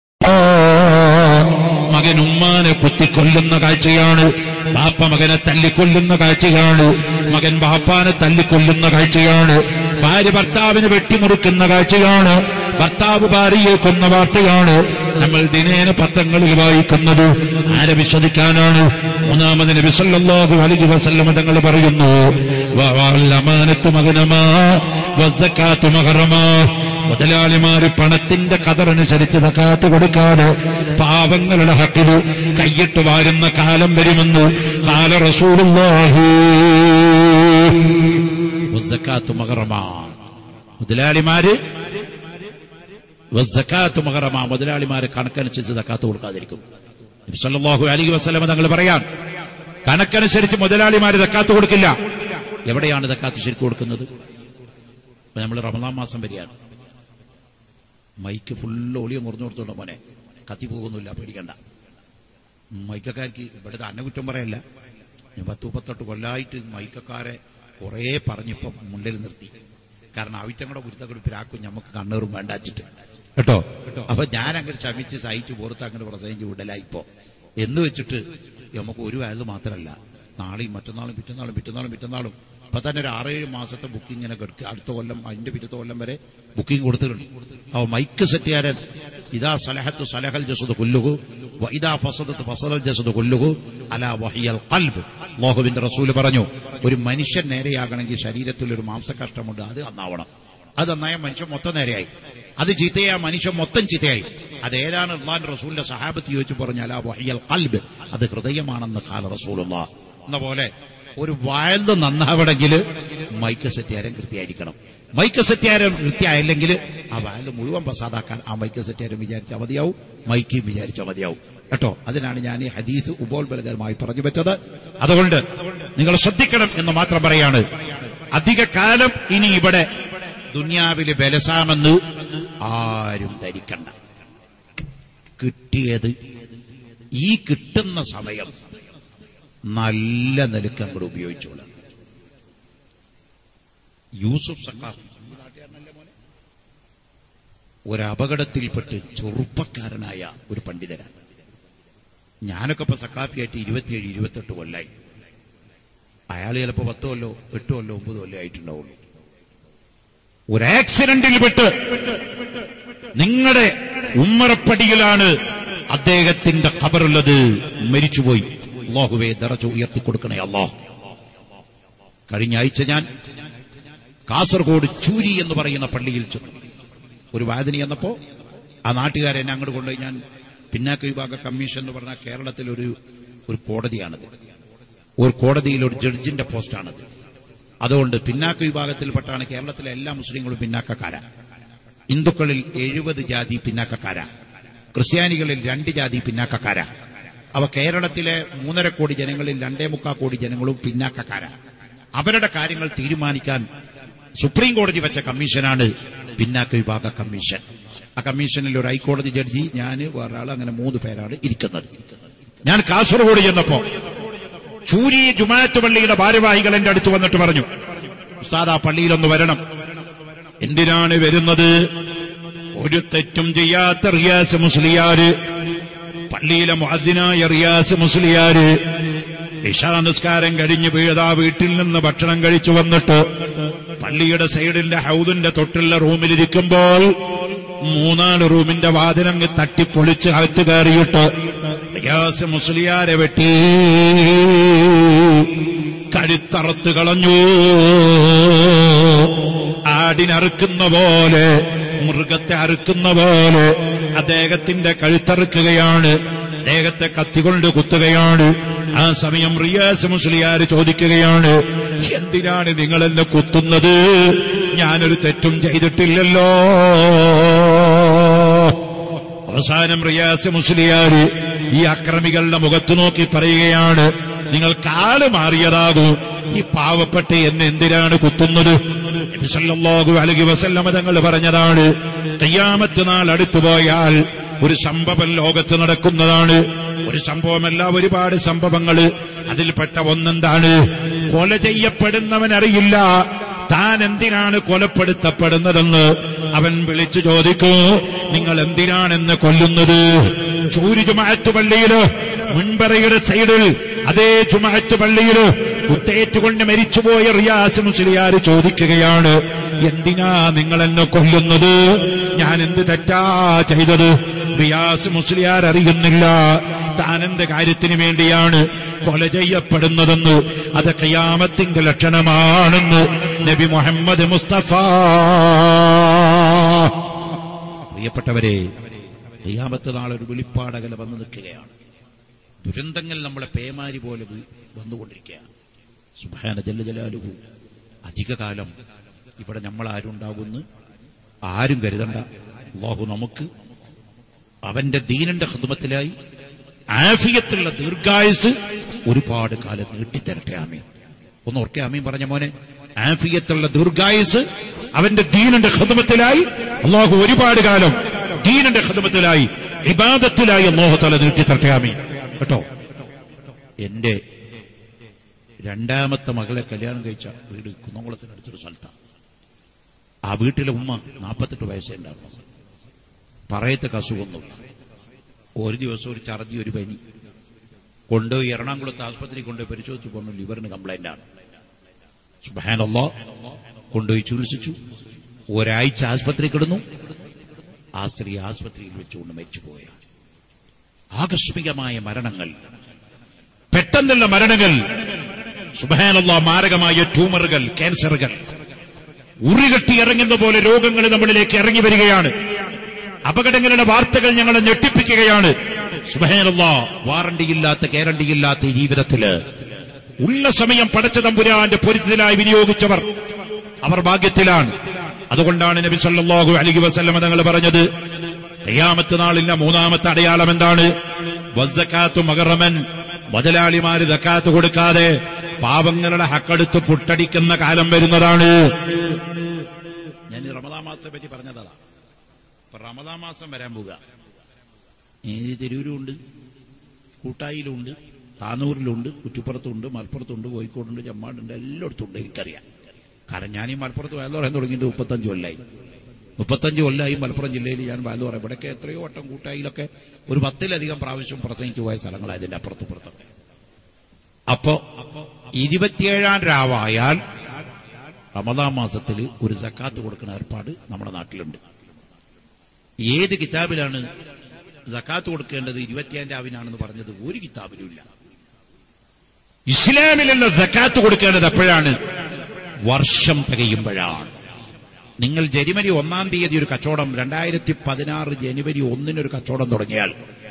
Speaker 1: മകൻ ഉമ്മാനെ കുത്തിക്കൊല്ലുന്ന കാഴ്ചയാണ്, ബാപ്പ മകനെ തല്ലിക്കൊല്ലുന്ന കാഴ്ചയാണ്, മകൻ ബാപ്പാനെ തല്ലിക്കൊല്ലുന്ന കാഴ്ചയാണ്, ഭാര്യ ഭർത്താവിനെ വെട്ടിമുറുക്കുന്ന കാഴ്ചയാണ്, ഭർത്താവ് ഭാര്യയെ കൊന്ന വാർത്തയാണ് നമ്മൾ ദിനേന പത്രങ്ങളിൽ വായിക്കുന്നത്. ആരെ വിശ്വസിക്കാനാണ്? മൂന്നാമത് നബി സല്ലല്ലാഹു അലൈഹി വസല്ലം തങ്ങൾ പറയുന്നു, വൽ അമാനത്തു മഗ്നമാ വസ്സകാത്തു മഗ്റമാ, മുതലാളിമാര് പണത്തിന്റെ ഖദറനുസരിച്ച് സകാത്ത് കൊടുക്കാതെ പാവങ്ങളുടെ ഹക്കില് കൈയിട്ട് വാരുന്ന കാലം വരുമെന്ന് ഖാല റസൂലുള്ളാഹി. വസ്സകാത്തു മഗ്റമാ, മുതലാളിമാര് വസ്സകാത്തു മഗ്റമാ, മുതലാളിമാര് കണക്കനുസരിച്ച് സകാത്ത് കൊടുക്കാതിരിക്കും. നബി സല്ലല്ലാഹു അലൈഹി വസല്ലം തങ്ങൾ പറയാൻ, കണക്കനുസരിച്ച് മുതലാളിമാര് സകാത്ത് കൊടുക്കില്ല. എവിടെയാണ് സകാത്ത് ശരിക്കും കൊടുക്കുന്നത്? നമ്മൾ റമദാൻ മാസം വരികയാണ്, മൈക്ക് ഫുള്ള് ഒളിയും കുറഞ്ഞു കൊടുത്തോണ്ട് മോനെ, കത്തി പോകുന്നില്ല, പേടിക്കണ്ട. മൈക്കക്കാർക്ക് ഇവിടുത്തെ അന്നകുറ്റം പറയല്ല, ഞാൻ 10-38 കൊല്ലായിട്ട് മൈക്കക്കാരെ കുറെ പറഞ്ഞിപ്പം മുന്നിൽ നിർത്തി. കാരണം അവിറ്റങ്ങളുടെ ഗുരുത്തക്കെടുപ്പിലാക്കും നമുക്ക് കണ്ണേറും വേണ്ടാച്ചിട്ട് കേട്ടോ. അപ്പൊ ഞാൻ അങ്ങനെ ക്ഷമിച്ച് സഹിച്ച് പുറത്ത് അങ്ങനെ പ്രസംഗിച്ച് വിടലായിപ്പോ എന്ന് വെച്ചിട്ട് നമുക്ക് ഒരു വയസ്സ് മാത്രമല്ല, നാളെയും മറ്റന്നാളും പിറ്റന്നാളും ഇപ്പൊ തന്നെ ഒരു 6-7 മാസത്തെ ബുക്കിംഗ് ഇങ്ങനെ കിടക്കുക. അടുത്ത കൊല്ലം, അതിന്റെ പിറ്റത്തെ കൊല്ലം വരെ ബുക്കിംഗ് കൊടുത്തിട്ടുണ്ട്. അപ്പൊ മൈക്ക് സെറ്റ് ചെയ്യാൻ ഇതാ സലഹത്തു സലഹൽ ജസദു കുല്ലുഹു വഇദാ ഫസദത്ത് ഫസദൽ ജസദു കുല്ലുഹു അലാ വഹിയൽ ഖൽബ്. അല്ലാഹുവിന്റെ റസൂല് പറഞ്ഞു, ഒരു മനുഷ്യൻ നേരെയാകണമെങ്കിൽ ശരീരത്തിൽ ഒരു മാംസകഷ്ടമുണ്ട്, അത് നന്നാവണം. അത് നന്നായ മനുഷ്യൻ മൊത്തം നേരെയായി. അത് ചീത്തയായ മനുഷ്യൻ മൊത്തം ചീത്തയായി. അതേതാണ് അല്ലാഹുവിന്റെ റസൂലിന്റെ സഹാബത്ത് ചോദിച്ചു പറഞ്ഞു, അലാ വഹിയൽ ഖൽബ്, അത് ഹൃദയമാണെന്ന് ഖാല റസൂലുള്ളാഹ്. എന്ന പോലെ ഒരു വയല് നന്നാവണമെങ്കിൽ മൈക്ക് സെറ്റുകാരൻ കൃത്യമായിരിക്കണം. മൈക്ക് സെറ്റുകാരൻ കൃത്യമായില്ലെങ്കിൽ ആ വയല് മുഴുവൻ പ്രസാദാക്കാൻ ആ മൈക്ക് സെറ്റുകാരൻ വിചാരിച്ചാൽ മതിയാവും, മൈക്കും വിചാരിച്ചാൽ മതിയാവും കേട്ടോ. അതിനാണ് ഞാൻ ഈ ഹദീസ് ഉപോത്ബലകരമായി പറഞ്ഞു വെച്ചത്. അതുകൊണ്ട് നിങ്ങൾ ശ്രദ്ധിക്കണം എന്ന് മാത്രം പറയാണ്. അധിക കാലം ഇനി ഇവിടെ ദുനിയാവില് ബലസാമെന്ന് ആരും ധരിക്കണ്ട. കിട്ടിയത് ഈ കിട്ടുന്ന സമയം നല്ല നിലക്ക് അങ്ങോട്ട് ഉപയോഗിച്ചോളാം. യൂസുഫ് സഖാഫി ഒരപകടത്തിൽപ്പെട്ട് ചെറുപ്പക്കാരനായ ഒരു പണ്ഡിതനാണ്. ഞാനൊക്കെ ഇപ്പൊ സഖാഫിയായിട്ട് 27-28 കൊല്ലായി. അയാൾ ചിലപ്പോ 10 കൊല്ലോ 8 കൊല്ലോ 9 കൊല്ലോ ആയിട്ടുണ്ടാവുള്ളൂ. ഒരു ആക്സിഡന്റിൽപ്പെട്ട് നിങ്ങളുടെ ഉമ്മറപ്പടിയിലാണ് അദ്ദേഹത്തിന്റെ ഖബറുള്ളത്. മരിച്ചുപോയി. അല്ലാഹുവേ ദറജ ഉയർത്തിക്കൊടുക്കണേ അല്ലാഹ്. കഴിഞ്ഞ ആഴ്ച ഞാൻ കാസർഗോഡ് ചൂരി എന്ന് പറയുന്ന പള്ളിയിൽ ചെന്നു. ഒരു വാദിനി എന്നപ്പോ ആ നാട്ടുകാരെ എന്നെ അങ്ങോട്ട് കൊണ്ടുപോയി. ഞാൻ പിന്നാക്ക വിഭാഗ കമ്മീഷൻ എന്ന് പറഞ്ഞാൽ കേരളത്തിൽ ഒരു കോടതിയാണത്. ഒരു കോടതിയിൽ ഒരു ജഡ്ജിന്റെ പോസ്റ്റാണത്. അതുകൊണ്ട് പിന്നാക്ക വിഭാഗത്തിൽപ്പെട്ടാണ് കേരളത്തിലെ എല്ലാ മുസ്ലിങ്ങളും പിന്നാക്കക്കാരാ. ഹിന്ദുക്കളിൽ 70 ജാതി പിന്നാക്കക്കാരാ, ക്രിസ്ത്യാനികളിൽ 2 ജാതി പിന്നാക്കക്കാരാ. അവ കേരളത്തിലെ 3.5 കോടി ജനങ്ങളിൽ 2.25 കോടി ജനങ്ങളും പിന്നാക്കക്കാരാ. അവരുടെ കാര്യങ്ങൾ തീരുമാനിക്കാൻ സുപ്രീം കോടതി വെച്ച കമ്മീഷനാണ് പിന്നാക്ക വിഭാഗ കമ്മീഷൻ. ആ കമ്മീഷനിൽ ഒരു ഹൈക്കോടതി ജഡ്ജി, ഞാന്, വേറൊരാൾ, അങ്ങനെ 3 പേരാണ് ഇരിക്കുന്നത്. ഞാൻ കാസർഗോഡ് ചെന്നപ്പോ ചൂരി ജുമാഅത്ത് പള്ളിയുടെ ഭാരവാഹികൾ എന്റെ അടുത്ത് വന്നിട്ട് പറഞ്ഞു, ഉസ്താദ് ആ പള്ളിയിലൊന്ന് വരണം. എന്തിനാണ് വരുന്നത്? ഒരു തെറ്റും ചെയ്യാത്ത റിയാസ് മുസ്ലിയാര്, പള്ളിയിലെ മുഅദ്ദിനായ റിയാസ് മുസ്ലിയാര് ഇശാ നിസ്കാരം കഴിഞ്ഞ് വീട്ടിൽ നിന്ന് ഭക്ഷണം കഴിച്ചു വന്നിട്ട് പള്ളിയുടെ സൈഡിന്റെ ഹൗദിന്റെ തൊട്ടുള്ള റൂമിലിരിക്കുമ്പോൾ 3-4 റൂമിന്റെ വാതിലങ്ങ് തട്ടിപ്പൊളിച്ച് അകത്ത് കയറിയിട്ട് റിയാസ് മുസ്ലിയാരെ വെട്ടി കഴുത്തറുത്ത് കളഞ്ഞു. ആടിനറുക്കുന്ന പോലെ, മൃഗത്തെ അറുക്കുന്ന പോലെ അദ്ദേഹത്തിന്റെ കഴുത്തറുക്കുകയാണ്, അദ്ദേഹത്തെ കത്തികൊണ്ട് കുത്തുകയാണ്. ആ സമയം റിയാസ് മുസ്ലിയാർ ചോദിക്കുകയാണ്, എന്തിനാണ് നിങ്ങൾ എന്നെ കുത്തുന്നത്? ഞാനൊരു തെറ്റും ചെയ്തിട്ടില്ലല്ലോ. അവസാനം റിയാസ് മുസ്ലിയാർ ഈ അക്രമികളുടെ മുഖത്ത് നോക്കി പറയുകയാണ്, നിങ്ങൾ കാല് മാറിയതാകൂ, ഈ പാവപ്പെട്ട എന്നെ എന്തിനാണ് കുത്തുന്നത്? നബി സല്ലല്ലാഹു അലൈഹി വസല്ലം തങ്ങൾ പറഞ്ഞതാണ്, ഖിയാമത്ത് നാൾ അടുത്തുപോയാൽ ഒരു സംഭവം ലോകത്ത് നടക്കുന്നതാണ്. ഒരു സംഭവമല്ല, ഒരുപാട് സംഭവങ്ങൾ. അതിൽപ്പെട്ട ഒന്നെന്താണ്? കൊല ചെയ്യപ്പെടുന്നവൻ അറിയില്ല താൻ എന്തിനാണ് കൊലപ്പെടുത്തപ്പെടുന്നതെന്ന്. അവൻ വിളിച്ചു ചോദിക്കൂ, നിങ്ങൾ എന്തിനാണെന്ന് കൊല്ലുന്നത്? ചൂരി ജുമാഅത്ത് പള്ളിയില് മുൻപറയുടെ സൈഡിൽ അതേ ജുമാഅത്ത് പള്ളിയില് കുത്തേറ്റുകൊണ്ട് മരിച്ചുപോയ റിയാസ് മുസ്ലിയാർ ചോദിക്കുകയാണ്, എന്തിനാ നിങ്ങൾ എന്നെ കൊല്ലുന്നത്? ഞാൻ എന്ത് തെറ്റാ ചെയ്തത്? റിയാസ് മുസ്ലിയാർ അറിയുന്നില്ല താൻ എന്ത് കാര്യത്തിന് വേണ്ടിയാണ് കൊല ചെയ്യപ്പെടുന്നതെന്ന്. അത് ഖിയാമത്തിന്റെ ലക്ഷണമാണെന്ന് നബി മുഹമ്മദ് മുസ്തഫ. പ്രിയപ്പെട്ടവരെ, ഖിയാമത്ത് നാളെ ഒരു വെളിപ്പാടകല വന്നു നിൽക്കുകയാണ്. ദുരന്തങ്ങൾ നമ്മളെ പേമാരി പോലെ വന്നുകൊണ്ടിരിക്കുകയാണ്. സുബ്ഹാന ജല്ല ജലാലുഹു. അധികകാലം ഇവിടെ നമ്മൾ ആരുണ്ടാകുന്നു ആരും കരുതണ്ട. അല്ലാഹു നമുക്ക് അവന്റെ ദീനിന്റെ ഖിദ്മത്തിലായി ആഫിയത്തുള്ള ദീർഘായുസ് ഒരുപാട് കാലം നീട്ടിത്തരട്ടെ. ആമീൻ. ഒന്ന് ഓർക്കെ ആമീൻ പറഞ്ഞ മോനെ. ആഫിയത്തുള്ള ദീർഘായുസ് അവന്റെ ദീനിന്റെ ഖിദ്മത്തിലായി അല്ലാഹു ഒരുപാട് കാലം ദീനിന്റെ ഖിദ്മത്തിലായി ഇബാദത്തിലായി അല്ലാഹു തആല നീട്ടിത്തരട്ടെ. ആമീൻ. കേട്ടോ, എന്റെ 2ാമത്തെ മകളെ കല്യാണം കഴിച്ച വീട് കുന്നംകുളത്തിനടുത്തൊരു സ്ഥലത്താണ്. ആ വീട്ടിലെ ഉമ്മ 48 വയസ്സേ ഉണ്ടായിരുന്നു. പറയത്തക്ക അസുഖമൊന്നുമില്ല. ഒരു ദിവസം ഒരു ഛർദി, ഒരു പനി കൊണ്ടുപോയി എറണാകുളത്ത് ആസ്പത്രി കൊണ്ടുപോയി പരിശോധിച്ചു പറഞ്ഞു, ലിവറിന് കംപ്ലൈന്റ് ആണ്. സുബ്ഹാനല്ലാഹ്. കൊണ്ടുപോയി ചികിത്സിച്ചു. ഒരാഴ്ച ആസ്പത്രി കിടന്നു. ആ സ്ത്രീ ആസ്പത്രിയിൽ വെച്ചുകൊണ്ട് മരിച്ചുപോയ. ആകസ്മികമായ മരണങ്ങൾ, പെട്ടെന്നുള്ള മരണങ്ങൾ. സുബ്ഹാനല്ലാഹ്. മാരകമായ ട്യൂമറുകൾ, ക്യാൻസറുകൾ ഉരുകെട്ടി ഇറങ്ങുന്ന പോലെ രോഗങ്ങൾ നമ്മളിലേക്ക് ഇറങ്ങി വരികയാണ്. അപകടങ്ങളുടെ വാർത്തകൾ ഞങ്ങളെ ഞെട്ടിപ്പിക്കുകയാണ്. സുബ്ഹാനല്ലാഹ്. വാറണ്ടിയില്ലാത്ത, ഗ്യാരണ്ടിയില്ലാത്ത ഈ ജീവിതത്തില് ഉള്ള സമയം പടച്ച തമ്പുരാന്റെ പൊരുത്തത്തിലായി വിനിയോഗിച്ചവർ അവർ ഭാഗ്യത്തിലാണ്. അതുകൊണ്ടാണ് നബി സല്ലല്ലാഹു അലൈഹി വസല്ലം തങ്ങൾ പറഞ്ഞത്, ഖിയാമത്ത് നാളിന്റെ 3ാമത്തെ അടയാളം എന്താണ്? വസ്സകാത്തു മഗ്റമൻ. മുതലാളിമാര് സക്കാത്ത് കൊടുക്കാതെ പാവങ്ങളുടെ ഹക്കെടുത്ത് പുട്ടടിക്കുന്ന കാലം വരുന്നതാണ്. ഞാൻ റമദാൻ മാസത്തെ പറ്റി പറഞ്ഞതാ. ഇപ്പൊ റമദാൻ മാസം വരാൻ പോവുക. തിരൂരുണ്ട്, കൂട്ടായിലുണ്ട്, താനൂരിലുണ്ട്, കുറ്റിപ്പുറത്തുണ്ട്, മലപ്പുറത്തുണ്ട്, കോഴിക്കോടുണ്ട്, ചമ്മാടുണ്ട്, എല്ലായിടത്തും ഉണ്ട്. എനിക്കറിയാം. കാരണം ഞാൻ ഈ മലപ്പുറത്ത് വയലു പറയാൻ തുടങ്ങിയിട്ട് 35 കൊല്ലമായി മലപ്പുറം ജില്ലയിൽ ഞാൻ വയലു പറയാം. ഇവിടെയൊക്കെ എത്രയോ വട്ടം കൂട്ടായിലൊക്കെ ഒരു 10-ലധികം പ്രാവശ്യം പ്രസംഗിച്ചു പോയ സ്ഥലങ്ങളായതിന്റെ അപ്പുറത്തുപുറത്തൊക്കെ. അപ്പോ 27-ാം രാവായാൽ റമദാൻ മാസത്തിൽ ഒരു സക്കാത്ത് കൊടുക്കുന്ന ഏർപ്പാട് നമ്മുടെ നാട്ടിലുണ്ട്. ഏത് കിതാബിലാണ് സക്കാത്ത് കൊടുക്കേണ്ടത് 27-ാം രാവിനാണെന്ന് പറഞ്ഞത്? ഒരു കിതാബിലും ഇല്ല. ഇസ്ലാമിലുള്ള സക്കാത്ത് കൊടുക്കേണ്ടത് എപ്പോഴാണ്? വർഷം തികയുമ്പോഴാണ്. നിങ്ങൾ ജനുവരി 1-ാം തീയതി ഒരു കച്ചവടം, 2016 ജനുവരി 1-ന് ഒരു കച്ചവടം തുടങ്ങിയാൽ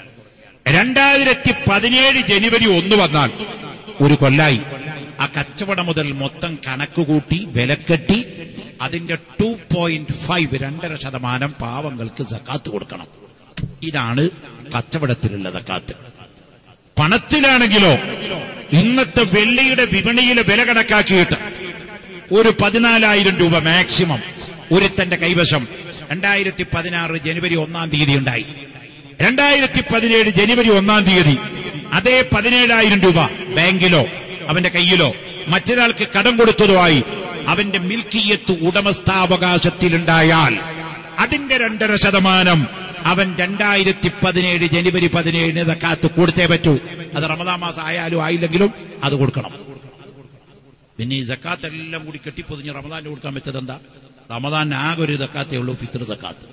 Speaker 1: 2017 ജനുവരി 1 വന്നാൽ ഒരു കൊല്ലായി. ആ കച്ചവടം മുതൽ മൊത്തം കണക്കുകൂട്ടി വിലക്കെട്ടി അതിന്റെ 2.5 2.5% പാവങ്ങൾക്ക് സക്കാത്ത് കൊടുക്കണം. ഇതാണ് കച്ചവടത്തിലുള്ള സക്കാത്ത്. പണത്തിലാണെങ്കിലോ ഇന്നത്തെ വെള്ളിയുടെ വിപണിയിലെ വില കണക്കാക്കിയിട്ട് ഒരു 14,000 രൂപ മാക്സിമം ഒരുത്തന്റെ കൈവശം 2016 ജനുവരി 1-ാം തീയതി ഉണ്ടായി. 2017 ജനുവരി 1-ാം തീയതി അതേ 17,000 രൂപ ബാങ്കിലോ അവന്റെ കയ്യിലോ മറ്റൊരാൾക്ക് കടം കൊടുത്തതോ ആയി അവന്റെ മിൽക്കിയത്ത് ഉടമസ്ഥാവകാശത്തിലുണ്ടായാൽ അതിന്റെ 2.5% അവൻ 2017 ജനുവരി 17-ന് സക്കാത്ത് കൊടുത്തേ പറ്റൂ. അത് റമദാൻ മാസം ആയാലും ആയില്ലെങ്കിലും അത് കൊടുക്കണം. പിന്നെ ഈ സക്കാത്ത് എല്ലാം കൂടി കെട്ടിപ്പൊതിഞ്ഞ് റമദാന് കൊടുക്കാൻ വെച്ചത് എന്താ? റമദാൻ ആകെ ഒരു സക്കാത്തേ ഉള്ളൂ, ഫിത്ർ സക്കാത്ത്.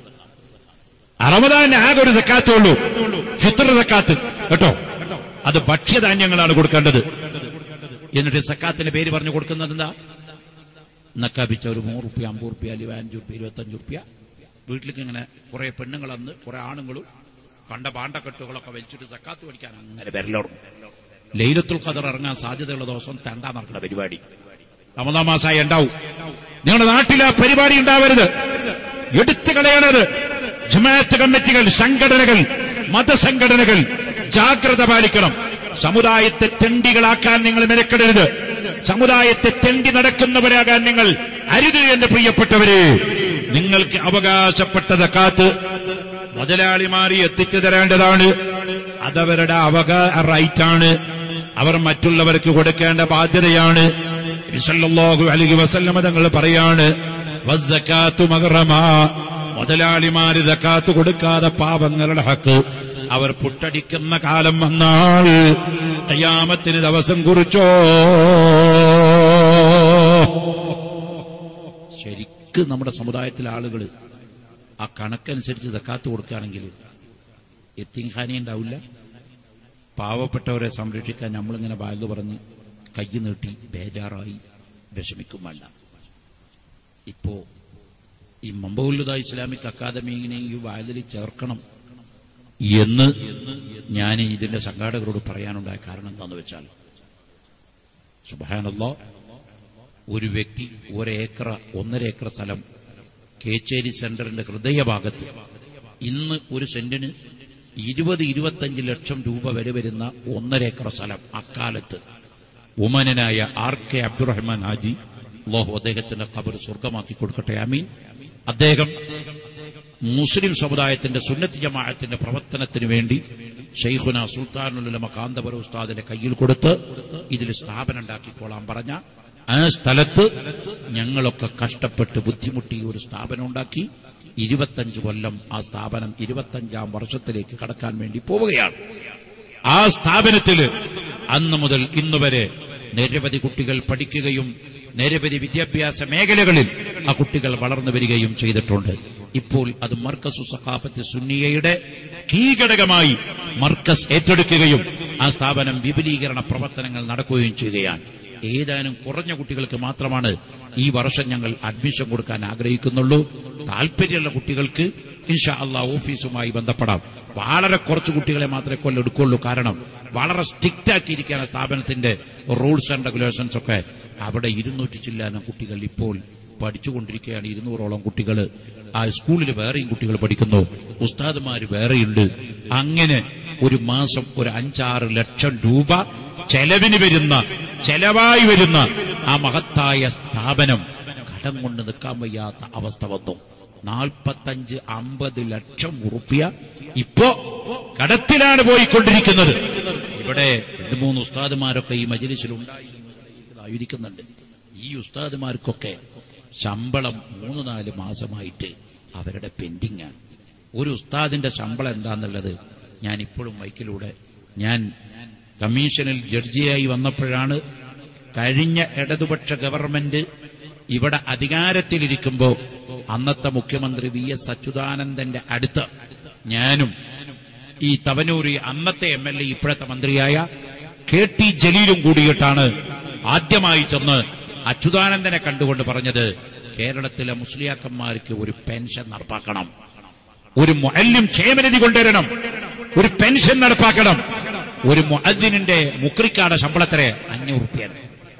Speaker 1: റമദാൻ ആകെ ഒരു സക്കാത്തേ ഉള്ളൂ, ഫിത്ർ സക്കാത്ത് കേട്ടോ. അത് ഭക്ഷ്യധാന്യങ്ങളാണ് കൊടുക്കേണ്ടത്. എന്നിട്ട് സക്കാത്തിന്റെ പേര് പറഞ്ഞു കൊടുക്കുന്നത് എന്താ? നക്കാപ്പിച്ച ഒരു 100 റുപ്യ 50 റുപ്യ അല്ലെങ്കിൽ 5 റുപ്യ 25 റുപ്യ വീട്ടിലേക്ക് ഇങ്ങനെ കുറെ പെണ്ണുങ്ങളന്ന് കുറെ ആണുങ്ങളും കണ്ട പാണ്ടക്കെട്ടുകളൊക്കെ വലിച്ചിട്ട് സക്കാത്ത് പഠിക്കാൻ അങ്ങനെ വരലോടും. ലൈലത്തുൽ ഖദർ ഇറങ്ങാൻ സാധ്യതയുള്ള ദിവസം തെണ്ടാ നടക്കുന്ന പരിപാടി റമദാൻ മാസമായി ഉണ്ടാവും. നിങ്ങളുടെ നാട്ടിൽ ആ പരിപാടി ഉണ്ടാവരുത്, എടുത്തു കളയണത്. ജമാഅത്ത് കമ്മിറ്റികൾ, സംഘടനകൾ, മതസംഘടനകൾ ജാഗ്രത പാലിക്കണം. സമുദായത്തെ തെണ്ടികളാക്കാൻ നിങ്ങൾ മെനക്കെടരുത്. സമുദായത്തെ തെണ്ടി നടക്കുന്നവരാകാൻ നിങ്ങൾ അരുത്. എന്റെ പ്രിയപ്പെട്ടവരെ, നിങ്ങൾക്ക് അവകാശപ്പെട്ട സക്കാത്ത് മുതലാളിമാരി എത്തിച്ചു തരേണ്ടതാണ്. അതവരുടെ റൈറ്റാണ്. അവർ മറ്റുള്ളവർക്ക് കൊടുക്കേണ്ട ബാധ്യതയാണ്. നബി സല്ലല്ലാഹു അലൈഹി വസല്ലം തങ്ങൾ പറയാണ്, വസ്സകാത്തു മഗ്റമാ, മുതലാളിമാര് സക്കാത്ത് കൊടുക്കാതെ പാവങ്ങളുടെ ഹക്ക് അവർ പുട്ടടിക്കുന്ന കാലം വന്നാൽ ഖിയാമത്തിന് ദിവസം കുറിച്ചോ. ശരിക്ക് നമ്മുടെ സമുദായത്തിലെ ആളുകൾ ആ കണക്കനുസരിച്ച് സക്കാത്ത് കൊടുക്കുകയാണെങ്കിൽ യതീംഖാന ഉണ്ടാവില്ല. പാവപ്പെട്ടവരെ സംരക്ഷിക്കാൻ നമ്മളിങ്ങനെ വാഴ്ന്നു പറഞ്ഞ് കൈ നീട്ടി ബേജാറായി വിഷമിക്കും വേണ്ട. ഇപ്പോ ഈ മമ്പൗലുദ ഇസ്ലാമിക് അക്കാദമിനെ ഈ വാതിൽ ചേർക്കണം എന്ന് ഞാൻ ഇതിന്റെ സംഘാടകരോട് പറയാനുണ്ടായ കാരണം എന്താന്ന് വെച്ചാൽ, സുബ്ഹാനല്ലാഹ്, ഒരു വ്യക്തി 1 ഏക്കർ സ്ഥലം കേച്ചേരി സെന്ററിന്റെ ഹൃദയഭാഗത്ത് ഇന്ന് ഒരു സെന്റിന് 20-25 ലക്ഷം രൂപ വരെ വരുന്ന 1 ഏക്കർ സ്ഥലം അക്കാലത്ത് ഉമനനായ RK അബ്ദുറഹ്മാൻ ഹാജി, അല്ലാഹു അദ്ദേഹത്തിന്റെ ഖബർ സ്വർഗമാക്കി കൊടുക്കട്ടെ, ആമീൻ. അദ്ദേഹം മുസ്ലിം സമുദായത്തിന്റെ സുന്നത്ത് ജമാഅത്തിന്റെ പ്രവർത്തനത്തിന് വേണ്ടി ശൈഖുന സുൽത്താനുൽ ഉലമ കാന്തപുര ഉസ്താദിന്റെ കയ്യിൽ കൊടുത്ത് ഇതിൽ സ്ഥാപനം ഉണ്ടാക്കിക്കോളാൻ പറഞ്ഞ ആ സ്ഥലത്ത് ഞങ്ങളൊക്കെ കഷ്ടപ്പെട്ട് ബുദ്ധിമുട്ടി ഒരു സ്ഥാപനം ഉണ്ടാക്കി. 25 കൊല്ലം ആ സ്ഥാപനം 25ാം വർഷത്തിലേക്ക് കടക്കാൻ വേണ്ടി പോവുകയാണ്. ആ സ്ഥാപനത്തിൽ അന്ന് മുതൽ ഇന്നുവരെ നിരവധി കുട്ടികൾ പഠിക്കുകയും നിരവധി വിദ്യാഭ്യാസ മേഖലകളിൽ ആ കുട്ടികൾ വളർന്നു വരികയും ചെയ്തിട്ടുണ്ട്. ഇപ്പോൾ അത് മർക്കസു സഖാഫത്ത് സുന്നിയയുടെ കീഘടകമായി മർക്കസ് ഏറ്റെടുക്കുകയും ആ സ്ഥാപനം വിപുലീകരണ പ്രവർത്തനങ്ങൾ നടക്കുകയും ചെയ്യുകയാണ്. ഏതാനും കുറഞ്ഞ കുട്ടികൾക്ക് മാത്രമാണ് ഈ വർഷം ഞങ്ങൾ അഡ്മിഷൻ കൊടുക്കാൻ ആഗ്രഹിക്കുന്നുള്ളൂ. താല്പര്യമുള്ള കുട്ടികൾക്ക് ഇൻഷാ അല്ലാഹ് ഓഫീസുമായി ബന്ധപ്പെടാം. വളരെ കുറച്ച് കുട്ടികളെ മാത്രമേ കൊല്ലെടുക്കുള്ളൂ. കാരണം വളരെ സ്ട്രിക്റ്റ് ആക്കിയിരിക്കുകയാണ് സ്ഥാപനത്തിന്റെ റൂൾസ് ആൻഡ് റെഗുലേഷൻസ് ഒക്കെ. അവിടെ 200 ചില്ലാനം കുട്ടികൾ ഇപ്പോൾ പഠിച്ചുകൊണ്ടിരിക്കുകയാണ്. 200ഓളം കുട്ടികൾ ആ സ്കൂളിൽ വേറെയും കുട്ടികൾ പഠിക്കുന്നു, ഉസ്താദുമാര് വേറെയുണ്ട്. അങ്ങനെ ഒരു മാസം ഒരു 5-6 ലക്ഷം രൂപ ചെലവായി വരുന്ന ആ മഹത്തായ സ്ഥാപനം കടം കൊണ്ട് നിൽക്കാൻ വയ്യാത്ത അവസ്ഥ വന്നു. 45-50 ലക്ഷം ഉറുപ്പിക ഇപ്പോ കടത്തിലാണ് പോയിക്കൊണ്ടിരിക്കുന്നത്. ഇവിടെ 2-3 ഉസ്താദുമാരൊക്കെ ഈ മജ്‌ലിസിൽ ഉണ്ടായിരിക്കുന്നുണ്ട്. ഈ ഉസ്താദുമാർക്കൊക്കെ ശമ്പളം 3-4 മാസമായിട്ട് അവരുടെ പെൻഡിങ്ങാണ്. ഒരു ഉസ്താദിന്റെ ശമ്പളം എന്താന്നുള്ളത് ഞാൻ ഇപ്പോഴും മൈക്കിലൂടെ, ഞാൻ കമ്മീഷനിൽ ജഡ്ജിയായി വന്നപ്പോഴാണ് കഴിഞ്ഞ ഇടതുപക്ഷ ഗവൺമെന്റ് ഇവിടെ അധികാരത്തിലിരിക്കുമ്പോൾ അന്നത്തെ മുഖ്യമന്ത്രി VS അച്യുതാനന്ദന്റെ അടുത്ത് ഞാനും ഈ തവനൂരി അന്നത്തെ MLA ഇപ്പോഴത്തെ മന്ത്രിയായ KT ജലീലും കൂടിയിട്ടാണ് ആദ്യമായി ചെന്ന് അച്യുതാനന്ദനെ കണ്ടുകൊണ്ട് പറഞ്ഞത്, കേരളത്തിലെ മുസ്ലിയാക്കന്മാർക്ക് ഒരു പെൻഷൻ നടപ്പാക്കണം, ഒരു മുഅല്ലിം ക്ഷേമനിധി കൊണ്ടുവരണം, ഒരു പെൻഷൻ നടപ്പാക്കണം. ഒരു മുഅദ്ദിനിന്റെ മുക്രിക്കാടെ ശമ്പളത്തിലെ 500 രൂപയാണ്.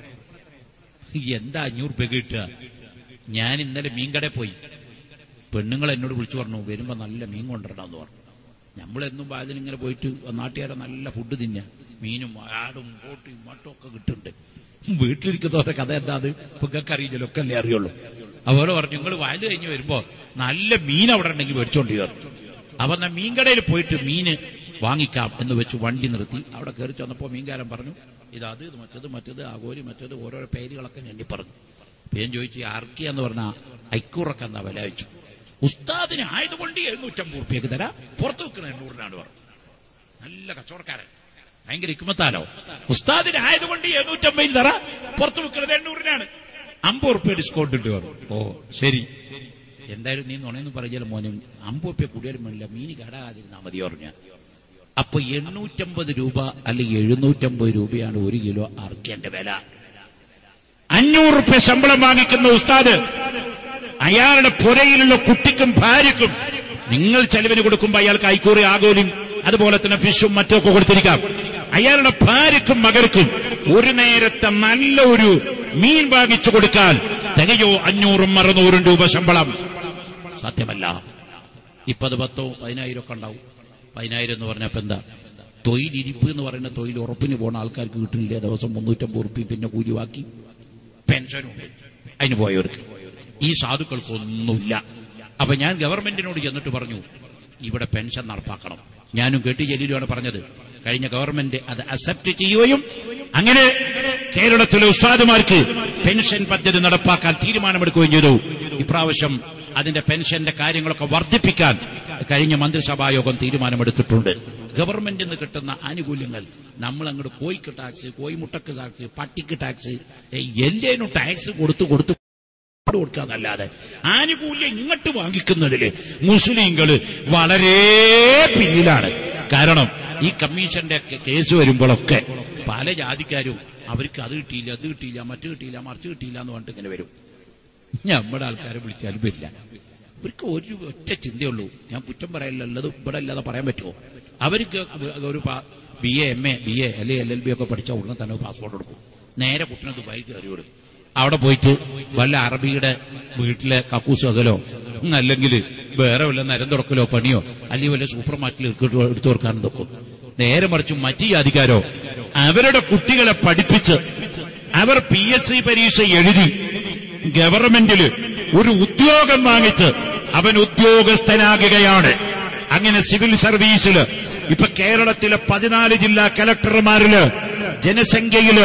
Speaker 1: എന്താ 500 രൂപ കിട്ടുക? ഞാൻ ഇന്നലെ മീൻകടയിൽ പോയി, പെണ്ണുങ്ങൾ എന്നോട് വിളിച്ചു പറഞ്ഞു വരുമ്പോ നല്ല മീൻ കൊണ്ടുവരണമെന്ന് പറഞ്ഞു. നമ്മളെന്നും അതിനിങ്ങനെ പോയിട്ട് നാട്ടുകാരെ നല്ല ഫുഡ് തിന്നാ, മീനും ആടും കോട്ടിയും മട്ടും ഒക്കെ കിട്ടുന്നുണ്ട്. വീട്ടിലിരിക്കുന്നവരുടെ കഥ എന്താ അത് നിങ്ങൾക്ക് അറിയില്ലല്ലോ, ഒക്കെ അല്ലേ അറിയുള്ളൂ. അതുപോലെ പറഞ്ഞു നിങ്ങൾ വയല് കഴിഞ്ഞ് വരുമ്പോ നല്ല മീൻ അവിടെ ഉണ്ടെങ്കിൽ മേടിച്ചോണ്ട് കയറും. അപ്പൊ എന്നാ മീൻകടയിൽ പോയിട്ട് മീന് വാങ്ങിക്കാം എന്ന് വെച്ച് വണ്ടി നിർത്തി. അവിടെ കയറി ചെന്നപ്പോ മീൻകാരൻ പറഞ്ഞു ഇത് മറ്റത് ആഗോലി മറ്റത് ഓരോരോ പേരുകളൊക്കെ ഞെണ്ണി പറഞ്ഞു. ഞാൻ ചോദിച്ചു ആർക്കിയാന്ന് പറഞ്ഞാൽ ഐക്കൂറൊക്കെ എന്താ വില വെച്ചു. ഉസ്താദിന് ആയതുകൊണ്ട് 750 രൂപയ്ക്ക് തരാം, പുറത്ത് വെക്കണ 800-നാണ് പറഞ്ഞു. നല്ല കച്ചവടക്കാരൻ, ഭയങ്കര ഇക്കുമത്താലോ. ഉസ്താദിന് ആയതുകൊണ്ട് 750 തരാം, പുറത്ത് വെക്കുന്നത് 800-നാണ്, 50 രൂപ ഡിസ്കൗണ്ട് ഉണ്ട് പറഞ്ഞു. ഓ ശരി, എന്തായാലും നീ നുണയെന്ന് പറഞ്ഞാൽ മോനും 50 രൂപ കൂടിയാലും വേണില്ല, മീന് കേടാകാതിരുന്നാ മതി പറഞ്ഞ. അപ്പൊ 850 രൂപ അല്ലെങ്കിൽ 750 രൂപയാണ് 1 കിലോ അർക്കേന്റെ വില. 500 രൂപ ശമ്പളം വാങ്ങിക്കുന്ന ഉസ്താദ് അയാളുടെ പുരയിലുള്ള കുട്ടിക്കും ഭാര്യക്കും നിങ്ങൾ ചെലവിന് കൊടുക്കുമ്പോൾ അയാൾക്ക് ഐക്കൂറി ആഗോലിയും അതുപോലെ തന്നെ ഫിഷും മറ്റൊക്കെ കൊടുത്തിരിക്കാം. അയാളുടെ ഭാര്യക്കും മകൾക്കും ഒരു നേരത്തെ നല്ല ഒരു മീൻ വാങ്ങിച്ചു കൊടുക്കാൻ തികയോ 500-600 രൂപ ശമ്പളം? സാധ്യമല്ല. ഇപ്പൊ അത് 10,000-15,000 ഒക്കെ ഉണ്ടാവും. 10,000 എന്ന് പറഞ്ഞപ്പോ എന്താ? തൊഴിലിരിപ്പ് എന്ന് പറയുന്ന തൊഴിൽ ഉറപ്പിന് പോണ ആൾക്കാർക്ക് കിട്ടുന്നില്ല. ദിവസം 350 രൂപ പിന്നെ കൂലി ബാക്കി, പെൻഷനും അതിന് പോയവർക്ക്. ഈ സാധുക്കൾക്കൊന്നുമില്ല. അപ്പൊ ഞാൻ ഗവൺമെന്റിനോട് ചെന്നിട്ട് പറഞ്ഞു ഇവിടെ പെൻഷൻ നടപ്പാക്കണം. ഞാനും KT ജലീലുമാണ് പറഞ്ഞത്. കഴിഞ്ഞ ഗവൺമെന്റ് അത് അക്സെപ്റ്റ് ചെയ്യുകയും അങ്ങനെ കേരളത്തിലെ ഉസ്താദുമാർക്ക് പെൻഷൻ പദ്ധതി നടപ്പാക്കാൻ തീരുമാനമെടുക്കുകയും ചെയ്തു. ഇപ്രാവശ്യം അതിന്റെ പെൻഷന്റെ കാര്യങ്ങളൊക്കെ വർദ്ധിപ്പിക്കാൻ കഴിഞ്ഞ മന്ത്രിസഭായോഗം തീരുമാനമെടുത്തിട്ടുണ്ട്. ഗവൺമെന്റിൽ നിന്ന് കിട്ടുന്ന ആനുകൂല്യങ്ങൾ നമ്മൾ അങ്ങോട്ട് കോഴിക്ക് ടാക്സ്, കോഴിമുട്ടക്ക് ടാക്സ്, പട്ടിക്ക് ടാക്സ്, എല്ലാനും ടാക്സ് കൊടുത്ത് കൊടുക്കാന്നല്ലാതെ ആനുകൂല്യം ഇങ്ങോട്ട് വാങ്ങിക്കുന്നതില് മുസ്ലിങ്ങൾ വളരെ പിന്നിലാണ്. കാരണം ഈ കമ്മീഷന്റെ കേസ് വരുമ്പോഴൊക്കെ പല ജാതിക്കാരും അവർക്ക് അത് കിട്ടിയില്ല, അത് കിട്ടിയില്ല, മറ്റു കിട്ടിയില്ല, മറിച്ച് കിട്ടിയില്ല എന്ന് പറഞ്ഞിട്ട് ഇങ്ങനെ വരും. നമ്മുടെ ആൾക്കാരെ വിളിച്ചാലും വരില്ല. അവർക്ക് ഒരു ഒറ്റ ചിന്തയുള്ളൂ, ഞാൻ കുറ്റം പറയലുള്ളത് ഇവിടെ അല്ലാതെ പറയാൻ പറ്റുമോ? അവർക്ക് ഒരു BA MA BA അല്ലെങ്കിൽ LLB ഒക്കെ പഠിച്ച ഉടനെ തന്നെ പാസ്പോർട്ട് കൊടുക്കും, നേരെ കുട്ടിനെ ദുബായി കയറി വിടും. അവിടെ പോയിട്ട് വല്ല അറബിയുടെ വീട്ടിലെ കക്കൂസ് അകലോ അല്ലെങ്കിൽ വേറെ വല്ല നരം തുറക്കലോ പണിയോ അല്ലെങ്കിൽ വല്ല സൂപ്പർ മാർക്കറ്റിൽ എടുത്തു കൊടുക്കാനും നോക്കും. നേരെ മറിച്ച് മറ്റു ജാതിക്കാരോ അവരുടെ കുട്ടികളെ പഠിപ്പിച്ച് അവർ PSC പരീക്ഷ എഴുതി ഗവൺമെന്റിൽ ഒരു ഉദ്യോഗം വാങ്ങിച്ച് അവൻ ഉദ്യോഗസ്ഥനാകുകയാണ്. അങ്ങനെ സിവിൽ സർവീസിൽ ഇപ്പൊ കേരളത്തിലെ 14 ജില്ലാ കലക്ടർമാരില് ജനസംഖ്യയില്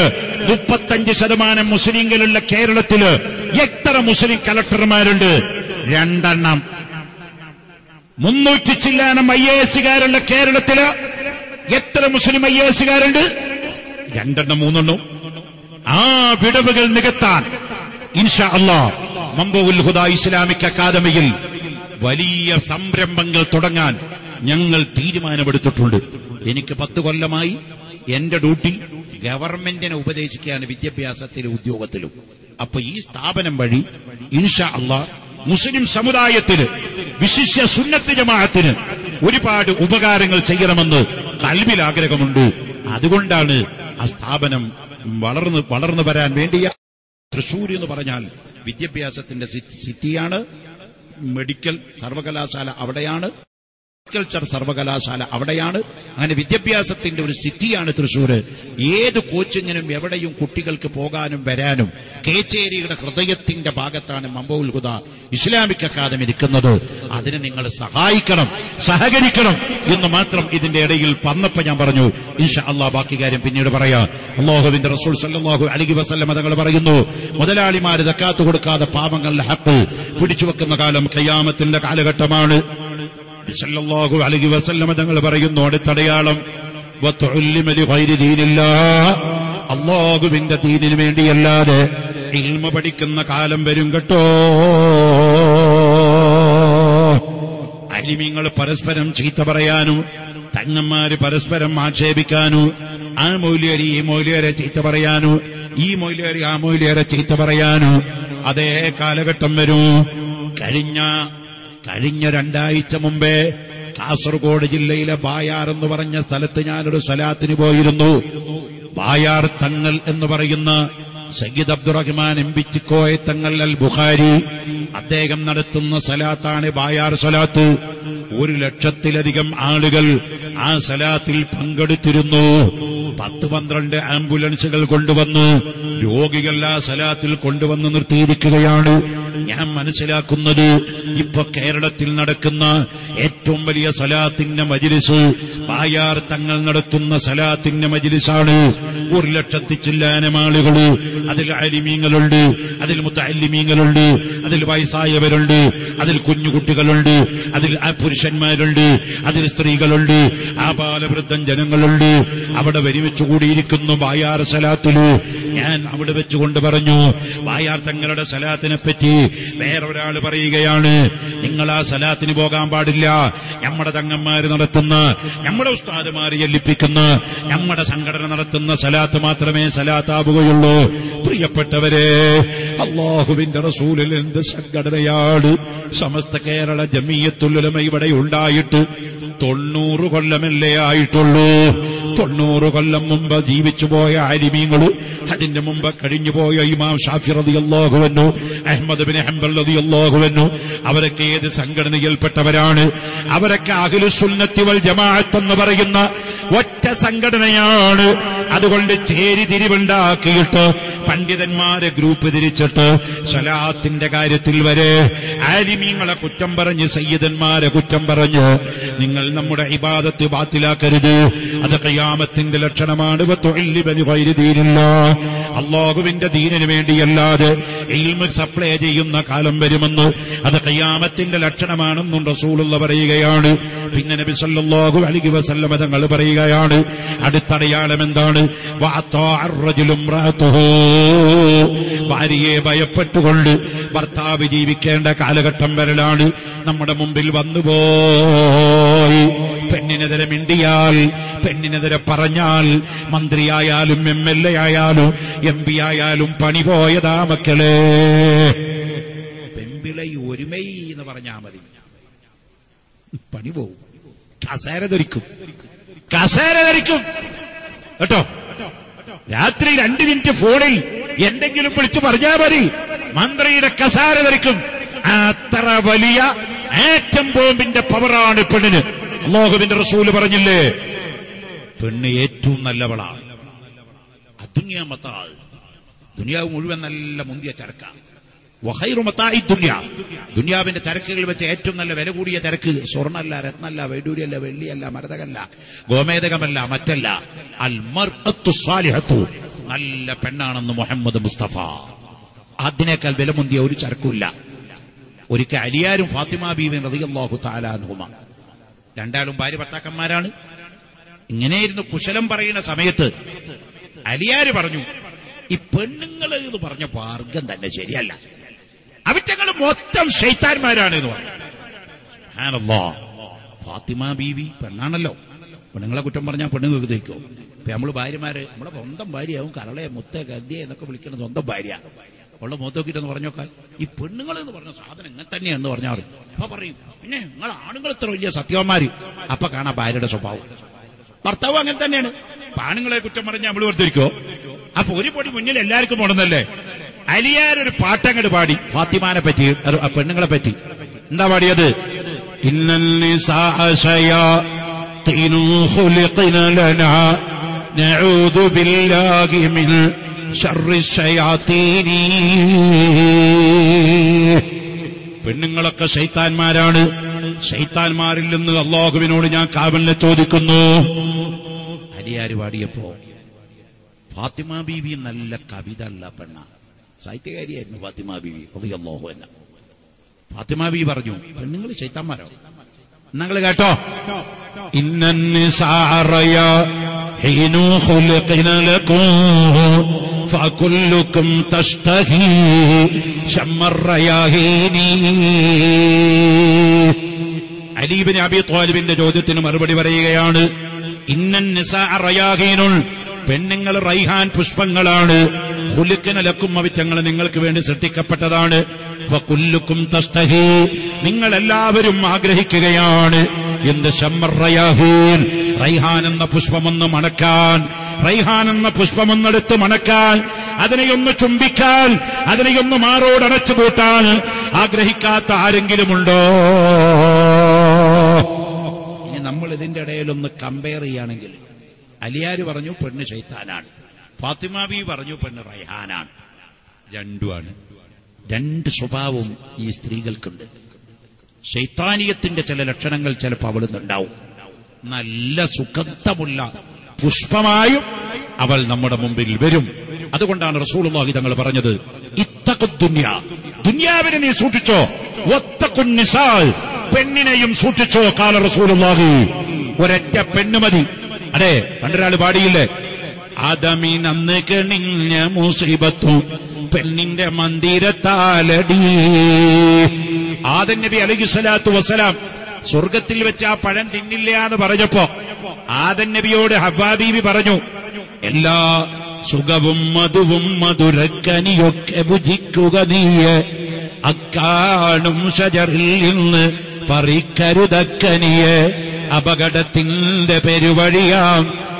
Speaker 1: 35% മുസ്ലിങ്ങളുള്ള കേരളത്തില് എത്ര മുസ്ലിം കലക്ടർമാരുണ്ട്? 2 എണ്ണം. 300 ചില്ലാനം IAS-കാരുള്ള കേരളത്തില് എത്ര മുസ്ലിം IAS-കാരുണ്ട്? 2 എണ്ണം 3 എണ്ണം. ആ വിടവുകൾ നികത്താൻ ഇൻഷാ അല്ലാഹ് മംബഉൽ ഹുദ ഇസ്ലാമിക് അക്കാദമിയിൽ വലിയ സംരംഭങ്ങൾ തുടങ്ങാൻ ഞങ്ങൾ തീരുമാനമെടുത്തിട്ടുണ്ട്. എനിക്ക് 10 കൊല്ലമായി എന്റെ ഡ്യൂട്ടി ഗവൺമെന്റിനെ ഉപദേശിക്കുകയാണ്, വിദ്യാഭ്യാസത്തിലും ഉദ്യോഗത്തിലും. അപ്പൊ ഈ സ്ഥാപനം വഴി ഇൻഷാ അല്ലാഹ് മുസ്ലിം സമുദായത്തിന്, വിശിഷ്യ സുന്നത്ത് ജമാഅത്തിന് ഒരുപാട് ഉപകാരങ്ങൾ ചെയ്യണമെന്ന് കൽബിൽ ആഗ്രഹമുണ്ട്. അതുകൊണ്ടാണ് ആ സ്ഥാപനം വളർന്നു വരാൻ വേണ്ടിയ. തൃശ്ശൂർ എന്ന് പറഞ്ഞാൽ വിദ്യാഭ്യാസത്തിന്റെ സിറ്റിയാണ്, മെഡിക്കൽ സർവകലാശാല അവിടെയാണ്. കൾച്ചർ സർവകലാശാല അവിടെയാണ്. അങ്ങനെ വിദ്യാഭ്യാസത്തിന്റെ ഒരു സിറ്റിയാണ് തൃശ്ശൂര്. ഏത് കോച്ചിങ്ങിനും എവിടെയും കുട്ടികൾക്ക് പോകാനും വരാനും. കേച്ചേരിയുടെ ഹൃദയത്തിന്റെ ഭാഗത്താണ് മമ്പൗൽ ഹുദ ഇസ്ലാമിക് അക്കാദമി ഇരിക്കുന്നത്. അതിന് നിങ്ങൾ സഹായിക്കണം, സഹകരിക്കണം എന്ന് മാത്രം ഇതിന്റെ ഇടയിൽ വന്നപ്പോ ഞാൻ പറഞ്ഞു. ഇൻഷാ അല്ലാഹ് ബാക്കി കാര്യം പിന്നീട് പറയാം. അല്ലാഹുവിന്റെ റസൂൽ സല്ലല്ലാഹു അലൈഹി വസല്ലം തങ്ങൾ പറയുന്നു, മുതലാളിമാര് സക്കാത്ത് കൊടുക്കാതെ പാവങ്ങളുടെ ഹക്ക് പിടിച്ചു വെക്കുന്ന കാലം ഖിയാമത്തിന്റെ കാലഘട്ടമാണ്. സല്ലല്ലാഹു അലൈഹി വസല്ലം തങ്ങൾ പറയുന്നു, അടുത്തടയാളം വതുഉല്ലിമ ലിഗൈരി ദീനില്ലാഹ്, അല്ലാഹുവിന്റെ ദീനിന് വേണ്ടിയല്ലാതെ ഇൽമ പഠിക്കുന്ന കാലം വരും കേട്ടോ. അലിമീങ്ങൾ പരസ്പരം ചീത്ത പറയാനും തങ്ങന്മാര് പരസ്പരം ആക്ഷേപിക്കാനു, ആ മൗലിയരി ഈ മൗലിയരെ ചീത്ത പറയാനു, ഈ മൗലിയരി ആ മൗലിയരെ ചീത്ത പറയാനു അതേ കാലഘട്ടം വരും. കഴിഞ്ഞ 2 ആഴ്ച മുമ്പേ കാസർഗോഡ് ജില്ലയിലെ ബായാർ എന്ന് പറഞ്ഞ സ്ഥലത്ത് ഞാനൊരു സ്വലാത്തിന് പോയിരുന്നു. ബായാർ തങ്ങൾ എന്ന് പറയുന്ന സയ്യിദ് അബ്ദുറഹ്മാൻ എംപിച്ചിക്കോയ തങ്ങൾ അൽ ബുഖാരി അദ്ദേഹം നടത്തുന്ന സലാത്താണ് ബായാർ സലാത്ത്. 1,00,000-ലധികം ആളുകൾ ആ സലാത്തിൽ പങ്കെടുത്തിരുന്നു. 10-12 ആംബുലൻസുകൾ കൊണ്ടുവന്ന് രോഗികൾ ആ സലാത്തിൽ കൊണ്ടുവന്ന് നിർത്തിയിരിക്കുകയാണ്. ഞാൻ മനസ്സിലാക്കുന്നത് ഇപ്പൊ കേരളത്തിൽ നടക്കുന്ന ഏറ്റവും വലിയ സലാത്തിന്റെ മജ്ലിസ് ബായാർ തങ്ങൾ നടത്തുന്ന സലാത്തിന്റെ മജ്ലിസാണ്. 1,00,000 ചില്ലാനം ആളുകൾ. അതിൽ അലിമീങ്ങളുണ്ട്, അതിൽ മുത്തഅല്ലിമീങ്ങളുണ്ട്, അതിൽ വയസ്സായവരുണ്ട്, അതിൽ കുഞ്ഞുകുട്ടികളുണ്ട്, അതിൽ പുരുഷന്മാരുണ്ട്, അതിൽ സ്ത്രീകളുണ്ട്, ആബാലവൃദ്ധം ജനങ്ങളുണ്ട്. അവിടെ വെച്ചുകൂടിയിരിക്കുന്നു ബായാർ സലാത്തില്. ഞാൻ അവിടെ വെച്ചുകൊണ്ട് പറഞ്ഞു, ബായാർ തങ്ങളുടെ സലാത്തിനെ പറ്റി വേറൊരാൾ പറയുകയാണ്, നിങ്ങൾ ആ സലാത്തിന് പോകാൻ പാടില്ല. നമ്മുടെ തങ്ങന്മാര് നടത്തുന്ന, നമ്മുടെ ഉസ്താദുമാര് ചൊല്ലിപ്പിക്കുന്ന, നമ്മുടെ സംഘടന നടത്തുന്ന സലാത്ത് മാത്രമേ സലാത്താവുകയുള്ളൂ. പ്രിയപ്പെട്ടവരെ, അല്ലാഹുവിന്റെ റസൂലിൽ എന്ത് സംഘടനയാണ്! സമസ്ത കേരള ജമിയത്തുൽ ഉലമ ഇവിടെ ഉണ്ടായിട്ട് 90 കൊല്ലമല്ലേ ആയിട്ടുള്ളൂ. 90 കൊല്ലം മുമ്പ് ജീവിച്ചുപോയ ആലിമീങ്ങള്, അതിന്റെ മുമ്പ് കഴിഞ്ഞുപോയ ഇമാം ഷാഫി റളിയല്ലാഹു അൻഹു, അഹ്മദ് ബിൻ ഹംബൽ റളിയല്ലാഹു അൻഹു, അവരൊക്കെ ഏത് സംഘടനയിൽപ്പെട്ടവരാണ്? അവരൊക്കെ അഹ്ലുസ് സുന്നത്തി വൽ ജമാഅത്ത് എന്ന് പറയുന്ന ഒറ്റ സംഘടനയാണ്. അതുകൊണ്ട് ചേരിതിരിവുണ്ടാക്കിയിട്ട് പണ്ഡിതന്മാരെ ഗ്രൂപ്പ് തിരിച്ചിട്ട് സ്വലാത്തിന്റെ കാര്യത്തിൽ വരെ ആലിമീങ്ങളെ കുറ്റം പറഞ്ഞ്, സയ്യിദന്മാരെ കുറ്റം പറഞ്ഞ് നിങ്ങൾ നമ്മുടെ ഇബാദത്ത് ബാത്തിലാക്കരുത്. അത് ഖിയാമത്തിന്റെ ലക്ഷണമാണ്. അല്ലാഹുവിന്റെ ദീനിന് വേണ്ടിയല്ലാതെ ഇൽമ് സപ്ലൈ ചെയ്യുന്ന കാലം വരുമെന്ന്, അത് ഖിയാമത്തിന്റെ ലക്ഷണമാണെന്നും റസൂലുള്ള പറയുകയാണ്. പിന്നെ നബി സല്ലല്ലാഹു അലൈഹി വസല്ലം തങ്ങൾ പറയുകയാണ്, അടുത്തടയാളം എന്താണ്? ഭാര്യയെ ഭയപ്പെട്ടുകൊണ്ട് ഭർത്താവ് ജീവിക്കേണ്ട കാലഘട്ടം വരലാണ് നമ്മുടെ മുമ്പിൽ വന്നുപോയി. പെണ്ണിനെതിരെ മിണ്ടിയാൽ, പെണ്ണിനെതിരെ പറഞ്ഞാൽ, മന്ത്രിയായാലും MLA ആയാലും MP ആയാലും പണി പോയതാ മക്കളെ. പെമ്പിളൈ ഒരുമൈ എന്ന് പറഞ്ഞാൽ മതി, പണി പോവും. കസേര ധരിക്കും കേട്ടോ. രാത്രി 2 മിനിറ്റ് ഫോണിൽ എന്തെങ്കിലും വിളിച്ചു പറഞ്ഞാൽ മതി, മന്ത്രിയുടെ കസേര ധരിക്കും. അത്ര വലിയ ആറ്റം ബോംബിന്റെ പവറാണ് പെണ്ണിന്. അല്ലാഹുവിന്റെ റസൂല് പറഞ്ഞില്ലേ, പെണ്ണ് ഏറ്റവും നല്ലവളാണ്. ദുനിയാവ് മുഴുവൻ നല്ല മുന്തിയ ചരക്കാണ്. ദുനിയാവിന്റെ ചരക്കുകൾ വെച്ച് ഏറ്റവും നല്ല വില കൂടിയ ചരക്ക് സ്വർണ്ണല്ല, രത്നല്ല, വൈഡൂര്യല്ല, വെള്ളിയല്ല, മരതകല്ല, ഗോമേതകമല്ല, മറ്റല്ല, അൽ മർഅത്തു സ്വാലിഹത്തു, നല്ല പെണ്ണാണെന്ന് മുഹമ്മദ് മുസ്തഫ. അതിനേക്കാൾ വില മുന്തിയ ഒരു ചരക്കുമില്ല. ഒരിക്കൽ അലിയാരും ഫാത്തിമ ബീവി റളിയല്ലാഹു തആല അൻഹുമാ, രണ്ടാളും ഭാര്യ ഭർത്താക്കന്മാരാണ്. ഇങ്ങനെയിരുന്നു കുശലം പറയുന്ന സമയത്ത് അലിയാര് പറഞ്ഞു, ഈ പെണ്ണുങ്ങൾ എന്ന് പറഞ്ഞ മാർഗം തന്നെ ശരിയല്ല, അവറ്റങ്ങൾ മൊത്തം ശൈത്താന്മാരാണ് എന്ന് പറഞ്ഞു. സുബ്ഹാനല്ലാഹ്. ഫാത്തിമ ബീവി പെണ്ണാണല്ലോ, പെണ്ണുങ്ങളെ കുറ്റം പറഞ്ഞാൽ പെണ്ണുങ്ങൾക്ക് ദഹിക്കോ? ഇപ്പൊ നമ്മള് ഭാര്യമാര്, നമ്മളെ സ്വന്തം ഭാര്യയാവും, കരളെ മുത്തേ ഗദ്യ എന്നൊക്കെ വിളിക്കുന്ന സ്വന്തം ഭാര്യ, ഉള്ള മുഖത്തോക്കിട്ടെന്ന് പറഞ്ഞോക്കാൻ ഈ പെണ്ണുങ്ങൾ എന്ന് പറഞ്ഞ സാധനം ഇങ്ങനെ തന്നെയാണെന്ന് പറഞ്ഞാൽ അപ്പൊ പറയും, പിന്നെ നിങ്ങൾ ആണുങ്ങൾ ഇത്ര വലിയ സത്യവന്മാര്. അപ്പൊ കാണാം ഭാര്യയുടെ സ്വഭാവം. ഭർത്താവ് അങ്ങനെ തന്നെയാണ്. ആണുങ്ങളെ കുറ്റം പറഞ്ഞാൽ നമ്മൾ വെറുതിരിക്കോ? അപ്പൊ ഒരു പൊടി മുന്നിൽ എല്ലാവർക്കും പോണെന്നല്ലേ. അലിയാരൊരു പാട്ടങ്ങട് പാടി ഫാത്തിമാനെ പറ്റി, പെണ്ണുങ്ങളെ പറ്റി. എന്താ പാടിയത്? ഇന്നൽ നിസാഅ ശയാതീനു ഖുലിഖന ലനാ നഊദു ബില്ലാഹി മിൻ ശർരി ശയാതീനി. പെണ്ണുങ്ങളൊക്കെ ശൈത്താന്മാരാണ്. ശൈത്താന്മാരിൽ നിന്ന് അല്ലാഹുവിനോട് ഞാൻ കാവലിനെ ചോദിക്കുന്നു. അലിയാര് പാടിയപ്പോ ഫാത്തിമ ബീവി നല്ല കവിത ഉള്ള പെണ്ണ, സാഹിത്യകാരിയായിരുന്നു ഫാത്തിമ ബീവി റളിയല്ലാഹു അൻഹ. ഫാത്തിമ ബീവി പറഞ്ഞു, പെണ്ണുങ്ങൾ ശൈത്താന്മാരോ? നിങ്ങൾ കേട്ടോ, ഇന്നൻ നിസാഅ റയാഹീനു ഖുലിഖന ലക്കും ഫകുല്ലുക്കും തസ്തഹി ശമ്മർ റയാഹീനി. അലി ഇബ്നു അബീ ത്വാലിബിന്റെ ചോദ്യത്തിന് മറുപടി പറയുകയാണ്, ഇന്നൻ നിസാഅ റയാഹീനുൻ, പെണ്ണുങ്ങൾ റൈഹാൻ പുഷ്പങ്ങളാണ്. ഖുലിഖന ലക്കും, അവറ്റങ്ങൾ നിങ്ങൾക്ക് വേണ്ടി സൃഷ്ടിക്കപ്പെട്ടതാണ്. ഫകുല്ലുക്കും തസ്തഹി, നിങ്ങൾ എല്ലാവരും ആഗ്രഹിക്കുകയാണ് എന്ത്? ശമ്മർ റയാഹീൻ, റൈഹാൻ എന്ന പുഷ്പമൊന്ന് മണക്കാൻ, റൈഹാൻ എന്ന പുഷ്പമൊന്നെടുത്ത് മണക്കാൻ, അതിനെയൊന്ന് ചുംബിക്കാൻ, അതിനെയൊന്ന് മാറോടണച്ചു കൂട്ടാൻ ആഗ്രഹിക്കാത്ത ആരെങ്കിലുമുണ്ടോ? ഇനി നമ്മൾ ഇതിന്റെ ഇടയിലൊന്ന് കമ്പയർ ചെയ്യുകയാണെങ്കിൽ, അലിയാര് പറഞ്ഞു പെണ്ണ് ശൈത്താനാണ്, ഫാത്തിമ ബീവി പറഞ്ഞു പെണ്ണ് റൈഹാനാണ്. രണ്ടുമാണ്. രണ്ട് സ്വഭാവവും ഈ സ്ത്രീകൾക്കുണ്ട്. ശൈത്താനിയത്തിന്റെ ചില ലക്ഷണങ്ങൾ ചിലപ്പോൾ അവിടുന്നുണ്ടാവും. നല്ല സുഗന്ധമുള്ള പുഷ്പമായും അവൾ നമ്മുടെ മുമ്പിൽ വരും. അതുകൊണ്ടാണ് റസൂലുള്ളാഹി തങ്ങൾ പറഞ്ഞത്, ഇത്തഖുദ്ദുനിയ, ദുനിയാവിനെ നീ സൂക്ഷിച്ചോ, വത്തഖുൻ നിസാ, പെണ്ണിനെയും സൂക്ഷിച്ചോ. ഖാല റസൂലുള്ളാഹി, ഒരൊറ്റ പെണ്ണ് മതി. അതെ, പണ്ടൊരാൾ പാടിയില്ലേ, ആദമീനന്ന് കെണിഞ്ഞ മുസീബത്തു പെണ്ണിന്റെ മന്ദിരത്താലടി. ആദം നബി അലൈഹിസ്സലാത്തു വസ്സലാം സ്വർഗത്തിൽ വെച്ച് ആ പഴം തിന്നില്ല എന്ന് പറഞ്ഞപ്പോ ആദം നബിയോട് ഹവ്വാ ബീവി പറഞ്ഞു, എല്ലാ സുഖവും മധുവും മധുരക്കനിയൊക്കെ ഭുജിക്കുക നീയെ, അക്കാണും ഷജറിൽ നിന്ന് പറിക്കരുതക്കനിയെ, അപകടത്തിന്റെ പെരുവഴിയാം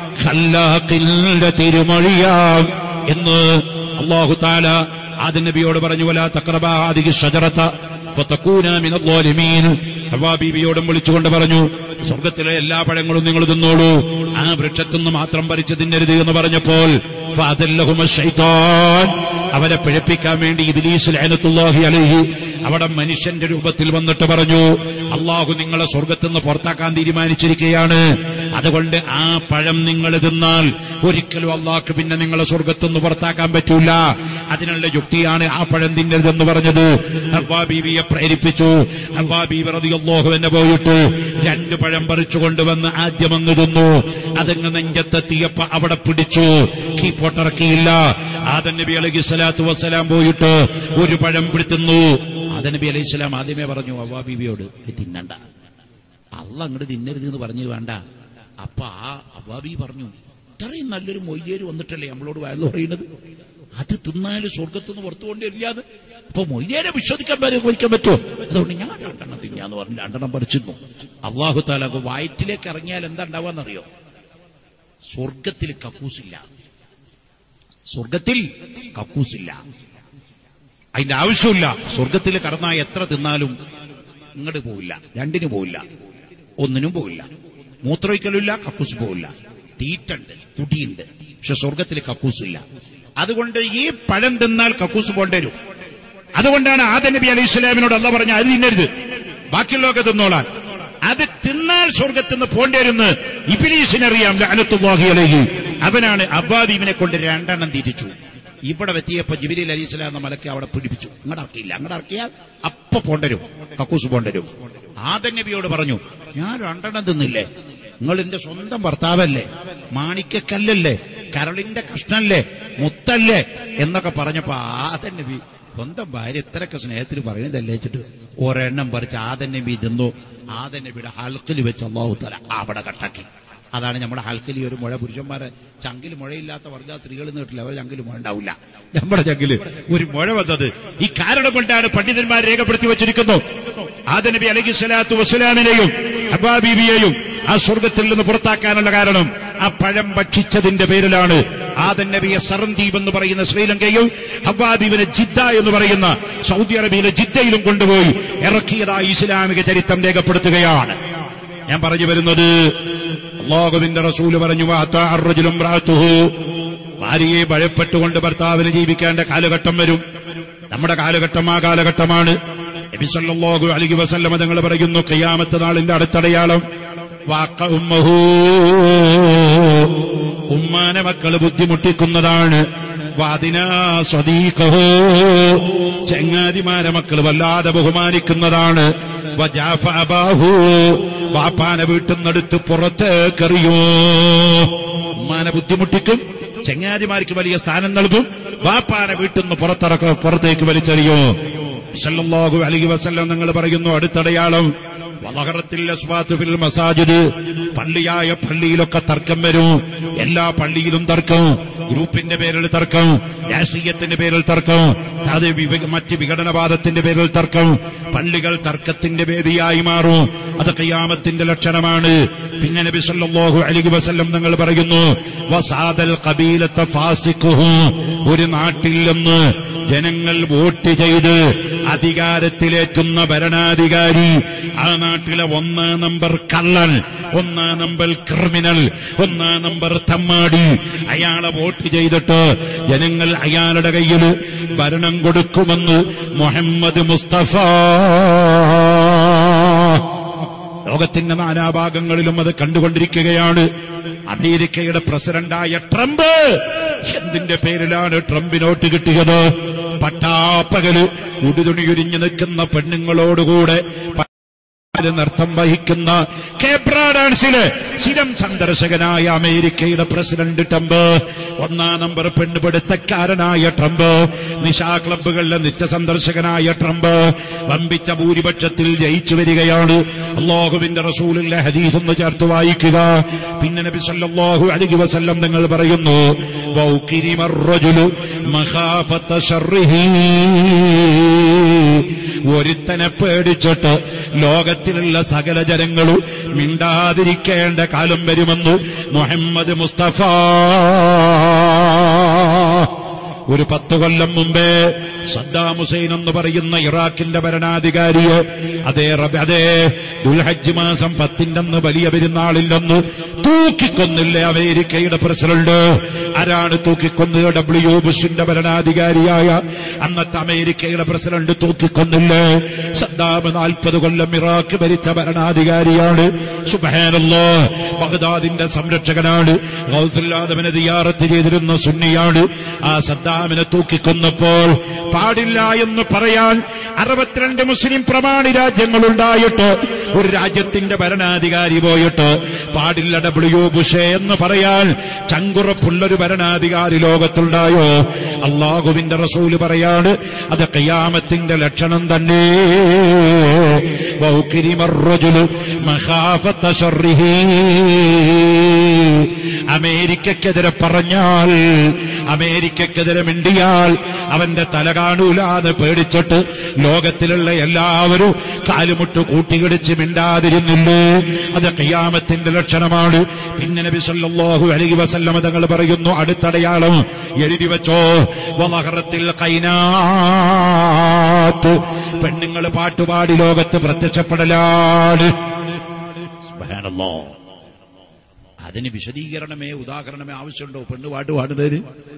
Speaker 1: ഖല്ലാഖിന്റെ തിരുമൊഴിയാം എന്ന് അല്ലാഹു തആല ആദം നബിയോട് പറഞ്ഞു. വലാ തഖറബാ ഹാദിഹി ഷജറത ഫതകൂന മിനൽ ളാലിമീൻ. ഹവ്വാ ബീവിയോടും വിളിച്ചുകൊണ്ട് പറഞ്ഞു, സ്വർഗത്തിലെ എല്ലാ പഴങ്ങളും നിങ്ങൾ തിന്നോളൂ, ആ വൃക്ഷത്തിൽ നിന്ന് മാത്രം പറിച്ച് തിന്നരുത് എന്ന് പറഞ്ഞപ്പോൾ ഫഅദല്ലഹുമ ശൈത്താൻ, അവരെ പിഴപ്പിക്കാൻ വേണ്ടി ഇബ്ലീസ് ലഅനത്തുല്ലാഹി അലൈഹി അവിടെ മനുഷ്യന്റെ രൂപത്തിൽ വന്നിട്ട് പറഞ്ഞു, അള്ളാഹു നിങ്ങളെ സ്വർഗത്തിൽ നിന്ന് പുറത്താക്കാൻ തീരുമാനിച്ചിരിക്കുകയാണ്, അതുകൊണ്ട് ആ പഴം നിങ്ങൾ തിന്നാൽ ഒരിക്കലും അള്ളാഹ്ക്ക് പിന്നെ നിങ്ങളെ സ്വർഗത്തിൽ നിന്ന് പുറത്താക്കാൻ പറ്റൂല. അതിനുള്ള യുക്തിയാണ് ആ പഴം തിന്നരുതെന്ന് പറഞ്ഞത്. ഹവ്വാ ബീവിയെ പ്രേരിപ്പിച്ചു. ഹവ്വാ ബീവി റളിയല്ലാഹു അൻഹ പോയിട്ട് 2 പഴം പറിച്ചു കൊണ്ടുവന്ന് ആദ്യം അങ്ങ് തിന്നു. അതങ്ങ് നെഞ്ചത്തെത്തിയപ്പോ അവിടെ പിടിച്ചു, കീപ്പോട്ടിറക്കിയില്ല. ആദം നബി അലൈഹിസ്സലാത്തു വസ്സലാം പോയിട്ട് 1 പഴം പിടിത്തുന്നു. ആദം നബി അലൈഹിസ്സലാം ആദ്യമേ പറഞ്ഞു ഹവ്വാ ബീവിയോട്, തിന്നണ്ട, അള്ളാഹ് അങ്ങോട്ട് തിന്നരുത് എന്ന് പറഞ്ഞു വേണ്ട. അപ്പൊ ആ ഹവ്വാ ബീവി പറഞ്ഞു, ഇത്രയും നല്ലൊരു മൊയ്യേര് വന്നിട്ടല്ലേ നമ്മളോട് വയലു പറയുന്നത്, അത് തിന്നാല് സ്വർഗത്തുനിന്ന് പുറത്തു കൊണ്ടിരില്ലാതെ. അപ്പൊ മൊയ്യേരെ വിശ്വസിക്കാൻ വഹിക്കാൻ പറ്റുമോ? അതുകൊണ്ട് ഞാൻ 2 തിന്നാന്ന് പറഞ്ഞു 2 പറിച്ചിരുന്നു. അല്ലാഹു തആല വയറ്റിലേക്ക് ഇറങ്ങിയാൽ എന്താ ഉണ്ടാവാന്നറിയോ? സ്വർഗത്തിൽ കക്കൂസില്ല. സ്വർഗത്തിൽ കക്കൂസില്ല, അതിന്റെ ആവശ്യമില്ല. സ്വർഗത്തിൽ കടന്നാൽ എത്ര തിന്നാലും ഇങ്ങോട്ട് പോവില്ല, 2 പോവില്ല, 1 പോവില്ല. മൂത്രമൊഴിക്കലുമില്ല, കക്കൂസ് പോവില്ല. തീറ്റുണ്ട്, കുടിയുണ്ട്, പക്ഷെ സ്വർഗത്തിൽ കക്കൂസില്ല. അതുകൊണ്ട് ഈ പഴം തിന്നാൽ കക്കൂസ് പോകേണ്ടി വരും. അതുകൊണ്ടാണ് ആദം നബി അലൈഹി സ്വലാമിനോട് അല്ലാഹ് പറഞ്ഞ അത് തിന്നരുത്, ബാക്കിയുള്ളതൊക്കെ തിന്നോളാൻ. അത് തിന്നാൽ സ്വർഗത്തിൽ നിന്ന് പോകേണ്ടി വരുന്ന് ഇബ്ലീസിനറിയാം ലഅനത്തുല്ലാഹി അലൈഹി. അവനാണ് ഹവ്വാ ബീവിനെ കൊണ്ട് 2 തിരിച്ചു. ഇവിടെ എത്തിയപ്പോ ജിബ്രീൽ അലൈഹിസ്സലാം എന്ന മലക്ക് അവിടെ പിടിപ്പിച്ചു. അങ്ങോട്ട് ഇറക്കിയില്ല, അങ്ങോട്ട് ഇറക്കിയാൽ അപ്പൊ പോണ്ടരും, കക്കൂസ് പോണ്ടരും. ആദം നബിയോട് പറഞ്ഞു, ഞാൻ 2 തിന്നില്ലേ, നിങ്ങൾ എന്റെ സ്വന്തം ഭർത്താവല്ലേ, മാണിക്കക്കല്ലല്ലേ, കരളിന്റെ കഷ്ണല്ലേ, മുത്തല്ലേ എന്നൊക്കെ പറഞ്ഞപ്പോ ആദം നബി സ്വന്തം ഭാര്യ ഇത്രയൊക്കെ സ്നേഹത്തിൽ പറയുന്നതല്ലേ വെച്ചിട്ട് 1 പറിച്ച് ആദം നബി തിന്നു. ആദം നബിയുടെ ഹൽക്കിൽ വെച്ച് അല്ലാഹു തആല അവിടെ കട്ടാക്കി. അതാണ് നമ്മുടെ ഹൽക്കിൽ ഒരു മുഴ. പുരുഷന്മാരെ ചങ്കിൽ മുഴയില്ലാത്ത വർഗ സ്ത്രീകൾ നീട്ടില്ല, അവർ ചങ്കിൽ മുഴ ഉണ്ടാവില്ല. നമ്മുടെ ചങ്കില് ഒരു മുഴ വന്നത് ഈ കാരണം കൊണ്ടാണ് പണ്ഡിതന്മാർ രേഖപ്പെടുത്തി വെച്ചിരിക്കുന്നു. ആദം നബി അലൈഹിസ്സലാത്തു വസ്സലാമിനെയും ഹവ്വാ ബീവിയെയും ആ സ്വർഗത്തിൽ നിന്ന് പുറത്താക്കാനുള്ള കാരണം ആ പഴം ഭക്ഷിച്ചതിന്റെ പേരിലാണ് ആദം നബിയെ സറന്ദീപ് എന്ന് പറയുന്ന ശ്രീലങ്കയും ഹവ്വാ ബീവിനെ ജിദ്ദ എന്ന് പറയുന്ന സൗദി അറേബ്യയിലെ ജിദ്ദയിലും കൊണ്ടുപോയി ഇറക്കിയതായി ഇസ്ലാമിക ചരിത്രം രേഖപ്പെടുത്തുകയാണ്. ഞാൻ പറഞ്ഞു വരുന്നത്, അല്ലാഹുവിന്റെ റസൂല് പറഞ്ഞു, ഭാര്യയെ ഭയപ്പെട്ടുകൊണ്ട് ഭർത്താവിന് ജീവിക്കേണ്ട കാലഘട്ടം വരും. നമ്മുടെ കാലഘട്ടം ആ കാലഘട്ടമാണ്. നബി സല്ലല്ലാഹു അലൈഹി വസല്ലം തങ്ങൾ പറയുന്നു, ഖിയാമത്ത് നാളിന്റെ അടുത്തടയാളം ഉമ്മാനെ മക്കള് ബുദ്ധിമുട്ടിക്കുന്നതാണ്. വാദിനാ സ്വദീഖഹു, ചങ്ങാതിമാരെ മക്കള് വല്ലാതെ ബഹുമാനിക്കുന്നതാണ്. വജാഫ അബാഹു, വാപ്പാനെ വീട്ടിന്നടുത്ത് പുറത്തേക്കെറിയോ. ഉമ്മാനെ ബുദ്ധിമുട്ടിക്കും, ചങ്ങാതിമാർക്ക് വലിയ സ്ഥാനം നൽകും, വാപ്പാനെ വീട്ടിന്ന് പുറത്തേക്ക് വലിച്ചെറിയോ. സല്ലല്ലാഹു അലൈഹി വസല്ലം നിങ്ങൾ പറയുന്നു, അടുത്തടയാളം വലഹറത്തിൽ അസ്വാതു ഫിൽ മസാജിദ്, പള്ളിയായ പള്ളിയിലൊക്കെ തർക്കം വരും. എല്ലാ പള്ളിയിലും തർക്കം, ഗ്രൂപ്പിന്റെ പേരിൽ തർക്കം, രാഷ്ട്രീയത്തിന്റെ പേരിൽ തർക്കം, മറ്റ് വിഘടനവാദത്തിന്റെ പേരിൽ തർക്കം. പള്ളികൾ തർക്കത്തിന്റെ വേദിയായി മാറും. അത് ഖിയാമത്തിന്റെ ലക്ഷണമാണ്. പിന്നെ നബി സല്ലല്ലാഹു അലൈഹി വസല്ലം തങ്ങൾ പറയുന്നു, വസാദൽ ഖബീലത ഫാസിഖുഹു, ഒരു നാട്ടിൽ നിന്ന് ജനങ്ങൾ വോട്ട് ചെയ്ത് അധികാരത്തിലേറ്റുന്ന ഭരണാധികാരി, ആ നാട്ടിലെ 1 നമ്പർ കള്ളൻ, 1 നമ്പർ ക്രിമിനൽ, 1 നമ്പർ തമ്മാടി, അയാളെ വോട്ട് ചെയ്തിട്ട് ജനങ്ങൾ അയാളുടെ കയ്യിൽ ഭരണം കൊടുക്കുമെന്ന് മുഹമ്മദ് മുസ്തഫ. ലോകത്തിന്റെ നാനാഭാഗങ്ങളിലും അത് കണ്ടുകൊണ്ടിരിക്കുകയാണ്. അമേരിക്കയുടെ പ്രസിഡന്റായ ട്രംപ്, എന്തിന്റെ പേരിലാണ് ട്രംപിനോട്ട് കിട്ടിയത്? പട്ടാപ്പകല് ഉടുതുണിയുരിഞ്ഞു നിൽക്കുന്ന പെണ്ണുങ്ങളോടുകൂടെ നൃത്തം വഹിക്കുന്ന കേബ്ര ഡാൻസില് സ്ഥിരം സന്ദർശകനായ അമേരിക്കയുടെ പ്രസിഡന്റ് ട്രംപ്, 1 നമ്പർ പെണ്ണുപിടുത്തക്കാരനായ ട്രംപ്, നിശാ ക്ലബ്ബുകളിലെ നിത്യസന്ദർശകനായ ട്രംപ് വമ്പിച്ച ഭൂരിപക്ഷത്തിൽ ജയിച്ചു വരികയാണ്. അല്ലാഹുവിന്റെ റസൂലിന്റെ ഹദീസ് ഒന്ന് ചേർത്ത് വായിക്കുക. പിന്നെ നബി സല്ലല്ലാഹു അലൈഹി വസല്ലം നിങ്ങൾ പറയുന്നു, വൗകിരിമർ റജുലു മഖാഫത ശർരിഹി, ഒരുത്തനെ പേടിച്ചിട്ട് ലോകത്തിലുള്ള സകല ജനങ്ങളും മിണ്ടാതിരിക്കേണ്ട കാലം വരുമെന്ന് മുഹമ്മദ് മുസ്തഫ. ഒരു 10 കൊല്ലം മുമ്പേ സദ്ദാം ഹുസൈൻ എന്ന് പറയുന്ന ഇറാഖിന്റെ ഭരണാധികാരിയെ അതേ ദുൽഹജ്ജ് മാസം 10 വലിയ പെരുന്നാളില്ലെന്ന് തൂക്കിക്കൊന്നില്ലേ അമേരിക്കയുടെ പ്രസിഡന്റ്? ആരാണ് തൂക്കിക്കൊന്നത്? W. ബുഷിന്റെ ഭരണാധികാരിയായ അന്നത്തെ അമേരിക്കയുടെ പ്രസിഡന്റ് തൂക്കിക്കൊന്നില്ലേ? സദ്ദാം 40 കൊല്ലം ഇറാഖ് ഭരിച്ച ഭരണാധികാരിയാണ്. സുബ്ഹാനല്ലാഹ്, ബഗ്ദാദിന്റെ സംരക്ഷകനാണ്. ഗൗസുൽ ആദമിനെ സിയാറത്ത് ചെയ്തിരുന്ന സുന്നിയാണ്. ആ സദ്ദാമിനെ തൂക്കിക്കൊന്നപ്പോൾ പാടില്ല എന്ന് പറയാൻ 62 മുസ്ലിം പ്രമാണി രാജ്യങ്ങളുണ്ടായിട്ട് ഒരു രാജ്യത്തിന്റെ ഭരണാധികാരി പോയിട്ട് പാടില്ല W. ബുഷേ എന്ന് പറയാൻ ചങ്കുറപ്പുള്ളൊരു ഭരണാധികാരി ലോകത്തുണ്ടായോ? അല്ലാഹുവിന്റെ റസൂല് പറയാണ്, അത് ഖിയാമത്തിന്റെ ലക്ഷണം തന്നെ. അമേരിക്കക്കെതിരെ പറഞ്ഞാൽ, അമേരിക്കക്കെതിരെ മിണ്ടിയാൽ അവന്റെ തല കാണൂലാന്ന് പേടിച്ചിട്ട് ലോകത്തിലുള്ള എല്ലാവരും കാലുമുട്ട് കൂട്ടിയിടിച്ച് മിണ്ടാതിരുന്നില്ലേ? അത് ഖിയാമത്തിന്റെ ലക്ഷണമാണ്. പിന്നെ നബി സല്ലല്ലാഹു അലൈഹി വസല്ലം തങ്ങൾ പറയുന്നു, അടുത്തടയാളം എഴുതി വെച്ചോ, വലഹറത്തിൽ ഖൈനാത്ത്, പെണ്ണുങ്ങൾ പാട്ടുപാടി ലോകത്ത് പ്രത്യക്ഷപ്പെടലാണ്. സുബ്ഹാനല്ലാഹ്. അതിന് വിശദീകരണമേ ഉദാഹരണമേ ആവശ്യമുണ്ടോ? പെണ്ണ് പാട്ട് പാടുന്നതിന്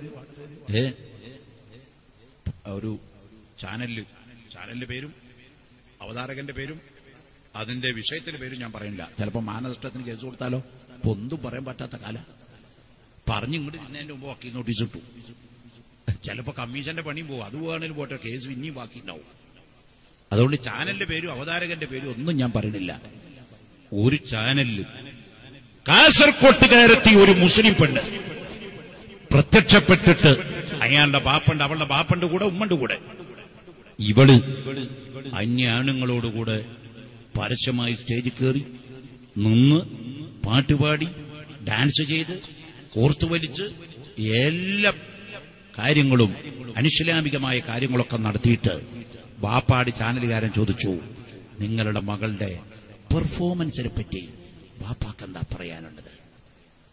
Speaker 1: ഒരു ചാനലിന്റെ പേരും അവതാരകന്റെ പേരും അതിന്റെ വിഷയത്തിന്റെ പേരും ഞാൻ പറയുന്നില്ല. ചിലപ്പോൾ മാനനഷ്ടത്തിന് കേസ് കൊടുത്താലോ? ഇപ്പൊ ഒന്നും പറയാൻ പറ്റാത്ത കാല. പറഞ്ഞിങ്ങോട്ട് ഇതിന്റെ മുമ്പ് വക്കീൽ നോട്ടീസ് ഇട്ടു. ചിലപ്പോ കമ്മീഷന്റെ പണിയും പോകും. അത് പോകാണെങ്കിലും പോട്ടെ, കേസ് ഇനിയും ബാക്കി ഉണ്ടാവും. അതുകൊണ്ട് ചാനലിന്റെ പേരും അവതാരകന്റെ പേരും ഒന്നും ഞാൻ പറയുന്നില്ല. ഒരു ചാനലിൽ കാസർകോട്ടുകാരെത്തി ഒരു മുസ്ലിം പെണ്ണ് പ്രത്യക്ഷപ്പെട്ടിട്ട് അയാളുടെ ബാപ്പണ്ട്, അവളുടെ ബാപ്പന്റെ കൂടെ ഉമ്മന്റെ കൂടെ ഇവള് അന്യാണുങ്ങളോടുകൂടെ പരസ്യമായി സ്റ്റേജിൽ കയറി നിന്ന് പാട്ടുപാടി ഡാൻസ് ചെയ്ത് കോർത്തുവലിച്ച് എല്ലാ കാര്യങ്ങളും അനിസ്ലാമികമായ കാര്യങ്ങളൊക്കെ നടത്തിയിട്ട് ബാപ്പാടി ചാനലുകാരൻ ചോദിച്ചു, നിങ്ങളുടെ മകളുടെ പെർഫോമൻസിനെ പറ്റി ബാപ്പാക്ക് എന്താ പറയാനുള്ളത്?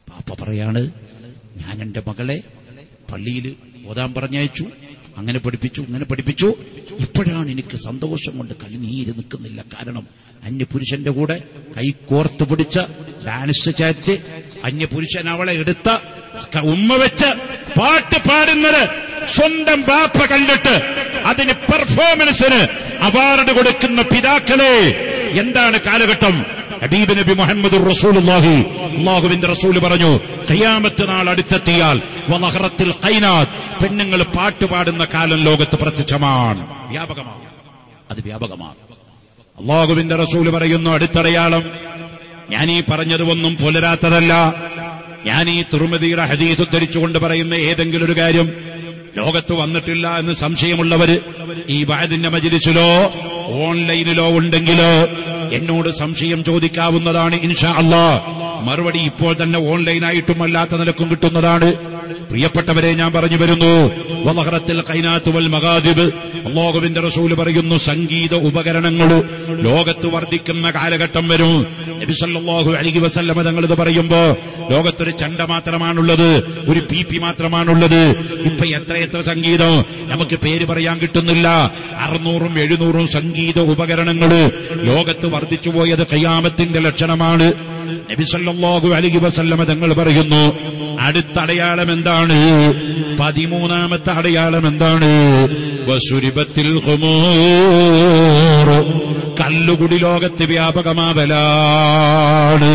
Speaker 1: പാപ്പ പറയാണ്, ഞാൻ എൻ്റെ മകളെ പള്ളിയിൽ ഓതാൻ പറഞ്ഞയച്ചു, അങ്ങനെ പഠിപ്പിച്ചു, ഇങ്ങനെ പഠിപ്പിച്ചു. ഇപ്പോഴാണ് എനിക്ക് സന്തോഷം കൊണ്ട് കണ്ണീര് നിൽക്കുന്നില്ല. കാരണം അന്യപുരുഷന്റെ കൂടെ കൈ കോർത്ത് പിടിച്ച ഡാൻസ് ചാറ്റ് അന്യപുരുഷൻ അവളെ എടുത്ത ഉമ്മ വെച്ച് പാട്ട് പാടുന്നത് സ്വന്തം ബാപ്പ കണ്ടിട്ട് അതിന് പെർഫോമൻസിന് അവാർഡ് കൊടുക്കുന്ന പിതാക്കളെ, എന്താണ് കാലഘട്ടം? ഹബീബ് നബി മുഹമ്മദ് റസൂലുള്ളാഹി, അല്ലാഹുവിന്റെ റസൂൽ പറഞ്ഞു, ഖിയാമത്ത് നാൾ അടുത്തെത്തിയാൽ വലഹറത്തിൽ ഖൈനാത്ത്, പെണ്ണുങ്ങൾ പാട്ട് പാടുന്ന കാലം ലോകത്ത് പ്രത്യക്ഷമാണ്, വ്യാപകമാണ്. അത് വ്യാപകമാണ്. അല്ലാഹുവിന്റെ റസൂൽ പറയുന്നു, അടുത്തടയാളം. ഞാൻ ഈ പറഞ്ഞത് ഒന്നും പുലരാത്തതല്ല. ഞാൻ ഈ തുർമിദിയുടെ ഹദീസ് ഉദ്ധരിച്ചുകൊണ്ട് പറയുന്ന ഏതെങ്കിലും ഒരു കാര്യം ലോകത്ത് വന്നിട്ടില്ല എന്ന് സംശയമുള്ളവര് ഈ വഅദിന്റെ മജ്ലിസിലോ ഓൺലൈനിലോ ഉണ്ടെങ്കിലോ എന്നോട് സംശയം ചോദിക്കാവുന്നതാണ്. ഇൻഷാ അല്ലാഹ് മറുപടി ഇപ്പോൾ തന്നെ ഓൺലൈനായിട്ടും അല്ലാത്ത നിലക്കും കിട്ടുന്നതാണ്. പ്രിയപ്പെട്ടവരെ, ഞാൻ പറഞ്ഞു വരുന്നു, വലഹറത്തിൽ ഖൈനാത്ത് വൽ മഗാദിബ്, അല്ലാഹുവിന്റെ റസൂൽ പറയുന്നു, സംഗീത ഉപകരണങ്ങൾ ലോകത്ത് വർദ്ധിക്കുന്ന കാലഘട്ടം വരും. നബി സല്ലല്ലാഹു അലൈഹി വസല്ലം തങ്ങൾ ഇത് പറയുമ്പോ ലോകത്തൊരു ചണ്ട മാത്രമാണുള്ളത്, ഒരു പി മാത്രമാണുള്ളത്. ഇപ്പൊ എത്ര സംഗീതം നമുക്ക് പേര് പറയാൻ കിട്ടുന്നില്ല. 600ഉം 700ഉം സംഗീത ഉപകരണങ്ങൾ ലോകത്ത് വർദ്ധിച്ചു പോയത് ഖിയാമത്തിന്റെ ലക്ഷണമാണ്. നബി സല്ലല്ലാഹു അലൈഹി വസല്ലം തങ്ങൾ പറയുന്നു, അടുത്ത അടയാളം എന്താണ്? 13ാമത്തെ അടയാളം എന്താണ്? വസുരിബത്തിൽ ഖുമൂർ, കല്ലുകുടി ലോകത്ത് വ്യാപകമാവലാണ്.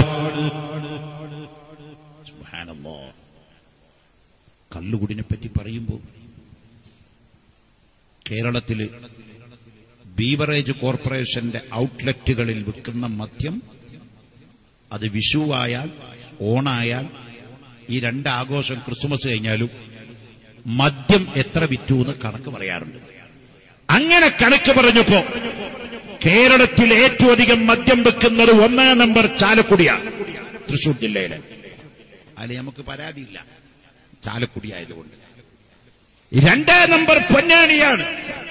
Speaker 1: സുബ്ഹാനല്ലാഹ്. കല്ലുകുടിനെ പറ്റി പറയുമ്പോൾ കേരളത്തില് ബീവറേജ് കോർപ്പറേഷന്റെ ഔട്ട്ലെറ്റുകളിൽ വിൽക്കുന്ന മദ്യം, അത് വിഷുവായാൽ ഓണായാൽ ഈ രണ്ടാഘോഷം ക്രിസ്മസ് കഴിഞ്ഞാലും മദ്യം എത്ര വിറ്റു എന്ന് കണക്ക് പറയാറുണ്ട്. അങ്ങനെ കണക്ക് പറഞ്ഞപ്പോ കേരളത്തിൽ ഏറ്റവും അധികം മദ്യം വെക്കുന്നത് 1ാം നമ്പർ ചാലക്കുടിയാണ്, തൃശൂർ ജില്ലയിലെ. അതിൽ നമുക്ക് പരാതിയില്ല, ചാലക്കുടി ആയതുകൊണ്ട്. 2ാം നമ്പർ പൊന്നാനിയാണ്.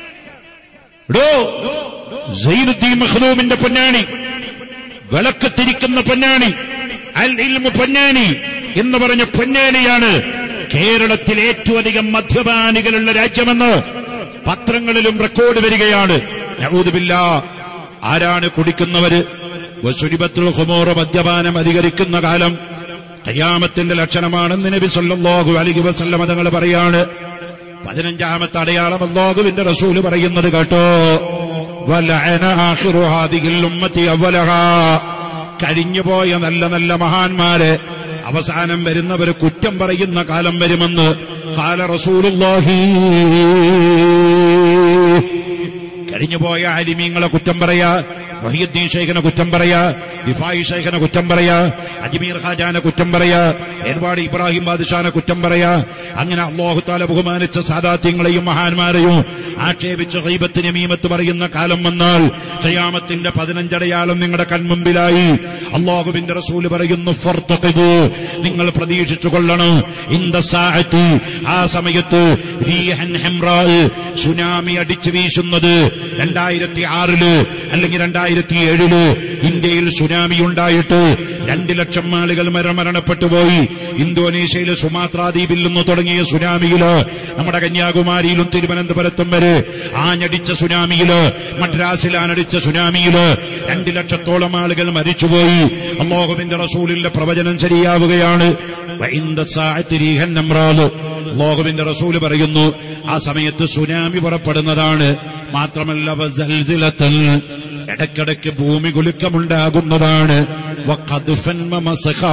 Speaker 1: സൈനുദ്ദീൻ മഖ്ദൂമിന്റെ പൊന്നാനി, വിളക്ക് തിരിക്കുന്ന പൊന്നാനി, അൽ ഇൽമു പൊന്നാനി എന്ന് പറഞ്ഞ പൊന്നാനിയാണ് കേരളത്തിൽ ഏറ്റവും അധികം മദ്യപാനികളുള്ള രാജ്യമെന്ന് പത്രങ്ങളിലും റെക്കോർഡ് വരികയാണ്. നഊദു ബില്ലാഹ്. ആരാണ് കുടിക്കുന്നവര്? വസുരിബത്തുൽ ഖുമൂർ, മദ്യപാനം അധികരിക്കുന്ന കാലം ഖിയാമത്തിന്റെ ലക്ഷണമാണെന്ന് നബി സല്ലല്ലാഹു അലൈഹി വസല്ലം തങ്ങൾ പറയാണ്. 15ാമത്തെ അടയാളം അല്ലാഹുവിന്റെ റസൂൽ പറയുന്നത് കേട്ടോ, വലഅന ആഖിറു ഹാദിഹിൽ ഉമ്മത്തി അവലഹാ, കഴിഞ്ഞുപോയ നല്ല നല്ല മഹാന്മാരെ അവസാനം വരുന്നവര് കുറ്റം പറയുന്ന കാലം വരുമെന്ന് ഖാല റസൂലുള്ളാഹി. കഴിഞ്ഞുപോയ ആലിമീങ്ങളെ കുറ്റം പറയാ, വഹിയുദ്ദീൻ ശൈഖിനെ കുറ്റം പറയാ, ദിഫായി ശൈഖിനെ കുറ്റം പറയാ, അജ്മീർ ഖാജാനെ കുറ്റം പറയാ, ഏർവാടി ഇബ്രാഹിം ബാദ്ഷാനെ കുറ്റം പറയാ. അങ്ങനെ അല്ലാഹു തആല ബഹുമാനിച്ച സാദാത്യങ്ങളെയും മഹാന്മാരെയും ആക്ഷേപിച്ച് ഗീബത്ത് നമീമത്ത് പറയുന്ന കാലം വന്നാൽ ഖിയാമത്തിന്റെ 15 അടയാളം നിങ്ങളുടെ കൺമുമ്പിലായി. അല്ലാഹുവിന്റെ റസൂൽ പറയുന്നു, ഫർതഖിബു, നിങ്ങൾ പ്രതീക്ഷിച്ചു കൊള്ളണം. ഇന്ദ സാഅത്തി, ആ സമയത്ത് റീഹൻ ഹംറാ, സുനാമി അടിച്ചു വീശുന്നത്. 2006 അല്ലെങ്കിൽ 2007 ഇന്ത്യയിൽ സുനാമി ഉണ്ടായിട്ട് 2 ലക്ഷം ആളുകൾ മരണപ്പെട്ടു പോയി. ഇന്തോനേഷ്യയിലെ സുമാത്ര ദ്വീപിൽ നിന്ന് തുടങ്ങിയ സുനാമിയില്, നമ്മുടെ കന്യാകുമാരിയിലും തിരുവനന്തപുരത്തും വരെ ആഞ്ഞടിച്ച സുനാമിയില്, മദ്രാസിലാനടിച്ച സുനാമിയില് 2 ലക്ഷത്തോളം ആളുകൾ മരിച്ചുപോയി. അല്ലാഹുവിന്റെ റസൂലിന്റെ പ്രവചനം ശരിയാവുകയാണ്. അല്ലാഹുവിന്റെ റസൂല് പറയുന്നു, ആ സമയത്ത് സുനാമി പുറപ്പെടുന്നതാണ്. മാത്രമല്ല വസൽസിലത്തൻ, ഇടയ്ക്കിടയ്ക്ക് ഭൂമി കുലുക്കമുണ്ടാകുന്നതാണ്. വഖദ്ഫൻ വമസഖാ,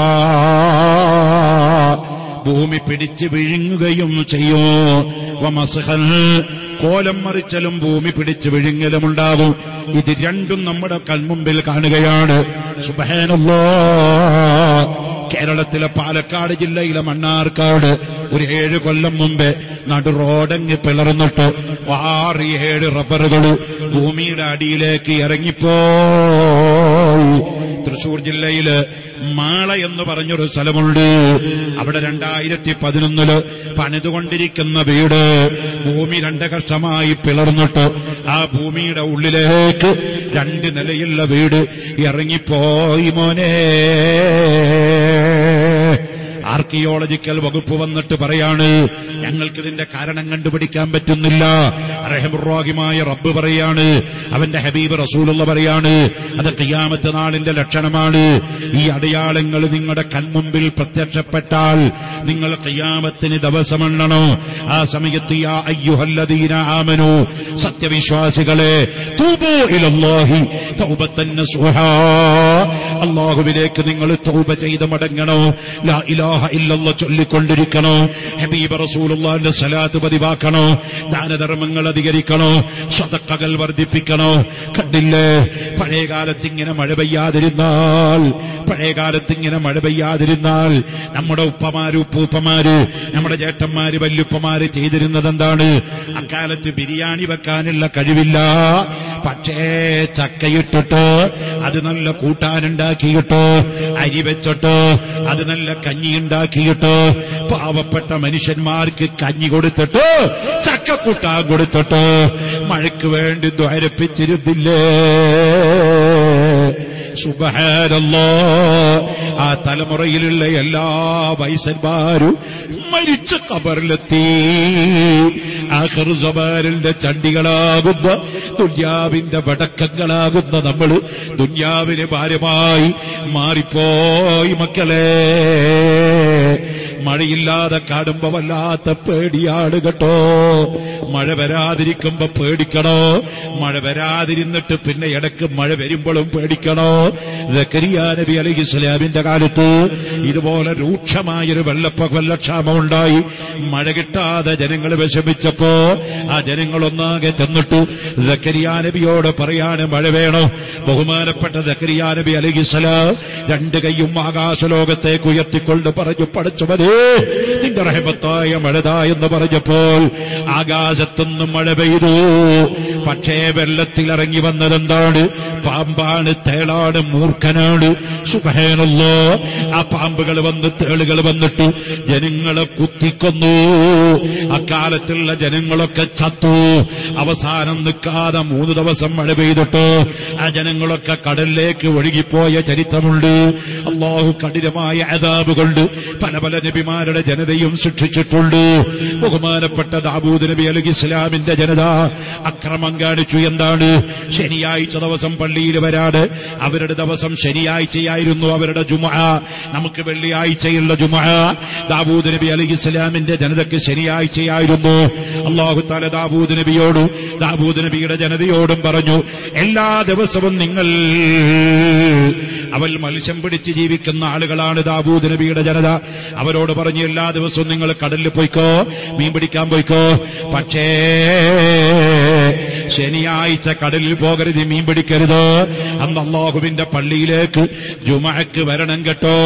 Speaker 1: ഭൂമി പിടിച്ച് വിഴുങ്ങുകയും ചെയ്യും. വമസഖൻ, കോലം മറിച്ചലും ഭൂമി പിടിച്ച് വിഴുങ്ങലും ഉണ്ടാകും. ഇത് രണ്ടും നമ്മുടെ കൺമുമ്പിൽ കാണുകയാണ്. സുബ്ഹാനല്ലാഹ്. കേരളത്തിലെ പാലക്കാട് ജില്ലയിലെ മണ്ണാർക്കാട് ഒരു 7 കൊല്ലം മുമ്പേ നടു റോഡങ്ങ് പിളർന്നിട്ട് 6-7 റബ്ബറുകൾ ഭൂമിയുടെ അടിയിലേക്ക് ഇറങ്ങിപ്പോയി. തൃശൂർ ജില്ലയില് മാള എന്ന് പറഞ്ഞൊരു സ്ഥലമുണ്ട്. അവിടെ 2011 പണിതുകൊണ്ടിരിക്കുന്ന വീട് ഭൂമി 2 കഷമായി പിളർന്നിട്ട് ആ ഭൂമിയുടെ ഉള്ളിലേക്ക് 2 നിലയുള്ള വീട് ഇറങ്ങിപ്പോയി മോനെ. ആർക്കിയോളജിക്കൽ വകുപ്പ് വന്നിട്ട് പറയാണ്, ഞങ്ങൾക്കിതിന്റെ കാരണം കണ്ടുപിടിക്കാൻ പറ്റുന്നില്ല. റഹ്മുർ-റഹീമായ റബ്ബ് പറയാണ്, അവന്റെ ഹബീബ് റസൂലുള്ള പറയാണ്, അത് ഖിയാമത്ത് നാളിന്റെ ലക്ഷണമാണ്. ഈ അടയാളങ്ങൾ നിങ്ങളുടെ കൺമുമ്പിൽ പ്രത്യക്ഷപ്പെട്ടാൽ നിങ്ങൾ ഖിയാമത്തിന് ദിവസമെണ്ണണോ. ആ സമയത്ത് യാ അയ്യുഹല്ലദീന ആമനൂ, സത്യവിശ്വാസികളെ, തൂബൂ ഇലല്ലാഹി തൗബത്തൻ നസൂഹാ, അല്ലാഹുവിലേക്ക് നിങ്ങൾ തൗബ ചെയ്ത് മടങ്ങണോ. ലാ ഇലാഹ ഇല്ലല്ലാഹ് ചൊല്ലിക്കൊണ്ടിരിക്കണോ. ഹബീബ് റസൂലുള്ളാഹിന്റെ സ്വലാത്ത് പതിവാക്കണോ. ദാനധർമ്മങ്ങൾ അധികരിക്കണോ. സദഖകൾ വർദ്ധിപ്പിക്കണോ. കണ്ടില്ലേ, പഴയകാലത്ത് ഇങ്ങനെ മഴ പെയ്യാതിരുന്നാൽ നമ്മുടെ ഉപ്പമാര് ഉപ്പൂപ്പമാര് നമ്മുടെ ചേട്ടന്മാര് വല്യുപ്പമാര് ചെയ്തിരുന്നത് എന്താണ്? അക്കാലത്ത് ബിരിയാണി വെക്കാനുള്ള കഴിവില്ല, പക്ഷേ ചക്കയിട്ടിട്ട് അത് നല്ല കൂട്ടാനുണ്ടാക്കിയിട്ട്, അരി വെച്ചിട്ട് അത് നല്ല കഞ്ഞി ഉണ്ടാക്കിയിട്ട്, പാവപ്പെട്ട മനുഷ്യന്മാർക്ക് കഞ്ഞി കൊടുത്തിട്ട്, ചക്കക്കൂട്ടാൻ കൊടുത്തിട്ട് മഴയ്ക്ക് വേണ്ടി ദ്വാരപ്പിച്ചിരുന്നില്ലേ? സുബ്ഹാനല്ലാഹ്. ആ തലമുറയിലുള്ള എല്ലാ വയസ്സന്മാരും മരിച്ച ഖബറിലെത്തി. ആഖിർ സമാനിന്റെ ചണ്ടികളാകുന്ന, ദുനിയാവിന്റെ വടക്കങ്ങളാകുന്ന നമ്മൾ ദുനിയാവിന് ഭാരമായി മാറിപ്പോയി മക്കളെ. മഴയില്ലാതെ കാണുമ്പോ വല്ലാത്ത പേടിയാണ് കേട്ടോ. മഴ വരാതിരിക്കുമ്പോ പേടിക്കണോ. മഴ വരാതിരുന്നിട്ട് പിന്നെ ഇടക്ക് മഴ വരുമ്പോഴും പേടിക്കണോ. സക്കരിയാ നബി അലൈഹിസ്സലാമിന്റെ കാലത്ത് ഇതുപോലെ രൂക്ഷമായൊരു വെള്ളക്ഷാമം ഉണ്ടായി. മഴ കിട്ടാതെ ജനങ്ങൾ വിഷമിച്ചപ്പോ ആ ജനങ്ങളൊന്നാകെ ചെന്നിട്ട് സക്കരിയാ നബിയോട് പറയാണ്, മഴ വേണോ. ബഹുമാനപ്പെട്ട സക്കരിയാ നബി അലൈഹിസ്സലാം രണ്ട് കൈയും ആകാശലോകത്തേക്ക് ഉയർത്തിക്കൊണ്ട് പറഞ്ഞു, പടച്ചവനേ, നിന്റെ റഹ്മത്തായ മഴതാ എന്ന് പറഞ്ഞപ്പോൾ ആകാശത്തുനിന്ന് മഴ പെയ്തു. പക്ഷേ വെള്ളത്തിലിറങ്ങി വന്നതെന്താണ്? പാമ്പാണ്, തേളാണ്, മൂർഖനാണ്. സുബ്ഹാനല്ലാഹ്. ആ പാമ്പുകൾ വന്ന്, തേളുകൾ വന്നിട്ട് ജനങ്ങളെ കുത്തിക്കൊന്നു. അക്കാലത്തുള്ള ജനങ്ങളൊക്കെ ചത്തു. അവസാനം നിൽക്കാതെ 3 ദിവസം മഴ പെയ്തിട്ട് ആ ജനങ്ങളൊക്കെ കടലിലേക്ക് ഒഴുകിപ്പോയ ചരിത്രമുണ്ട്. അല്ലാഹു കഠിനമായ അദാബ് കൊണ്ട് പല പല നബിമാരുടെ ജനതയും ശിക്ഷിച്ചിട്ടുണ്ട്. ബഹുമാനപ്പെട്ട ദാവൂദ് നബി അലൈഹിസ്സലാമിന്റെ ജനത അക്രമം കാണിച്ചു. എന്താണ്? ശനിയാഴ്ച ദിവസം പള്ളിയിൽ വരാട്. അവരുടെ ദിവസം ശനിയാഴ്ചയായിരുന്നു, അവരുടെ ജുമുഅ. നമുക്ക് വെള്ളിയാഴ്ചയുള്ള ജുമുഅ. ദാവൂദ് നബി അലൈഹിസ്സലാമിന്റെ ജനതയ്ക്ക് ശനിയാഴ്ചയായിരുന്നു. അല്ലാഹു തആല ദാവൂദ് നബിയോടും ദാവൂദ് നബിയുടെ ജനതയോടും പറഞ്ഞു, എല്ലാ ദിവസവും നിങ്ങൾ, അവൽ മത്സ്യം പിടിച്ച് ജീവിക്കുന്ന ആളുകളാണ് ദാവൂദ് നബിയുടെ ജനത. അവരോട് പറഞ്ഞു, എല്ലാ ദിവസവും നിങ്ങൾ കടലിൽ പോയിക്കോ, മീൻ പിടിക്കാൻ പോയിക്കോ. പക്ഷേ ശനിയാഴ്ച കടലിൽ പോകരുത്, മീൻ പിടിക്കരുത്. അന്ന് അല്ലാഹുവിന്റെ പള്ളിയിലേക്ക് ജുമുഅക്ക് വരണം കേട്ടോ.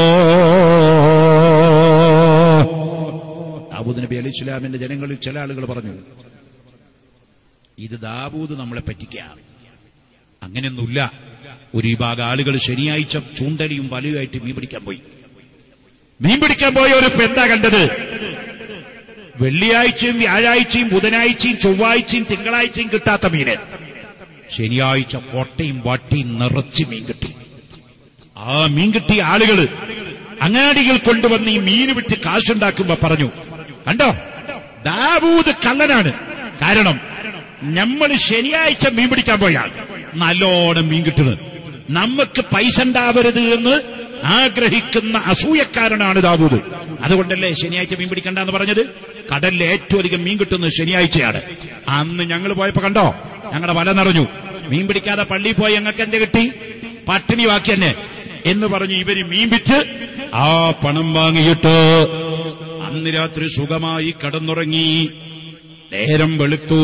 Speaker 1: ദാവൂദ് നബി അലൈഹിസ്സലാമിന്റെ ജനങ്ങളിൽ ചില ആളുകൾ പറഞ്ഞു, ഇത് ദാവൂദ് നമ്മളെ പറ്റിക്കാം. അങ്ങനെയൊന്നുമില്ല. ഒരു വിഭാഗം ആളുകൾ ശനിയാഴ്ച ചൂണ്ടലിയും വലയുമായിട്ട് മീൻ പിടിക്കാൻ പോയി. മീൻ പിടിക്കാൻ പോയവരിപ്പോ എന്താ കണ്ടത്? വെള്ളിയാഴ്ചയും വ്യാഴാഴ്ചയും ബുധനാഴ്ചയും ചൊവ്വാഴ്ചയും തിങ്കളാഴ്ചയും കിട്ടാത്ത മീന് ശനിയാഴ്ച കോട്ടയും വാട്ടിയും നിറച്ച് മീൻ കിട്ടി. ആ മീൻ കിട്ടിയ ആളുകള് അങ്ങാടികൾ കൊണ്ടുവന്ന് ഈ മീന് വിട്ട് കാശുണ്ടാക്കുമ്പോ പറഞ്ഞു, കണ്ടോ, ദാവൂദ് കള്ളനാണ്. കാരണം നമ്മൾ ശനിയാഴ്ച മീൻ പിടിക്കാൻ പോയാൽ നല്ലോണം മീൻ കിട്ടുന്നത്, നമുക്ക് പൈസ ഉണ്ടാവരുത് എന്ന് ആഗ്രഹിക്കുന്ന അസൂയക്കാരനാണ് ദാവൂദ്. അതുകൊണ്ടല്ലേ ശനിയാഴ്ച മീൻ പിടിക്കണ്ടെന്ന് പറഞ്ഞത്. കടലിൽ ഏറ്റവും അധികം മീൻ കിട്ടുന്നത് ശനിയാഴ്ചയാണ്. അന്ന് ഞങ്ങൾ പോയപ്പോ കണ്ടോ, ഞങ്ങളുടെ വല നിറഞ്ഞു. മീൻ പിടിക്കാതെ പള്ളിയിൽ പോയി ഞങ്ങൾക്ക് എന്ത് കിട്ടി? പട്ടിണി ബാക്കി തന്നെ എന്ന് പറഞ്ഞു ഇവര് മീൻ വിറ്റ് ആ പണം വാങ്ങിയിട്ട് അന്ന് രാത്രി സുഖമായി കടന്നുറങ്ങി. നേരം വെളുത്തു.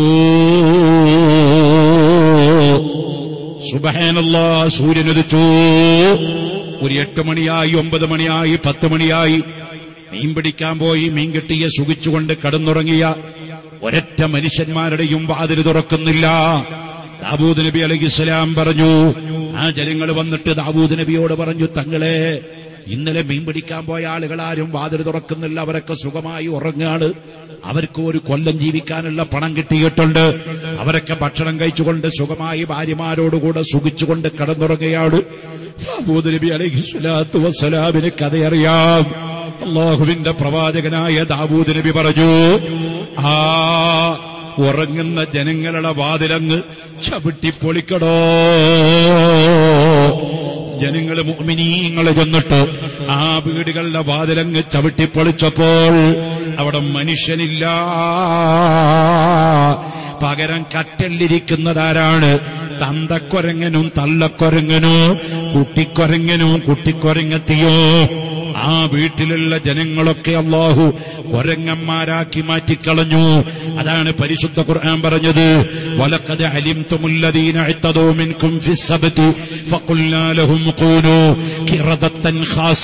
Speaker 1: സുബ്ഹാനല്ലാഹ്. സൂര്യനുദിച്ചു. ഒരു 8 മണിയായി, 9 മണിയായി, 10 മണിയായി. മീൻ പിടിക്കാൻ പോയി മീൻ കിട്ടിയ സുഖിച്ചുകൊണ്ട് കടന്നുറങ്ങിയ ഒരൊറ്റ മനുഷ്യന്മാരുടെയും വാതിൽ തുറക്കുന്നില്ല. ദാവൂദ് നബി അലൈഹിസ്സലാം പറഞ്ഞു, ആ ജനങ്ങൾ വന്നിട്ട് ദാവൂദ് നബിയോട് പറഞ്ഞു, തങ്ങളെ, ഇന്നലെ മീൻ പിടിക്കാൻ പോയ ആളുകൾ ആരും വാതിൽ തുറക്കുന്നില്ല, അവരൊക്കെ സുഖമായി ഉറങ്ങാണ്. അവർക്ക് ഒരു കൊല്ലം ജീവിക്കാനുള്ള പണം കിട്ടിയിട്ടുണ്ട്. അവരൊക്കെ ഭക്ഷണം കഴിച്ചുകൊണ്ട് സുഖമായി ഭാര്യമാരോടുകൂടെ സുഖിച്ചുകൊണ്ട് കടന്നുറങ്ങുകയാണ്. ദാവൂദ് നബി അലൈഹിസ്സലാത്തു വസ്സലാമിന് കഥയറിയാം. അല്ലാഹുവിന്റെ പ്രവാചകനായ ദാവൂദ് നബി പറഞ്ഞു, ആ ഉറങ്ങുന്ന ജനങ്ങളുടെ വാതിലങ്ങ് ചവിട്ടിപ്പൊളിക്കടോ. ജനങ്ങള് മുഅ്മിനീങ്ങള് ചെന്നിട്ട് ആ വീടുകളുടെ വാതിലങ്ങ് ചവിട്ടിപ്പൊളിച്ചപ്പോൾ അവിടെ മനുഷ്യനില്ല. പകരം കറ്റല്ലിരിക്കുന്നതാരാണ്? തന്തക്കൊരങ്ങനും തള്ളക്കൊരങ്ങനോ കുട്ടിക്കൊരങ്ങനോ കുട്ടിക്കൊരങ്ങത്തിയോ. ആ വീട്ടിലുള്ള ജനങ്ങളൊക്കെ അല്ലാഹു കൊരങ്ങന്മാരാക്കി മാറ്റിക്കളഞ്ഞു. അതാണ് പരിശുദ്ധ ഖുർആൻ പറഞ്ഞത്, വലഖദ് അലിംതുമുല്ലദീന ഇഅ്തദൂ മിൻകും ഫിസ്സബ്തി ഫഖുൽനാ ലഹും ഖൂനൂ ഖിറദത്തൻ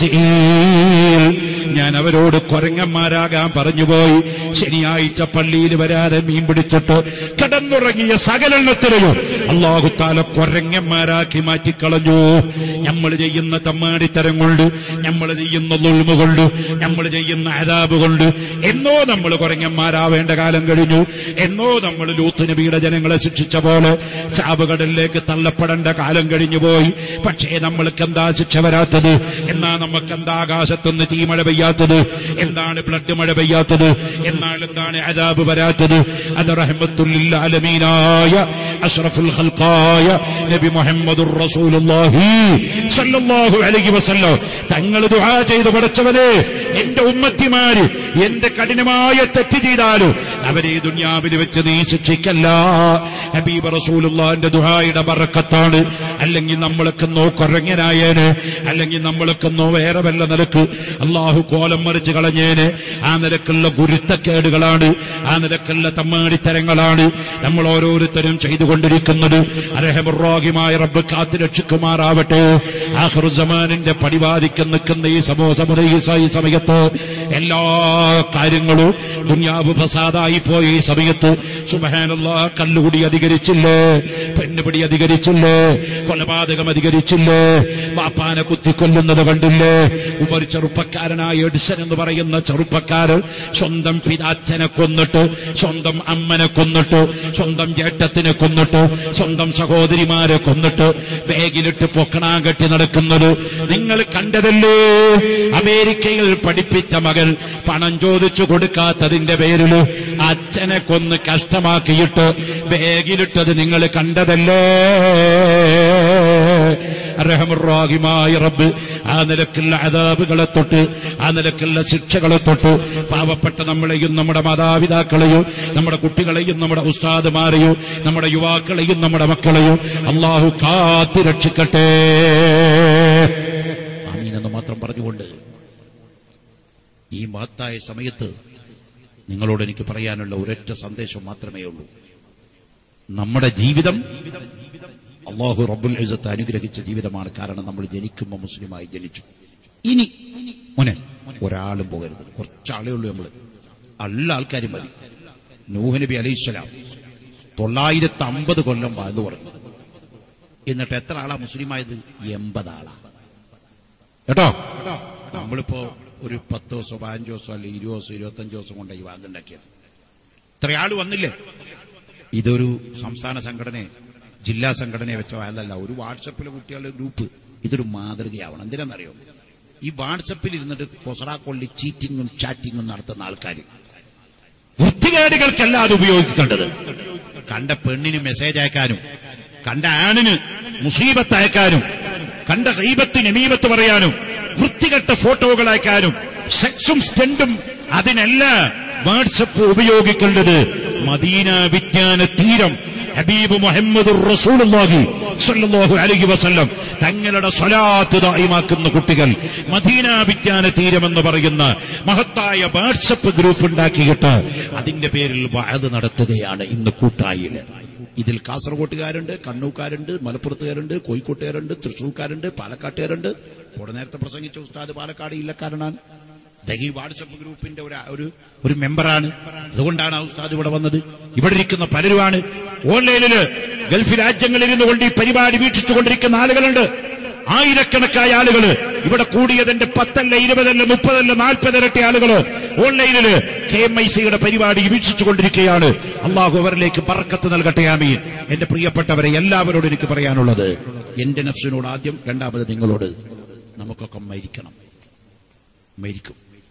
Speaker 1: ഖാസിഈൻ. ഞാൻ അവരോട് കൊരങ്ങന്മാരാകാൻ പറഞ്ഞുപോയി. ശനിയാഴ്ച പള്ളിയിൽ വരാതെ മീൻ പിടിച്ചിട്ട് കിടന്നുറങ്ങിയ സകലെണ്ണത്തിലെയും അല്ലാഹു തആല കൊരങ്ങന്മാരാക്കി മാറ്റിക്കളഞ്ഞു. നമ്മൾ ചെയ്യുന്ന തമ്മാടിത്തരം കൊണ്ട്, നമ്മൾ ചെയ്യുന്ന ദുൽമ കൊണ്ട്, നമ്മൾ ചെയ്യുന്ന അദാബ് കൊണ്ട് എന്നോ നമ്മൾ കൊരങ്ങന്മാരാവേണ്ട കാലം കഴിഞ്ഞു. എന്നോ നമ്മൾ ലൂത്ത് നബിയുടെ ജനങ്ങളെ ശിക്ഷിച്ച പോലെ ശാപകടലിലേക്ക് തള്ളപ്പെടേണ്ട കാലം കഴിഞ്ഞു പോയി. പക്ഷേ നമ്മൾക്ക് എന്താ ശിക്ഷ വരാത്തത്? എന്നാ നമുക്കെന്താ ആകാശത്തുനിന്ന് തീമഴ പെയ്യാത്തത്? എന്താണ് ബ്ലഡ് മഴ പെയ്യാത്തത്? എന്നാൽ എന്താണ് അദാബ് വരാത്തത്? അത് റഹ്മത്തുൽ ലിൽ ആലമീനായ അഷ്റഫുൽ ഖൽഖായ നബി മുഹമ്മദുർ റസൂലുള്ളാഹി സ്വല്ലല്ലാഹു അലൈഹി വസല്ലം തങ്ങൾ ദുആ ചെയ്തു, പടച്ചവനെ എന്റെ ഉമ്മത്തിമാര് എന്റെ കഠിനമായ തെറ്റ് ചെയ്താലും അവരെ ദുനിയാവിൽ വെച്ച് നീ ശിക്ഷിക്കല്ല. ഹബീബ് റസൂലുള്ളാഹിന്റെ ദുആയുടെ ബറക്കത്താണ്. അല്ലെങ്കിൽ നമ്മളൊക്കെന്നോ കൊരങ്ങനായേന്, അല്ലെങ്കിൽ നമ്മളൊക്കെന്നോ വേറെ വല്ല നിലക്ക് അല്ലാഹു കോലം മറിച്ച് കളഞ്ഞേന്. ആ നിലക്കുള്ള ഗുരുത്തക്കേടുകളാണ്, ആ നിലക്കുള്ള തമ്മാടിത്തരങ്ങളാണ് നമ്മൾ ഓരോരുത്തരും ചെയ്തുകൊണ്ടിരിക്കുന്നത്. അർഹമുർ-റഹീമായ റബ്ബ് കാത്തു രക്ഷിക്കുമാറാവട്ടെ. ആഖിറു സമാനിന്റെ പടിവാദിക്ക് നിൽക്കുന്ന ഈ സമയത്ത് എല്ലാ കാര്യങ്ങളും ദുനിയാവ് ഫസാദായി പോയ ഈ സമയത്ത് സുബ്ഹാനല്ലാഹ് കല്ലുകുടി അധികരിച്ചില്ലേ, പെണ്ണുപിടി അധികരിച്ചില്ലേ, കൊലപാതകം അധികരിച്ചില്ലേ, വാപ്പാനെ കുത്തിക്കൊല്ലുന്നത് കണ്ടില്ലേ? ഒരു ചെറുപ്പക്കാരനായ എഡിസൺ എന്ന് പറയുന്ന ചെറുപ്പക്കാരൻ സ്വന്തം പിതാച്ചനെ കൊന്നിട്ട്, സ്വന്തം അമ്മനെ കൊന്നിട്ട്, സ്വന്തം ജേട്ടത്തിനെ കൊന്നിട്ട്, സ്വന്തം സഹോദരിമാരെ കൊന്നിട്ട് ബാഗിലിട്ട് പൊക്കണാൻ കെട്ടി നടക്കുന്നത് നിങ്ങൾ കണ്ടതല്ലേ? അമേരിക്കയിൽ പഠിപ്പിച്ച മകൾ പണം ചോദിച്ചു കൊടുക്കാത്തതിന്റെ പേരിൽ അച്ഛനെ കൊന്ന് കഷ്ടമാക്കിയിട്ട് ബാഗിലിട്ടത് നിങ്ങൾ കണ്ടതല്ലേ? റഹ്മുർ-റഹീമായ റബ്ബ് ആ നിലക്കുള്ള അദാബുകളെ തൊട്ട്, ആ നിലക്കുള്ള ശിക്ഷകളെ തൊട്ട് പാവപ്പെട്ട നമ്മളെയും നമ്മുടെ മാതാപിതാക്കളെയും നമ്മുടെ കുട്ടികളെയും നമ്മുടെ ഉസ്താദുമാരെയും നമ്മുടെ യുവാക്കളെയും നമ്മുടെ മക്കളെയും അല്ലാഹു കാത്തു രക്ഷിക്കട്ടെ. ആമീൻ എന്ന് മാത്രം പറഞ്ഞുകൊണ്ട് ഈ മഹത്തായ സമയത്ത് നിങ്ങളോട് എനിക്ക് പറയാനുള്ള ഒരൊറ്റ സന്ദേശം മാത്രമേ ഉള്ളൂ. നമ്മുടെ ജീവിതം അല്ലാഹു റബ്ബുൽ ഇസ്സത്ത് അനുഗ്രഹിച്ച ജീവിതമാണ്. കാരണം നമ്മൾ ജനിക്കുമ്പോൾ മുസ്ലിമായി ജനിച്ചു. ഇനി മോനെ ഒരാളും പോകരുത്, കുറച്ചാളേ ഉള്ളൂ. നമ്മൾ നല്ല ആൾക്കാരും മതി. നൂഹ് നബി അലൈഹിസ്സലാം 950 കൊല്ലം വാഴ്ന്നു പറഞ്ഞു. എന്നിട്ട് എത്ര ആളാ മുസ്ലിമായത്? 80 ആളാ കേട്ടോ. നമ്മളിപ്പോ ഒരു 10 ദിവസം 15 ദിവസം അല്ലെ 20 ദിവസം 25 ദിവസം കൊണ്ട് ഈ വാങ്ങുണ്ടാക്കിയത്. ഇത്ര ആള് വന്നില്ലേ? ഇതൊരു സംസ്ഥാന സംഘടനയെ ജില്ലാ സംഘടനയെ വെച്ച വായതല്ല, ഒരു വാട്സപ്പിലെ കുട്ടികളുടെ ഗ്രൂപ്പ്. ഇതൊരു മാതൃകയാവണം. എന്തിനാണെന്നറിയോ? ഈ വാട്സപ്പിൽ ഇരുന്നിട്ട് കൊസറാക്കൊള്ളി ചീറ്റിങ്ങും ചാറ്റിങ്ങും നടത്തുന്ന ആൾക്കാർ വൃത്തികേടുകൾക്കല്ല അത് ഉപയോഗിക്കേണ്ടത്. കണ്ട പെണ്ണിന് മെസ്സേജ് അയക്കാനും, കണ്ട ആണിന് മുസീബത്ത് അയക്കാനും, കണ്ട ഗീബത്ത് നമീമത്ത് പറയാനും, വൃത്തികെട്ട ഫോട്ടോകൾ അയക്കാനും, സെക്സും സ്റ്റണ്ടും, അതിനല്ല വാട്സപ്പ് ഉപയോഗിക്കേണ്ടത്. മദീന വിജ്ഞാന തീരം ഹബീബ് മുഹമ്മദുർ റസൂലുള്ളാഹി സ്വല്ലല്ലാഹു അലൈഹി വസല്ലം തങ്ങളുടെ സ്വലാത്ത് ദായിമാക്കുന്ന കുട്ടികൾ മദീന വിജ്ഞാന തീരം എന്ന് പറയുന്ന മഹത്തായ വാട്സപ്പ് ഗ്രൂപ്പ് ഉണ്ടാക്കിയിട്ട് അതിന്റെ പേരിൽ വഅദ് നടത്തുകയാണ് ഇന്ന് കൂട്ടായില്. ഇതിൽ കാസർഗോട്ടുകാരുണ്ട്, കണ്ണൂക്കാരുണ്ട്, മലപ്പുറത്തുകാരുണ്ട്, കോഴിക്കോട്ടുകാരുണ്ട്, തൃശ്ശൂർക്കാരുണ്ട്, പാലക്കാട്ടുകാരുണ്ട്. ഇവിടെ നേരത്തെ പ്രസംഗിച്ച ഉസ്താദ് പാലക്കാട് ഇല്ലക്കാരനാണ്. ഈ വാട്സപ്പ് ഗ്രൂപ്പിന്റെ ഒരു മെമ്പറാണ്. അതുകൊണ്ടാണ് ആ ഉസ്താദ് ഇവിടെ വന്നത്. ഇവിടെ ഇരിക്കുന്ന പലരുമാണ് ഓൺലൈനില് ഗൾഫ് രാജ്യങ്ങളിൽ ഇരുന്നു കൊണ്ട് ഈ പരിപാടി വീക്ഷിച്ചുകൊണ്ടിരിക്കുന്ന ആളുകളുണ്ട്. ആയിരക്കണക്കായ ആളുകള് ഇവിടെ കൂടിയതിന്റെ 10 അല്ല 20 അല്ല 30 അല്ല 40 ഇരട്ടി ആളുകള് ഓൺലൈനില് KMIC-യുടെ പരിപാടി വീക്ഷിച്ചുകൊണ്ടിരിക്കുകയാണ്. അള്ളാഹു അവരിലേക്ക് ബർക്കത്ത് നൽകട്ടെ. ആമീൻ. എന്റെ പ്രിയപ്പെട്ടവരെ, എല്ലാവരോടും എനിക്ക് പറയാനുള്ളത്, എന്റെ നഫ്സിനോട് ആദ്യം, രണ്ടാമത് നിങ്ങളോട്, നമുക്കൊക്കെ മരിക്കണം. മരിക്കും.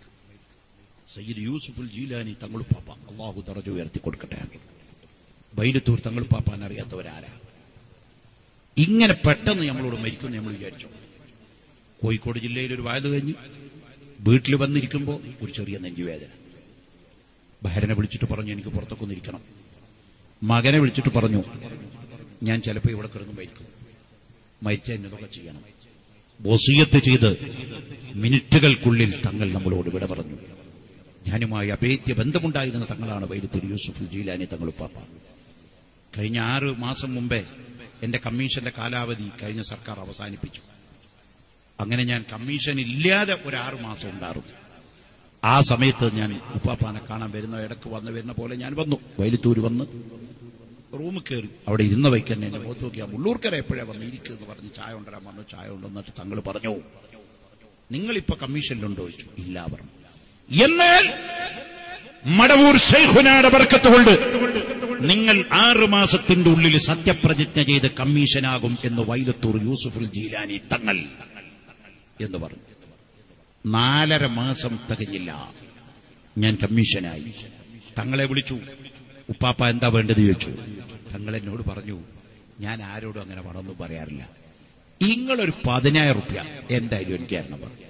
Speaker 1: സയ്യിദ് യൂസുഫുൽ ജീലാനി തങ്ങളുപ്പാപ്പ, അള്ളാഹു ദറജ ഉയർത്തി കൊടുക്കട്ടെ. ബൈലത്തൂർ തങ്ങളുപ്പാപ്പാൻ അറിയാത്തവരാരാ? ഇങ്ങനെ പെട്ടെന്ന് നമ്മളോട് മരിക്കുമെന്ന് നമ്മൾ വിചാരിച്ചു. കോഴിക്കോട് ജില്ലയിൽ ഒരു വയത് കഴിഞ്ഞ് വീട്ടിൽ വന്നിരിക്കുമ്പോൾ ഒരു ചെറിയ നെഞ്ചുവേദന. ഭാര്യനെ വിളിച്ചിട്ട് പറഞ്ഞു എനിക്ക് പുറത്തൊക്കെ ഒന്നിരിക്കണം. മകനെ വിളിച്ചിട്ട് പറഞ്ഞു ഞാൻ ചിലപ്പോൾ ഇവിടെ കിടന്ന് മരിക്കും, മരിച്ചാൽ എന്നതൊക്കെ ചെയ്യണം. വസിയത്ത് ചെയ്ത് മിനിറ്റുകൾക്കുള്ളിൽ തങ്ങൾ നമ്മളോട് വിട പറഞ്ഞു. ഞാനുമായി അഭേദ്യ ബന്ധമുണ്ടായിരുന്ന തങ്ങളാണ് ബൈലത്തൂർ യൂസുഫുൽ ജീലാനി തങ്ങളുപ്പാപ്പ. കഴിഞ്ഞ 6 മാസം മുമ്പേ എന്റെ കമ്മീഷന്റെ കാലാവധി കഴിഞ്ഞ സർക്കാർ അവസാനിപ്പിച്ചു. അങ്ങനെ ഞാൻ കമ്മീഷൻ ഇല്ലാതെ ഒരു 6 മാസം ഉണ്ടാറും. ആ സമയത്ത് ഞാൻ ഉപ്പാപ്പാനെ കാണാൻ ഇടക്ക് വരുന്ന പോലെ ഞാൻ വന്നു. ബൈലത്തൂര് വന്ന് റൂമിൽ കയറി അവിടെ ഇരുന്ന വൈക്ക് തന്നെ എന്റെ മുഖത്ത് നോക്കിയാൽ മുള്ളൂർക്കര എപ്പോഴാ വന്ന് ഇരിക്കുമെന്ന് പറഞ്ഞ് ചായ കൊണ്ടുവരാൻ പറഞ്ഞു. ചായ കൊണ്ടുവന്നിട്ട് തങ്ങൾ പറഞ്ഞു നിങ്ങളിപ്പോ കമ്മീഷനിലുണ്ടോ ചോദിച്ചു. ഇല്ല പറഞ്ഞു. എന്നാൽ മടവൂർ ശൈഖുനാടെ ബർക്കത്ത് കൊണ്ട് നിങ്ങൾ 6 മാസത്തിന്റെ ഉള്ളിൽ സത്യപ്രതിജ്ഞ ചെയ്ത് കമ്മീഷനാകും എന്ന് ബൈലത്തൂർ യൂസുഫുൽ ജീലാനി തങ്ങൾ എന്ന് പറഞ്ഞു. 4.5 മാസം തികഞ്ഞില്ല, ഞാൻ കമ്മീഷനായി. തങ്ങളെ വിളിച്ചു. ഉപ്പാപ്പ എന്താ വേണ്ടത് ചോദിച്ചു. തങ്ങൾ എന്നോട് പറഞ്ഞു ഞാൻ ആരോടും അങ്ങനെ പണമൊന്നും പറയാറില്ല, നിങ്ങളൊരു 10,000 റുപ്യ എന്തായാലും എനിക്ക് തരണം പറഞ്ഞു.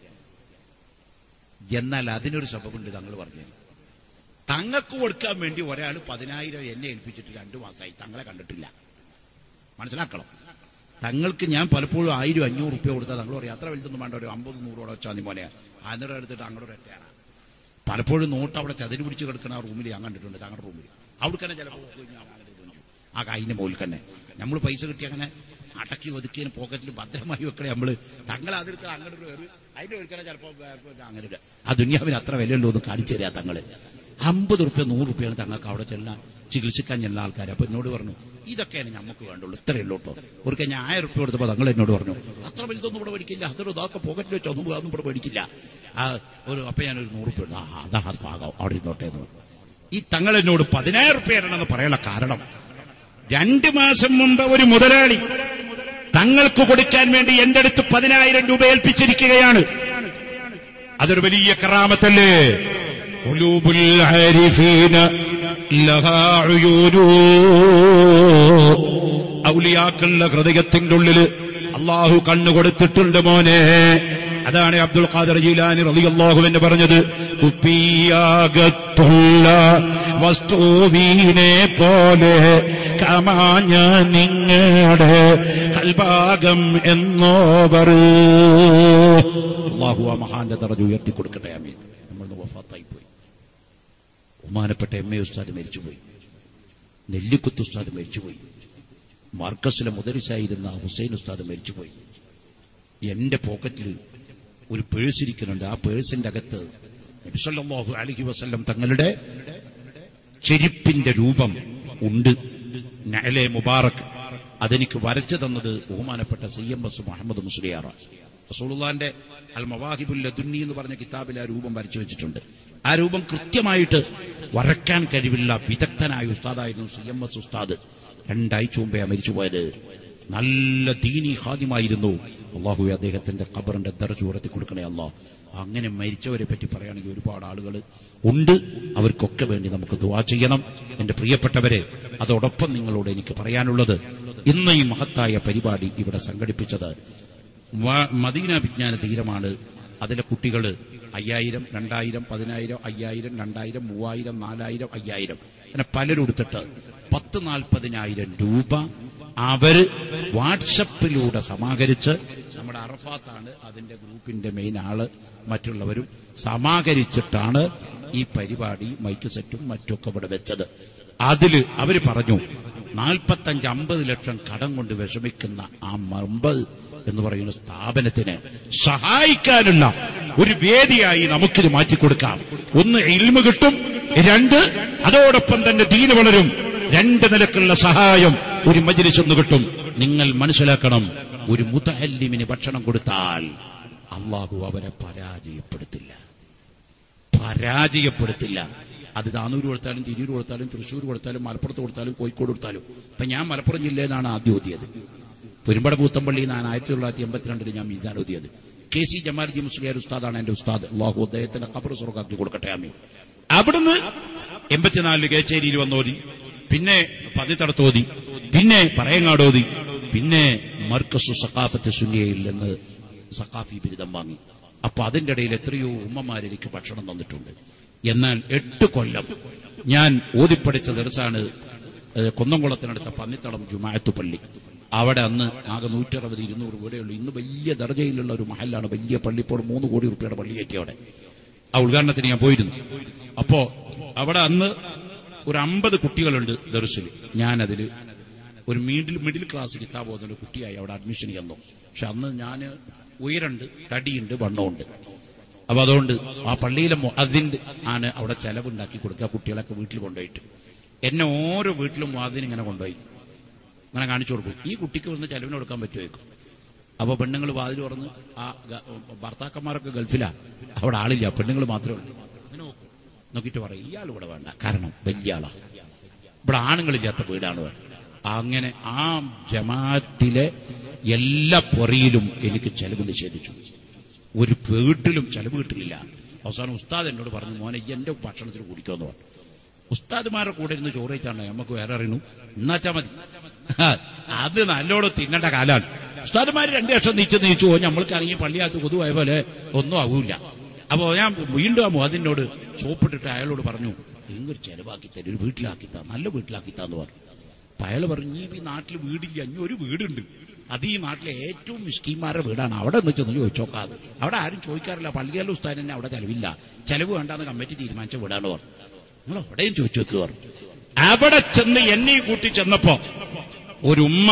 Speaker 1: എന്നാൽ അതിനൊരു സബബുണ്ട്. തങ്ങൾ പറഞ്ഞു തങ്ങൾക്ക് കൊടുക്കാൻ വേണ്ടി ഒരാൾ 10,000 എന്നെ ഏൽപ്പിച്ചിട്ട് 2 മാസമായി തങ്ങളെ കണ്ടിട്ടില്ല. മനസ്സിലാക്കണം. തങ്ങൾക്ക് ഞാൻ പലപ്പോഴും 1,000-500 റുപ്യ കൊടുത്താൽ തങ്ങൾ പറയും അത്ര വലുതൊന്നും വേണ്ട, ഒരു 50-100 വെച്ചാൽ മതി മോനെ. അതിനോട് എടുത്തിട്ട് അങ്ങോട്ട് ഒറ്റയാണ്. പലപ്പോഴും നോട്ട് അവിടെ ചതിരി പിടിച്ച് കിടക്കുന്ന ആ റൂമിൽ ഞാൻ കണ്ടിട്ടുണ്ട്. തങ്ങളുടെ റൂമിൽ അവിടെ തന്നെ ചിലപ്പോൾ ആ കൈന്റെ മുകളിൽ തന്നെ നമ്മൾ പൈസ കിട്ടി അങ്ങനെ അടക്കി ഒതുക്കിയതിന് പോക്കറ്റിൽ ഭദ്രമായി വെക്കണേ നമ്മള്. തങ്ങൾ അതെടുക്കാൻ അങ്ങോട്ട് കയറി അതിന്റെ ഒരിക്കലും ചിലപ്പോ അങ്ങനെ ആ ദുനിയാവിന് അത്ര വിലയുള്ളൂ എന്ന് കാണിച്ചു തരാ തങ്ങള്. 50 റുപ്യ 100 റുപ്യാണ് തങ്ങൾക്ക് അവിടെ ചെല്ലാൻ ചികിത്സിക്കാൻ ചെല്ലുന്ന ആൾക്കാർ. അപ്പൊ എന്നോട് പറഞ്ഞു ഇതൊക്കെയാണ് നമുക്ക് വേണ്ടുള്ളൂ, ഇത്രയേ ഉള്ളൂ കേട്ടോ. ഒരിക്കൽ ഞാൻ 1000 റുപ്യ കൊടുത്തപ്പോൾ തങ്ങൾ എന്നോട് പറഞ്ഞു അത്ര വലുതൊന്നും ഇവിടെ മേടിക്കില്ല, അതൊരു ഇതൊക്കെ പോക്കറ്റിൽ വെച്ചോ ഒന്നും ഇവിടെ മേടിക്കില്ല. അപ്പൊ ഞാനൊരു 100 റുപ്യ അതാ ഭാഗം അവിടെ ഇരുന്നോട്ടെ എന്ന് പറഞ്ഞു. ഈ തങ്ങൾ എന്നോട് 10,000 റുപ്യ തരണമെന്ന് പറയാനുള്ള കാരണം 2 മാസം മുമ്പ് ഒരു മുതലാളി തങ്ങൾക്ക് കൊടുക്കാൻ വേണ്ടി എന്റെ അടുത്ത് 10,000 രൂപ ഏൽപ്പിച്ചിരിക്കുകയാണ്. അതൊരു വലിയ കറാമത്തല്ലേ. ഖുലൂബുൽ ആരിഫീന ലഹാ ഉയൂനു. ഔലിയാക്കളുടെ ഹൃദയത്തിന്റെ ഉള്ളിൽ അള്ളാഹു കണ്ണു കൊടുത്തിട്ടുണ്ട് മോനെ. അതാണ് അബ്ദുൽ ഖാദിർ ജീലാനി റളിയല്ലാഹു അൻഹു പറഞ്ഞത് കുപ്പിയാകത്തുള്ള വസ്തുവിനെ പോലെ കമാഞ്ഞ നിങ്ങളുടെ കൽഭാഗം എന്നോവർ. അള്ളാഹു ആ മഹാന്റെ ദറജ ഉയർത്തി കൊടുക്കട്ടെ. ആമീൻ. നമ്മൾ വഫാത്തായി പോയി. ബഹുമാനപ്പെട്ട എം എ ഉസ്താദ് മരിച്ചുപോയി. നെല്ലിക്കുത്ത് ഉസ്താദ് മരിച്ചുപോയി. മാർക്കസിലെ മുദരിസായിരുന്ന ഹുസൈൻ ഉസ്താദ് മരിച്ചുപോയി. എന്റെ പോക്കറ്റിൽ ഒരു പേഴ്സ് ഇരിക്കുന്നുണ്ട്. ആ പേഴ്സിന്റെ അകത്ത് നബി സല്ലല്ലാഹു അലൈഹി വസല്ലം തങ്ങളുടെ ചെരുപ്പിന്റെ രൂപം ഉണ്ട്. നഅലെ മുബാറക്. അതെനിക്ക് വരച്ചു തന്നത് ബഹുമാനപ്പെട്ട CMS മുഹമ്മദ് മുസ്ലിയാർ. റസൂലുള്ളാഹിന്റെ അൽ മവാഹിബുൽ ലദുന്നി എന്ന് പറഞ്ഞ കിതാബിൽ ആ രൂപം വരച്ചു വെച്ചിട്ടുണ്ട്. ആ രൂപം കൃത്യമായിട്ട് വരയ്ക്കാൻ കഴിവുള്ള വിദഗ്ധനായ ഉസ്താദായിരുന്നു CMS ഉസ്താദ്. 2 ആഴ്ച മുമ്പേ മരിച്ചുപോയത്. നല്ല ദീനി ഖാദിമായിരുന്നു. അള്ളാഹു അദ്ദേഹത്തിന്റെ ഖബറിന്റെ ദർജ ഉയർത്തി കൊടുക്കണേ അല്ലാഹ്. അങ്ങനെ മരിച്ചവരെ പറ്റി പറയുകയാണെങ്കിൽ ഒരുപാട് ആളുകൾ ഉണ്ട്. അവർക്കൊക്കെ വേണ്ടി നമുക്ക് ദുആ ചെയ്യണം. എന്റെ പ്രിയപ്പെട്ടവരെ, അതോടൊപ്പം നിങ്ങളോട് എനിക്ക് പറയാനുള്ളത്, ഇന്ന് ഈ മഹത്തായ പരിപാടി ഇവിടെ സംഘടിപ്പിച്ചത് മദീന വിജ്ഞാന തീരമാണ്. അതിലെ കുട്ടികൾ 5000, 2000, 10,000, 5000, 2000, 3000, 4000, 5000 അങ്ങനെ പലരും എടുത്തിട്ട് 40,000 രൂപ അവര് വാട്സപ്പിലൂടെ സമാഹരിച്ച്, നമ്മുടെ അറഫാത്താണ് അതിന്റെ ഗ്രൂപ്പിന്റെ മെയിൻ ആള്, മറ്റുള്ളവരും സമാഹരിച്ചിട്ടാണ് ഈ പരിപാടി മൈക്ക് സെറ്റും മറ്റൊക്കെ ഇവിടെ വെച്ചത്. അതില് അവര് പറഞ്ഞു 45-50 ലക്ഷം കടം കൊണ്ട് വിഷമിക്കുന്ന ആ മർബൽ എന്ന് പറയുന്ന സ്ഥാപനത്തിന് സഹായിക്കാനുള്ള ഒരു വേദിയായി നമുക്കിത് മാറ്റിക്കൊടുക്കാം. 1 ഇൽമ് കിട്ടും, 2 അതോടൊപ്പം തന്നെ ദീന് വളരും. 2 നിലക്കുള്ള സഹായം ഒരു മജ്ലിസ് ഒന്ന് കിട്ടും. നിങ്ങൾ മനസ്സിലാക്കണം, ഒരു മുതഅല്ലിമിന് ഭക്ഷണം കൊടുത്താൽ അള്ളാഹു അവരെ പരാജയപ്പെടുത്തില്ല. അത് താനൂർ കൊടുത്താലും, തിരൂർ കൊടുത്താലും, തൃശ്ശൂർ കൊടുത്താലും, മലപ്പുറത്ത് കൊടുത്താലും, കോഴിക്കോട് കൊടുത്താലും. ഇപ്പൊ ഞാൻ മലപ്പുറം ജില്ലയിൽ നിന്നാണ് ആദ്യം ഓതിയത്. പെരുമ്പട പൂത്തമ്പള്ളി 1982 ഞാൻ മീസാൻ ഓതിയത്. KC ജമാലുദ്ദീൻ മുസ്ലിയാർ ഉസ്താദാണ് എന്റെ ഉസ്താദ്. അല്ലാഹു അദ്ദേഹത്തിന്റെ ഖബർ സ്വർഗ്ഗാക്കി കൊടുക്കട്ടെ, ആമീൻ. അവിടുന്ന് 84 കേച്ചേരിയിൽ വന്നോതി, പിന്നെ പന്നിത്തടത്തോതി, പിന്നെ പറയങ്ങാടോതി, പിന്നെ മർക്കസു സഖാഫത്ത് സുന്നിയയിൽ നിന്ന് സഖാഫി ബിരുദം വാങ്ങി. അപ്പൊ അതിന്റെ ഇടയിൽ എത്രയോ ഉമ്മമാരെനിക്ക് ഭക്ഷണം തന്നിട്ടുണ്ട്. എന്നാൽ 8 കൊല്ലം ഞാൻ ഓതിപ്പടിച്ച ദർസാണ് കുന്നംകുളത്തിനടുത്ത പന്നിത്തടം ജുമാഅത്ത് പള്ളി. അവിടെ അന്ന് ആകെ 160-200 വീടേയുള്ളൂ. ഇന്ന് വലിയ ദർജയിലുള്ള ഒരു മഹലാണ്, വലിയ പള്ളി. ഇപ്പോൾ 3 കോടി രൂപയുടെ പള്ളിയൊക്കെ അവിടെ. ആ ഉദ്ഘാടനത്തിന് ഞാൻ പോയിരുന്നു. അപ്പോ അവിടെ അന്ന് ഒരു 50 കുട്ടികളുണ്ട് ദർസിൽ. ഞാനതില് ഒരു മിഡിൽ ക്ലാസ് കിതാബ് ഓതുന്ന കുട്ടിയായി അവിടെ അഡ്മിഷൻ ചെയ്യുന്നു. പക്ഷെ അന്ന് ഞാൻ ഉയരണ്ട്, തടിയുണ്ട്, വണ്ണമുണ്ട്. അപ്പൊ അതുകൊണ്ട് ആ പള്ളിയിലെ മുഅദ്ദിൻ ആണ് അവിടെ ചെലവുണ്ടാക്കി കൊടുക്കുക. കുട്ടികളൊക്കെ വീട്ടിൽ കൊണ്ടുപോയിട്ട് എന്നെ ഓരോ വീട്ടിലും മുഅദ്ദിൻ ഇങ്ങനെ കൊണ്ടുപോയി ഇങ്ങനെ കാണിച്ചു കൊടുക്കും. ഈ കുട്ടിക്ക് വന്ന് ചെലവിന് കൊടുക്കാൻ പറ്റുമായിരിക്കും. അപ്പൊ പെണ്ണുങ്ങൾ വാതിൽ തുറന്ന്, ആ ഭർത്താക്കന്മാരൊക്കെ ഗൾഫിലാ, അവിടെ ആളില്ല, പെണ്ണുങ്ങൾ മാത്രമേ ഉള്ളൂ. അങ്ങനെ നോക്കിയിട്ട് പറയും ഇയാൾ ഇവിടെ വേണ്ട, കാരണം വലിയ ആളാ, ഇവിടെ ആണുങ്ങളില്ലാത്ത വീടാണ്. അങ്ങനെ ആ ജമാഅത്തിലെ എല്ലാ പൊറിയിലും എനിക്ക് ചെലവ് നിഷേധിച്ചു. ഒരു വീട്ടിലും ചെലവ് കിട്ടില്ല. അവസാനം ഉസ്താദ് എന്നോട് പറഞ്ഞു, മോനെ എന്റെ ഭക്ഷണത്തിന് കുടിക്കുമെന്ന് പറഞ്ഞു. ഉസ്താദ്മാരുടെ കൂടെ ഇരുന്ന് ചോറ് കഴിച്ചാണ് നമുക്ക് വേറെ അറിയണു, എന്നാച്ചാ മതി. അത് നല്ലോണം തിന്നേണ്ട കാലാണ്. ഉസ്താദ്മാര് 2 വർഷം നീച്ചു നമ്മൾക്ക് ഇറങ്ങി പള്ളിയകത്ത് കൊതുവായ പോലെ ഒന്നും ആവൂല. അപ്പൊ ഞാൻ വീണ്ടും ആ മുഅദ്ദിനോട് സോപ്പിട്ടിട്ട് അയാളോട് പറഞ്ഞു, ഇങ്ങൊരു ചെലവാക്കി തരും, ഒരു വീട്ടിലാക്കിത്താ, നല്ല വീട്ടിലാക്കിത്താന്ന് പറഞ്ഞു. അപ്പൊ അയാൾ പറഞ്ഞു, ഈ നാട്ടിൽ വീടില്ല, ഇനി ഒരു വീടുണ്ട്, അത് ഈ നാട്ടിലെ ഏറ്റവും മിസ്കീന്മാരുടെ വീടാണ്, അവിടെ എന്ന് ചെന്ന് ചോദിച്ചോക്കാതെ. അവിടെ ആരും ചോദിക്കാറില്ല, പള്ളിയാലും ഉസ്താദിന് തന്നെ അവിടെ ചെലവില്ല, ചെലവ് വേണ്ടാന്ന് കമ്മിറ്റി തീരുമാനിച്ച വീടാണ് പറഞ്ഞു. നിങ്ങൾ എവിടെയും ചോദിച്ചു വെക്കുക പറഞ്ഞു. അവിടെ ചെന്ന് എന്നെ കൂട്ടി ചെന്നപ്പോ ഒരു ഉമ്മ,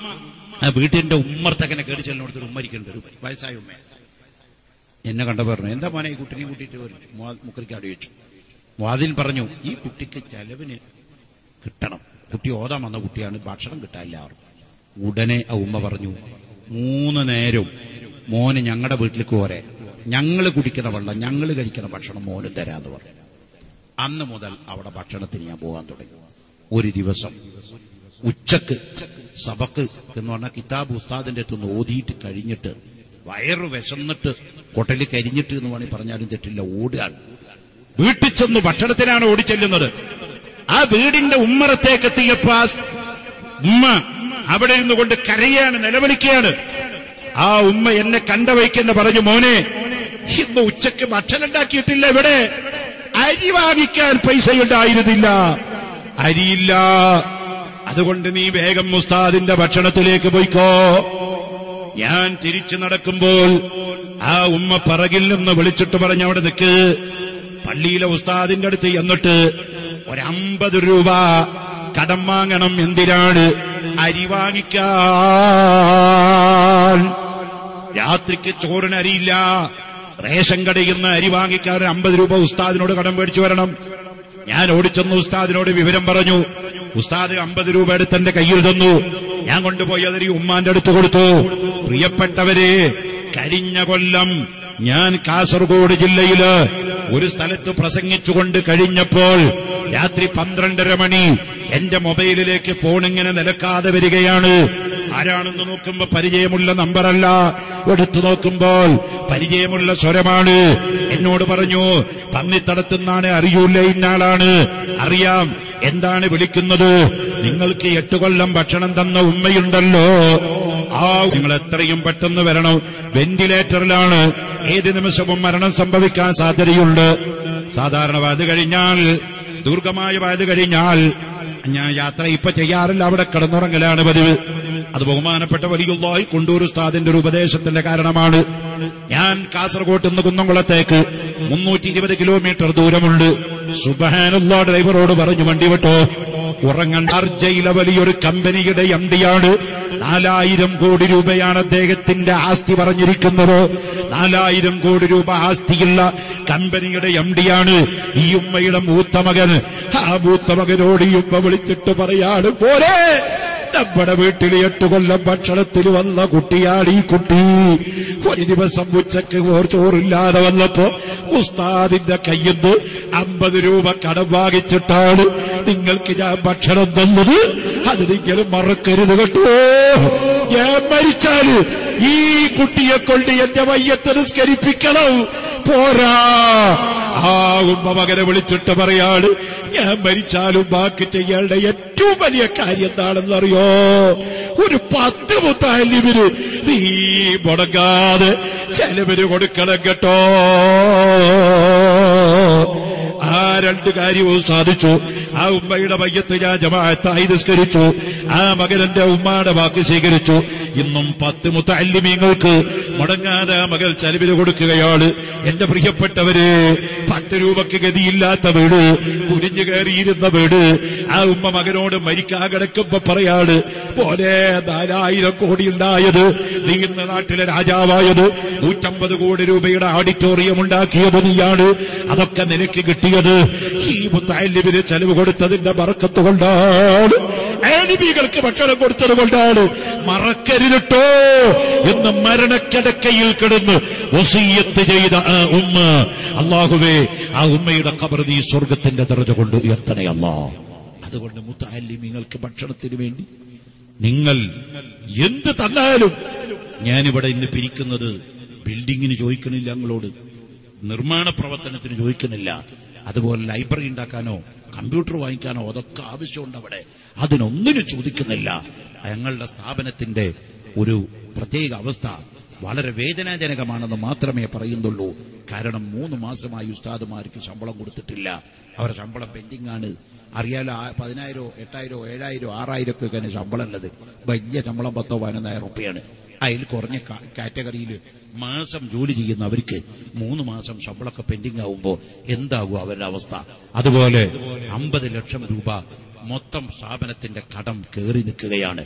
Speaker 1: ആ വീട്ടിന്റെ ഉമ്മർത്തങ്ങനെ കേടി ചെല്ലിനോടത്ത് ഒരു ഉമ്മ ഇരിക്കുന്നുണ്ട്, ഒരു വയസ്സായ ഉമ്മ. എന്നെ കണ്ട പറഞ്ഞു, എന്താ മോനെ ഈ കുട്ടിനെ കൂട്ടിയിട്ട് മുക്കരിക്കാട് ചോദിച്ചു. മുഅദ്ദിൻ പറഞ്ഞു, ഈ കുട്ടിക്ക് ചെലവിന് കിട്ടണം, കുട്ടി ഓതാൻ വന്ന കുട്ടിയാണ്, ഭക്ഷണം കിട്ടാനില്ല. ഉടനെ ആ ഉമ്മ പറഞ്ഞു, 3 നേരം മോന് ഞങ്ങളുടെ വീട്ടിലേക്ക് പോരെ, ഞങ്ങൾ കുടിക്കുന്ന വെള്ളം, ഞങ്ങൾ കഴിക്കുന്ന ഭക്ഷണം മോനും തരാന്ന് പറഞ്ഞു. അന്ന് മുതൽ അവിടെ ഭക്ഷണത്തിന് ഞാൻ പോകാൻ തുടങ്ങി. ഒരു ദിവസം ഉച്ചക്ക് സബക്ക് എന്ന് പറഞ്ഞാൽ കിതാബ് ഉസ്താദിന്റെ അടുത്ത് ഓതിയിട്ട് കഴിഞ്ഞിട്ട് വയറു വിശന്നിട്ട് കൊട്ടലിൽ കരിഞ്ഞിട്ട് എന്ന് വേണമെങ്കിൽ പറഞ്ഞാലും തെറ്റില്ല, ഓടുകയാണ്. വീട്ടിൽ ചെന്ന് ഭക്ഷണത്തിനാണ് ഓടിച്ചെല്ലുന്നത്. ആ വീടിന്റെ ഉമ്മറത്തേക്ക് എത്തിയപ്പോ ഉമ്മ അവിടെ ഇരുന്നു കൊണ്ട് കരയാണ്, നിലവിളിക്കുകയാണ്. ആ ഉമ്മ എന്നെ കണ്ട വയ്ക്കെന്ന് പറഞ്ഞു, മോനെ ഇന്ന് ഉച്ചക്ക് ഭക്ഷണം ഉണ്ടാക്കിയിട്ടില്ല, ഇവിടെ അരി വാങ്ങിക്കാൻ പൈസയുണ്ടായിരുന്നില്ല, അരിയില്ല, അതുകൊണ്ട് നീ വേഗം ഉസ്താദിന്റെ ഭക്ഷണത്തിലേക്ക് പോയിക്കോ. ഞാൻ തിരിച്ചു നടക്കുമ്പോൾ ആ ഉമ്മ പറകിൽ നിന്ന് വിളിച്ചിട്ട് പറഞ്ഞു, അവിടെ നിൽക്ക്, പള്ളിയിലെ ഉസ്താദിന്റെ അടുത്ത് എന്നിട്ട് 50 രൂപ കടം വാങ്ങണം. എന്തിനാണ്? അരി വാങ്ങിക്കാൻ. രാത്രിക്ക് ചോറിന് അരിയില്ല, റേഷൻ കടയിൽ നിന്ന് അരി വാങ്ങിക്കാൻ 50 രൂപ ഉസ്താദിനോട് കടം മേടിച്ചു വരണം. ഞാൻ ഓടിച്ചെന്ന് ഉസ്താദിനോട് വിവരം പറഞ്ഞു. ഉസ്താദ് 50 രൂപ എടുത്ത് എന്റെ കയ്യിൽ തന്നു. ഞാൻ കൊണ്ടുപോയി അതിരി ഉമ്മാന്റെ അടുത്ത് കൊടുത്തു. പ്രിയപ്പെട്ടവരെ, കഴിഞ്ഞ കൊല്ലം ഞാൻ കാസർഗോഡ് ജില്ലയില് ഒരു സ്ഥലത്ത് പ്രസംഗിച്ചുകൊണ്ട് കഴിഞ്ഞപ്പോൾ രാത്രി 12:30 മണി എന്റെ മൊബൈലിലേക്ക് ഫോൺ ഇങ്ങനെ നിലക്കാതെ വരികയാണ്. ആരാണെന്ന് നോക്കുമ്പോ പരിചയമുള്ള നമ്പറല്ല, എടുത്തു നോക്കുമ്പോൾ പരിചയമുള്ള സ്വരമാണ്. എന്നോട് പറഞ്ഞു, പന്നിത്തടത്തുനിന്നാണ്, അറിയൂല, ഇന്നാളാണ്, അറിയാം, എന്താണ് വിളിക്കുന്നത്? നിങ്ങൾക്ക് 8 കൊല്ലം ഭക്ഷണം തന്ന ഉമ്മയുണ്ടല്ലോ, ആ നിങ്ങൾ എത്രയും പെട്ടെന്ന് വരണം, വെന്റിലേറ്ററിലാണ്, ഏത് നിമിഷവും മരണം സംഭവിക്കാൻ സാധ്യതയുണ്ട്. സാധാരണ വയത് കഴിഞ്ഞാൽ, ദീർഘമായ വയത് കഴിഞ്ഞാൽ ഞാൻ യാത്ര ഇപ്പൊ ചെയ്യാറില്ല, അവിടെ കിടന്നുറങ്ങലാണ് പതിവ്. അത് ബഹുമാനപ്പെട്ട വലിയുള്ളാഹി കൊണ്ടൂർ ഉസ്താദിന്റെ ഒരു ഉപദേശത്തിന്റെ കാരണമാണ്. ഞാൻ കാസർഗോഡ് നിന്ന് കുന്നംകുളത്തേക്ക് 320 കിലോമീറ്റർ ദൂരമുണ്ട്. സുബ്ഹാനല്ലാഹ്, ഡ്രൈവറോട് പറഞ്ഞു വണ്ടി വിട്ടോ, ഉറങ്ങണ്ട. അർജയിലെ വലിയൊരു കമ്പനിയുടെ എംഡിയാണ്. 4000 കോടി രൂപയാണ് അദ്ദേഹത്തിന്റെ ആസ്തി പറഞ്ഞിരിക്കുന്നത്. 4000 കോടി രൂപ ആസ്തിയുള്ള കമ്പനിയുടെ എംഡിയാണ് ഈ ഉമ്മയുടെ മൂത്ത മകൻ. ആ മൂത്ത മകനോട് ഈ ഉമ്മ വിളിച്ചിട്ട് പറയാണ്, പോരെ, നമ്മുടെ വീട്ടിൽ 8 കൊല്ലം ഭക്ഷണത്തിൽ വന്ന കുട്ടിയാണ് ഈ കുട്ടി. ഒരു ദിവസം ഉച്ചക്ക് ചോറില്ലാതെ വന്നപ്പോ ഉസ്താദിന്റെ കയ്യിൽ നിന്ന് 50 രൂപ കടം വാങ്ങിച്ചിട്ടാണ് നിങ്ങൾക്ക് ഞാൻ ഭക്ഷണം തന്നത്. അത് നിങ്ങൾ മറക്കരുത് കേട്ടോ. ഞാൻ മരിച്ചാല് ഈ കുട്ടിയെ കൊണ്ട് എന്റെ മയ്യത്ത് നിസ്കരിപ്പിക്കണം. പോരാ, ആ ഉമ്മ മകനെ വിളിച്ചിട്ട് പറയാണ്, ഞാൻ മരിച്ചാലും ബാക്കി ചെയ്യേണ്ട ഏറ്റവും വലിയ കാര്യം എന്താണെന്നറിയോ? ഒരു 10 മുത്തഅല്ലിമിന് നീ മുടങ്ങാതെ ചെലവിന് കൊടുക്കണം കേട്ടോ. ആ 2 കാര്യവും സാധിച്ചു. ആ ഉമ്മയുടെ മയ്യത്ത് ഞാൻ ജമാഅത്തായി നിസ്കരിച്ചു. ആ മകൻ എന്റെ ഉമ്മയുടെ വാക്ക് സ്വീകരിച്ചു. ഇന്നും 10 മുത്തഅല്ലിമീങ്ങൾക്ക് മുടങ്ങാതെ ആ മകൾ ചെലവിന് കൊടുക്കുകയാണ്. എന്റെ പ്രിയപ്പെട്ടവര്, 10 രൂപയ്ക്ക് ഗതിയില്ലാത്ത വീട്, കുനിഞ്ഞു കയറിയിരുന്ന വീട്, ആ ഉമ്മ മകനോട് മരിക്കാൻ കിടക്കുമ്പോ പറയാണ്, പോലെ 4000 കോടി ഉണ്ടായത്, നീ ഇന്ന് നാട്ടിലെ രാജാവായത്, 150 കോടി രൂപയുടെ ഓഡിറ്റോറിയം ഉണ്ടാക്കിയത് നീയാണ്, അതൊക്കെ നിനക്ക് കിട്ടിയത് ഈ മുത്തഅല്ലിമിന് ചെലവ് കൊടുത്തതിന്റെ ബറക്കത്ത് കൊണ്ടാണ്, ആലിമീകൾക്ക് ഭക്ഷണം കൊടുത്തത് കൊണ്ടാണ്. മറക്കരുതട്ടോ എന്ന് മരണക്കിടക്കയിൽ കിടന്ന് വസിയ്യത്ത് ചെയ്ത ആ ഉമ്മ, അല്ലാഹുവേ ആ ഉമ്മയുടെ ഖബർ നീ സ്വർഗത്തിന്റെ ദർജ കൊണ്ട് ഉയർത്തണേ അല്ലാഹ്. അതുകൊണ്ട് മുത്തഅല്ലിമീങ്ങൾക്ക് ഭക്ഷണത്തിന് വേണ്ടി നിങ്ങൾ എന്ത് തന്നാലും, ഞാനിവിടെ ഇന്ന് പിരിക്കുന്നത് ബിൽഡിങ്ങിന് ചോദിക്കണില്ല, ഞങ്ങളോട് നിർമ്മാണ പ്രവർത്തനത്തിന് ചോദിക്കുന്നില്ല, അതുപോലെ ലൈബ്രറി ഉണ്ടാക്കാനോ കമ്പ്യൂട്ടർ വാങ്ങിക്കാനോ അതൊക്കെ ആവശ്യമുണ്ട് അവിടെ, അതിനൊന്നിനും ചോദിക്കുന്നില്ല. ഞങ്ങളുടെ സ്ഥാപനത്തിന്റെ ഒരു പ്രത്യേക അവസ്ഥ വളരെ വേദനാജനകമാണെന്ന് മാത്രമേ പറയുന്നുള്ളൂ. കാരണം 3 മാസമായി ഉസ്താദുമാർക്ക് ശമ്പളം കൊടുത്തിട്ടില്ല. അവരുടെ ശമ്പളം പെൻഡിംഗ് ആണ്. അറിയാലോ, 10,000, 8,000, 7,000, 6,000 ഒക്കെയാണ് ശമ്പളം ഉള്ളത്. വലിയ ശമ്പളം 10,000, 11,000 റുപ്യാണ്. അതിൽ കുറഞ്ഞ കാറ്റഗറിയിൽ മാസം ജോലി ചെയ്യുന്ന അവർക്ക് 3 മാസം ശമ്പളമൊക്കെ പെൻഡിംഗ് ആവുമ്പോൾ എന്താകും അവരുടെ അവസ്ഥ? അതുപോലെ 50 ലക്ഷം രൂപ മൊത്തം സ്ഥാപനത്തിന്റെ കടം കയറി നിൽക്കുകയാണ്.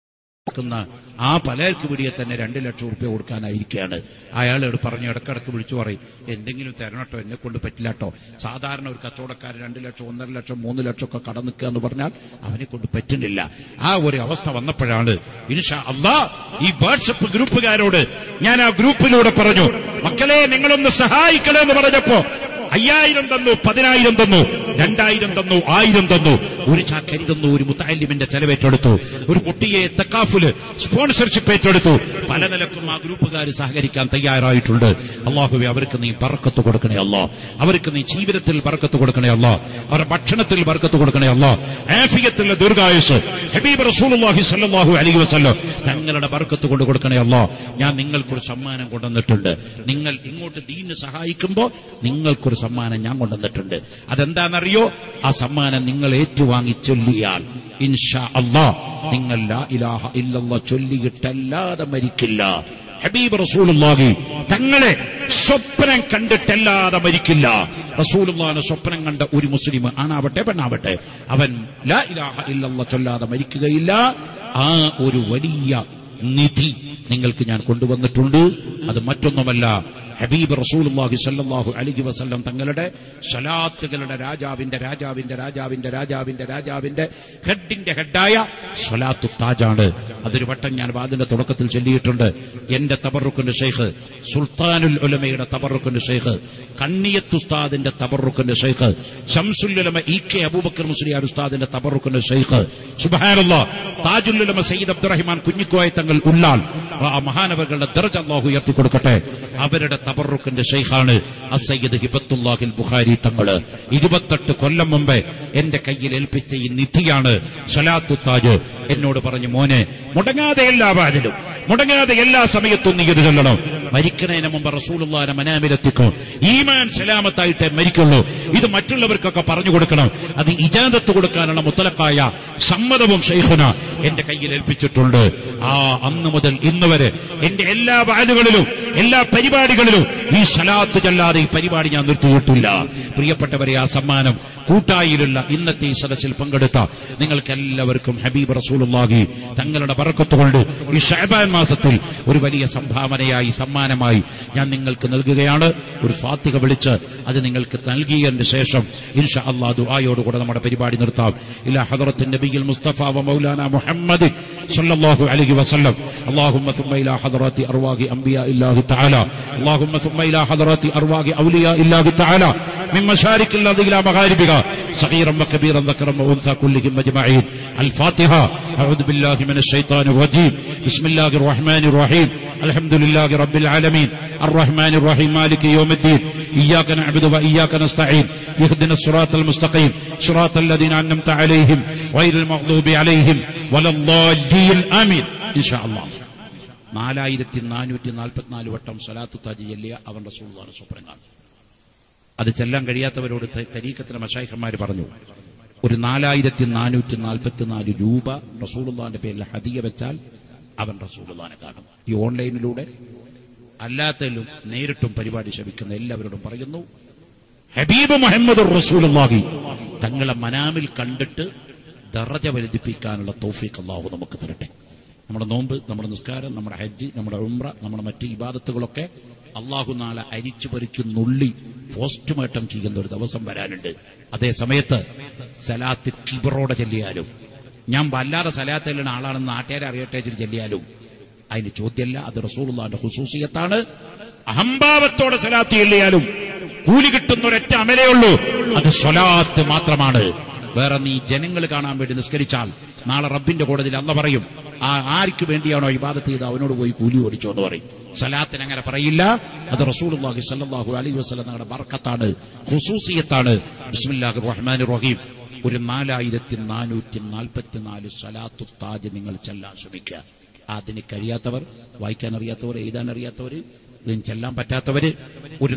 Speaker 1: ആ പലർക്ക് പിടിയെ തന്നെ 2 ലക്ഷം റുപ്യ കൊടുക്കാനായിരിക്കുകയാണ്. അയാളോട് പറഞ്ഞു, ഇടക്കിടക്ക് വിളിച്ചു പറയും, എന്തെങ്കിലും തരണട്ടോ, എന്നെ കൊണ്ട് പറ്റില്ലാട്ടോ. സാധാരണ ഒരു കച്ചവടക്കാരൻ 2 ലക്ഷം, 1.5 ലക്ഷം, 3 ലക്ഷം ഒക്കെ കടം നിൽക്കുക എന്ന് പറഞ്ഞാൽ അവനെ കൊണ്ട് പറ്റുന്നില്ല. ആ ഒരു അവസ്ഥ വന്നപ്പോഴാണ് ഇൻഷാ അല്ലാഹ് ഈ വാട്സപ്പ് ഗ്രൂപ്പുകാരോട് ഞാൻ ആ ഗ്രൂപ്പിലൂടെ പറഞ്ഞു, മക്കളെ നിങ്ങളൊന്ന് സഹായിക്കണമെന്ന് പറഞ്ഞപ്പോ 5000 തന്നു, 10,000 തന്നു, 2000 തന്നു, 1000 തന്നു, ഒരു ചാക്കരി തന്നു, ഒരു മുത്തഅല്ലിമിന്റെ ചെലവേറ്റെടുത്തു, ഒരു കുട്ടിയെ തക്കാഫുല് സ്പോൺസർഷിപ്പ് ഏറ്റെടുത്തു. പല നിലക്കും ആ ഗ്രൂപ്പുകാർ സഹകരിക്കാൻ തയ്യാറായിട്ടുണ്ട്. അല്ലാഹുവേ, അവർക്ക് നീ ബർക്കത്ത് കൊടുക്കണേ അല്ലാഹ്, അവർക്ക് നീ ജീവിതത്തിൽ ബർക്കത്ത് കൊടുക്കണേ അല്ലാഹ്, അവരുടെ ഭക്ഷണത്തിൽ ബർക്കത്ത് കൊടുക്കണേ അല്ലാഹ്, ആഫിയത്തുള്ള ദീർഘായുസ് ഹബീബ് റസൂലുള്ളാഹി സ്വല്ലല്ലാഹു അലൈഹി വസല്ലം തങ്ങളുടെ ബർക്കത്ത് കൊണ്ട് കൊടുക്കണേ അല്ലാഹ്. ഞാൻ നിങ്ങൾക്കൊരു സമ്മാനം കൊണ്ടുവന്നിട്ടുണ്ട്. നിങ്ങൾ ഇങ്ങോട്ട് ദീനിനെ സഹായിക്കുമ്പോൾ നിങ്ങൾക്കൊരു സമ്മാനം ഞാൻ കൊണ്ടുവന്നിട്ടുണ്ട്. അതെന്താണെന്നറിയോ? ആ സമ്മാനം നിങ്ങൾ ഏറ്റുവാങ്ങി ചൊല്ലിയാൽ ഇൻഷാ അല്ലാഹ് നിങ്ങൾ ലാ ഇലാഹ ഇല്ലല്ലാഹ് ചൊല്ലിയിട്ടല്ലാതെ മരിക്കില്ല. ഹബീബ് റസൂലുള്ളാഹി തങ്ങളെ സ്വപ്നം കണ്ടിട്ടല്ലാതെ മരിക്കില്ല. റസൂലുള്ളാഹിനെ സ്വപ്നം കണ്ട ഒരു മുസ്ലിം, ആണാവട്ടെ പെണ്ണാവട്ടെ, അവൻ ലാ ഇലാഹ ഇല്ലല്ലാഹ് ചൊല്ലാതെ മരിക്കുകയില്ല. ആ ഒരു വലിയ നിധി നിങ്ങൾക്ക് ഞാൻ കൊണ്ടുവന്നിട്ടുണ്ട്. അത് മറ്റൊന്നുമല്ല, ഹബീബ് റസൂലുള്ളാഹി സ്വല്ലല്ലാഹു അലൈഹി വസല്ലം തങ്ങളുടെ സ്വലാത്തുകളുടെ രാജാവിന്റെ ഹെഡിന്റെ ഹെഡായ സ്വലാത്തു താജാണ്. അതൊരു വട്ടം ഞാൻ വാദിന്റെ തുടക്കത്തിൽ ചൊല്ലിയിട്ടുണ്ട്. എന്റെ തബറുക്കിന്റെ ഷെയ്ഖ്, സുൽത്താനുൽ ഉലമയുടെ തബറുക്കിന്റെ ഷെയ്ഖ്, കണ്ണിയത്ത് ഉസ്താദിന്റെ തബറുക്കിന്റെ ഷെയ്ഖ്, ശംസുൽ ഉലമ EK അബൂബക്കർ മുസ്ലിയാർ ഉസ്താദിന്റെ തബറുക്കിന്റെ ഷെയ്ഖ്, സുബ്ഹാനല്ലാഹ്, താജുൽ ഉലമ സയ്യിദ് അബ്ദുറഹിമാൻ കുഞ്ഞിക്കോയ തങ്ങൾ ഉള്ളാൽ, ആ മഹാനവകളുടെ ദർജ അല്ലാഹു ഉയർത്തി കൊടുക്കട്ടെ. അവരുടെ തബറുക്കിന്റെ ഷെയ്ഖാണ് അസയ്യിദ് ഹിബത്തുല്ലാഹിൽ ബുഖാരി തങ്ങള്. 28 കൊല്ലം മുമ്പേ എന്റെ കയ്യിൽ ഏൽപ്പിച്ച ഈ നിധിയാണ് സ്വലാത്തു താജ്. എന്നോട് പറഞ്ഞു, മോനെ, മുടങ്ങാതെ എല്ലാ വാതിലും, മുടങ്ങാതെ എല്ലാ സമയത്തും നീ ഇത് ചൊല്ലണം. മരിക്കുന്നതിന് മുമ്പ് റസൂലുള്ളാഹിനെ മനാമിലെത്തിക്കും. ഈമാൻ സലാമത്തായിട്ടേ മരിക്കുള്ളൂ. ഇത് മറ്റുള്ളവർക്കൊക്കെ പറഞ്ഞു കൊടുക്കണം. അത് ഇജാദത്ത് കൊടുക്കാനുള്ള മുത്തലക്കായ സമ്മതവും ഷെയ്ഖുന എന്റെ കയ്യിൽ ഏൽപ്പിച്ചിട്ടുണ്ട്. ആ അന്ന് മുതൽ ഇന്ന് വരെ എന്റെ എല്ലാ വാലുകളിലും എല്ലാ പരിപാടികളിലും ഈ സ്വലാത്ത് ചൊല്ലാതെ ഈ പരിപാടി ഞാൻ നിർത്തിയിട്ടില്ല. പ്രിയപ്പെട്ടവരെ, ആ സമ്മാനം കൂട്ടായിലുള്ള ഇന്നത്തെ ഈ സദസ്സിൽ പങ്കെടുത്ത നിങ്ങൾക്കെല്ലാവർക്കും ഹബീബ് റസൂലുള്ളാഹി തങ്ങളുടെ ബറക്കത്ത് കൊണ്ട് ഈ ശഅബാൻ മാസത്തിൽ ഒരു വലിയ സംഭാവനയായി, സമ്മാനമായി ഞാൻ നിങ്ങൾക്ക് നൽകുകയാണ്. ഒരു ഫാത്തിഹ വിളിച്ച് അത് നിങ്ങൾക്ക് നൽകിയതിന് ശേഷം ഇൻഷാ അല്ലാഹ് ദുആയോടുകൂടെ നമ്മുടെ പരിപാടി നിർത്താം. ഇലാ ഹദറത്തിൻ നബിയിൽ മുസ്തഫ വ മൗലാന മുഹമ്മദ് സല്ലല്ലാഹു അലൈഹി വസല്ലം. അല്ലാഹുമ്മ ثم إلى حضرات أرواح أنبياء الله تعالى. اللهم ثم إلى حضرات أرواح أولياء الله تعالى من مشارق الأرض إلى مغاربها صغيرا وكبيرا ذكرا وأنثى كلهم أجمعين. الفاتحة. أعوذ بالله من الشيطان الرجيم. بسم الله الرحمن الرحيم. الحمد لله رب العالمين الرحمن الرحيم مالك يوم الدين إياك نعبد وإياك نستعين اهدنا الصراط المستقيم صراط الذين أنعمت عليهم غير المغضوب عليهم ولا الضالين آمين. إن شاء الله 4444 വട്ടം സ്വലാത്തു താജ് ചൊല്ലിയ അവൻ റസൂലുള്ളാഹിന്റെ സ്വപ്നം കാണും. അത് ചെല്ലാൻ കഴിയാത്തവരോട് തരീഖത്തിലെ മശായിഖന്മാർ പറഞ്ഞു, ഒരു 4444 രൂപ റസൂലുള്ളാഹിന്റെ പേരിൽ ഹദിയ വെച്ചാൽ അവൻ റസൂലുള്ളാഹിനെ കാണും. ഈ ഓൺലൈനിലൂടെ അല്ലാത്തതിലും നേരിട്ടും പരിപാടി ശ്രമിക്കുന്ന എല്ലാവരോടും പറയുന്നു, ഹബീബ് മുഹമ്മദുർ റസൂലുള്ളാഹി തങ്ങളെ മനാമിൽ കണ്ടിട്ട് ദറജ വർദ്ധിപ്പിക്കാനുള്ള തൗഫീഖ് അല്ലാഹു നമുക്ക് തരട്ടെ. നമ്മുടെ നോമ്പ്, നമ്മുടെ നിസ്കാരം, നമ്മുടെ ഹജ്ജ്, നമ്മുടെ ഉംറ, നമ്മുടെ മറ്റ് ഇബാദത്തുകളൊക്കെ അല്ലാഹു നാളെ അരിച്ചു പറിക്കുന്നുള്ളി പോസ്റ്റ്മോർട്ടം ചെയ്യുന്ന ഒരു ദിവസം വരാനുണ്ട്. അതേ സമയത്ത് സലാത്ത് കിബറോടെ ചൊല്ലിയാലും, ഞാൻ വല്ലാതെ സലാത്ത് ചെല്ലുന്ന ആളാണെന്ന് നാട്ടുകാരെ അറിയട്ടെ ചൊല്ലിയാലും അതിന് ചോദ്യമല്ല. അത് റസൂലുള്ളാഹിന്റെ ഖുസൂസിയത്താണ്. അഹംഭാവത്തോടെ സലാത്ത് ചൊല്ലിയാലും കൂലി കിട്ടുന്ന ഒരൊറ്റ അമലേ ഉള്ളൂ, അത് സ്വലാത്ത് മാത്രമാണ്. വേറെ നീ ജനങ്ങൾ കാണാൻ വേണ്ടി നിസ്കരിച്ചാൽ നാളെ റബ്ബിന്റെ കോടതിയിൽ അല്ലാഹു പറയും, ആർക്ക് വേണ്ടിയാണോ ഇബാദത്ത് ചെയ്ത് അവനോട് പോയി കൂലി ഓടിച്ചോ എന്ന് പറയും. സലാത്തിന് അങ്ങനെ പറയില്ല. അത് റസൂലുള്ളാഹി സ്വല്ലല്ലാഹു അലൈഹി വസല്ലം തങ്ങളുടെ ബർക്കത്താണ്, ഖുസൂസിയത്താണ്. ബിസ്മില്ലാഹിർ റഹ്മാനിർ റഹീം. ഒരു 4444 സ്വലാത്തു താജ് നിങ്ങൾ ചെല്ലാൻ ശ്രമിക്കുക. അതിന് കഴിയാത്തവർ, വായിക്കാൻ അറിയാത്തവർ, എഴുതാൻ അറിയാത്തവർ, ഇതിന് ചെല്ലാൻ പറ്റാത്തവര് ഒരു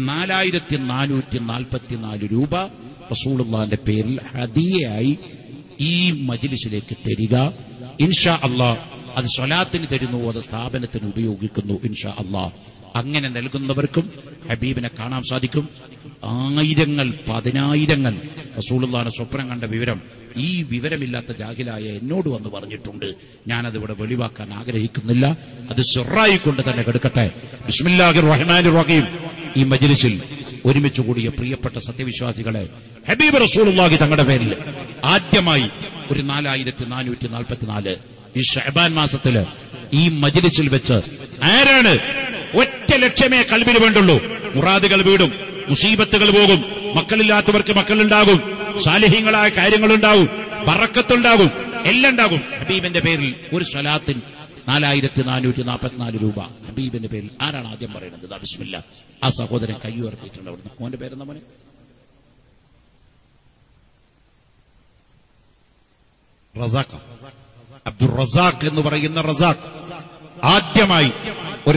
Speaker 1: 4444 രൂപ റസൂലുള്ളാഹിന്റെ പേരിൽ ഹദിയയായി ഈ മജ്ലിസിലേക്ക് തരിക. ഇൻഷാ അല്ലാഹ് അത് സ്വലാത്തിന് തരുന്നു, അത് സ്ഥാപനത്തിന് ഉപയോഗിക്കുന്നു. ഇൻഷാ അല്ലാഹ് അങ്ങനെ നൽകുന്നവർക്കും ഹബീബിനെ കാണാൻ സാധിക്കും. ആയിരങ്ങൾ, 10,000 റസൂലുള്ളാഹിനെ സ്വപ്നം കണ്ട വിവരം ഈ വിവരമില്ലാത്ത ജാഹിലായ എന്നോട് വന്ന് പറഞ്ഞിട്ടുണ്ട്. ഞാനതിവിടെ വെളിവാക്കാൻ ആഗ്രഹിക്കുന്നില്ല. അത് സിറായി കൊണ്ട് തന്നെ കെടുക്കട്ടെ. ബിസ്മില്ലാഹിർ റഹ്മാനിർ റഹീം. ഈ മജ്ലിസിൽ ഒരുമിച്ച് കൂടിയ പ്രിയപ്പെട്ട സത്യവിശ്വാസികളെ, ഹബീബ് റസൂലുള്ളാഹി തങ്ങളുടെ പേരിൽ ആദ്യമായി ഒരു 4444 ഈ ശഅബാൻ മാസത്തില് ഈ മജ്ലിസിൽ വെച്ച് ആരാണ് ഒറ്റ ലക്ഷ്യമേ കൽബിൽ വേണ്ടുള്ളൂ, മുറാദുകൾ വീടും, മുസീബത്തുകൾ പോകും, മക്കളില്ലാത്തവർക്ക് മക്കളുണ്ടാകും, സാലിഹീങ്ങളായ കാര്യങ്ങളുണ്ടാവും, ബറക്കത്തുണ്ടാകും, എല്ലാം ഉണ്ടാകും. ഹബീബിന്റെ പേരിൽ ഒരു സ്വലാത്തിന് 4444 രൂപ ഹബീബിന്റെ പേരിൽ ആരാണ് ആദ്യം പറയുന്നത്? ബിസ്മില്ലാ. ആ സഹോദരൻ കൈ ഉയർത്തിയിട്ടുണ്ട്. അവിടുന്ന് മോന്റെ പേരെന്താ മോനെ? റസാഖ്, അബ്ദുർ റസാഖ് എന്ന് പറയുന്ന റസാഖ് ആദ്യമായി ഒരു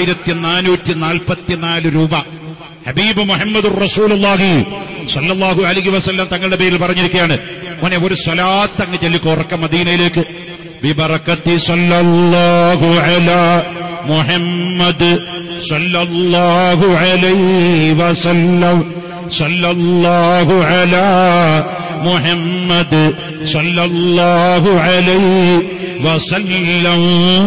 Speaker 1: 4444 രൂപ ഹബീബ് മുഹമ്മദുർ റസൂലുള്ളാഹി സ്വല്ലല്ലാഹു അലൈഹി വസല്ലം തങ്ങളുടെ പേരിൽ പറഞ്ഞിരിക്കുകയാണ്. മോനെ ഒരു സ്വലാത്ത് അങ്ങ് ചൊല്ലിക്കോ ഉറക്കം മദീനയിലേക്ക്. ബിബറകത്തി സല്ലല്ലാഹു അലാ മുഹമ്മദ് സല്ലല്ലാഹു അലൈഹി വസല്ലം സല്ലല്ലാഹു അലാ മുഹമ്മദ് സല്ലല്ലാഹു അലൈഹി വസല്ലം.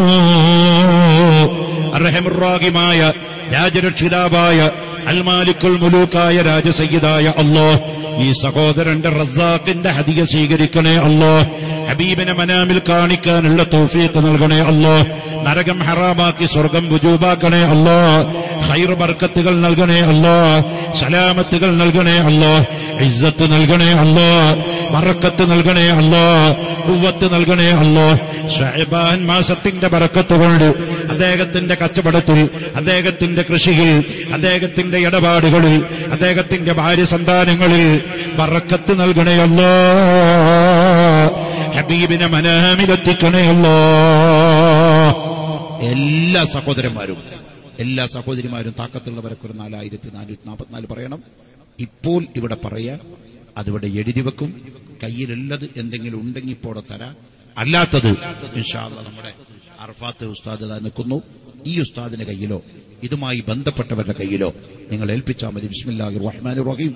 Speaker 1: അർഹമുർ റഹീമായ രാജരക്ഷിതാവായ അൽ മാലിക്കുൽ മുലൂക്കായ രാജസയ്യിദായ അല്ലാഹ്, ഈ സഹോദരന്റെ റസാഖിന്റെ ഹദിയ സ്വീകരിക്കണേ അല്ലാഹ്. ഹബീബിനെ മനാമിൽ കാണിക്കാനുള്ള തൗഫീഖ് നൽകണേ അല്ലാഹ്. നരകം ഹറാമാക്കി സ്വർഗം വുജൂബാക്കണേ അല്ലാഹ്. ഖൈർ ബർക്കത്തുകൾ നൽകണേ അല്ലാഹ്. സലാമത്തുകൾ നൽകണേ അല്ലാഹ്. ഇസ്സത്ത് നൽകണേ അല്ലാഹ്. ബറക്കത്ത് നൽകണേ അല്ലാഹ്. ഖുവ്വത്ത് നൽകണേ അല്ലാഹ്. ശഅബാൻ മാസത്തിന്റെ ബറക്കത്ത് കൊണ്ട് അദ്ദേഹത്തിന്റെ കച്ചവടത്തിൽ, അദ്ദേഹത്തിന്റെ കൃഷിയിൽ, അദ്ദേഹത്തിന്റെ ഇടപാടുകളിൽ, അദ്ദേഹത്തിന്റെ ഭാര്യ സന്താനങ്ങളിൽ ബറക്കത്ത് നൽകണേ അല്ലാഹ്. ഹബീബിനെ മനാമിലെത്തിക്കണേ അല്ലാഹ്. എല്ലാ സഹോദരന്മാരും, എല്ലാ സഹോദരിമാരും താക്കത്തുള്ളവരൊക്കെ ഒരു 4444 പറയണം. ഇപ്പോൾ ഇവിടെ പറയാൻ അതിവിടെ എഴുതി വെക്കും. കയ്യിലുള്ളത് എന്തെങ്കിലും ഉണ്ടെങ്കിൽ ഇപ്പോടെ തരാം. അല്ലാത്തത് ഇൻഷാ അല്ലാഹ് നമ്മുടെ അർഫാത്ത് ഉസ്താദ് നിൽക്കുന്നു. ഈ ഉസ്താദിന്റെ കയ്യിലോ ഇതുമായി ബന്ധപ്പെട്ടവരുടെ കയ്യിലോ നിങ്ങൾ ഏൽപ്പിച്ചാൽ മതി. ബിസ്മില്ലാഹിർ റഹ്മാനിർ റഹീം.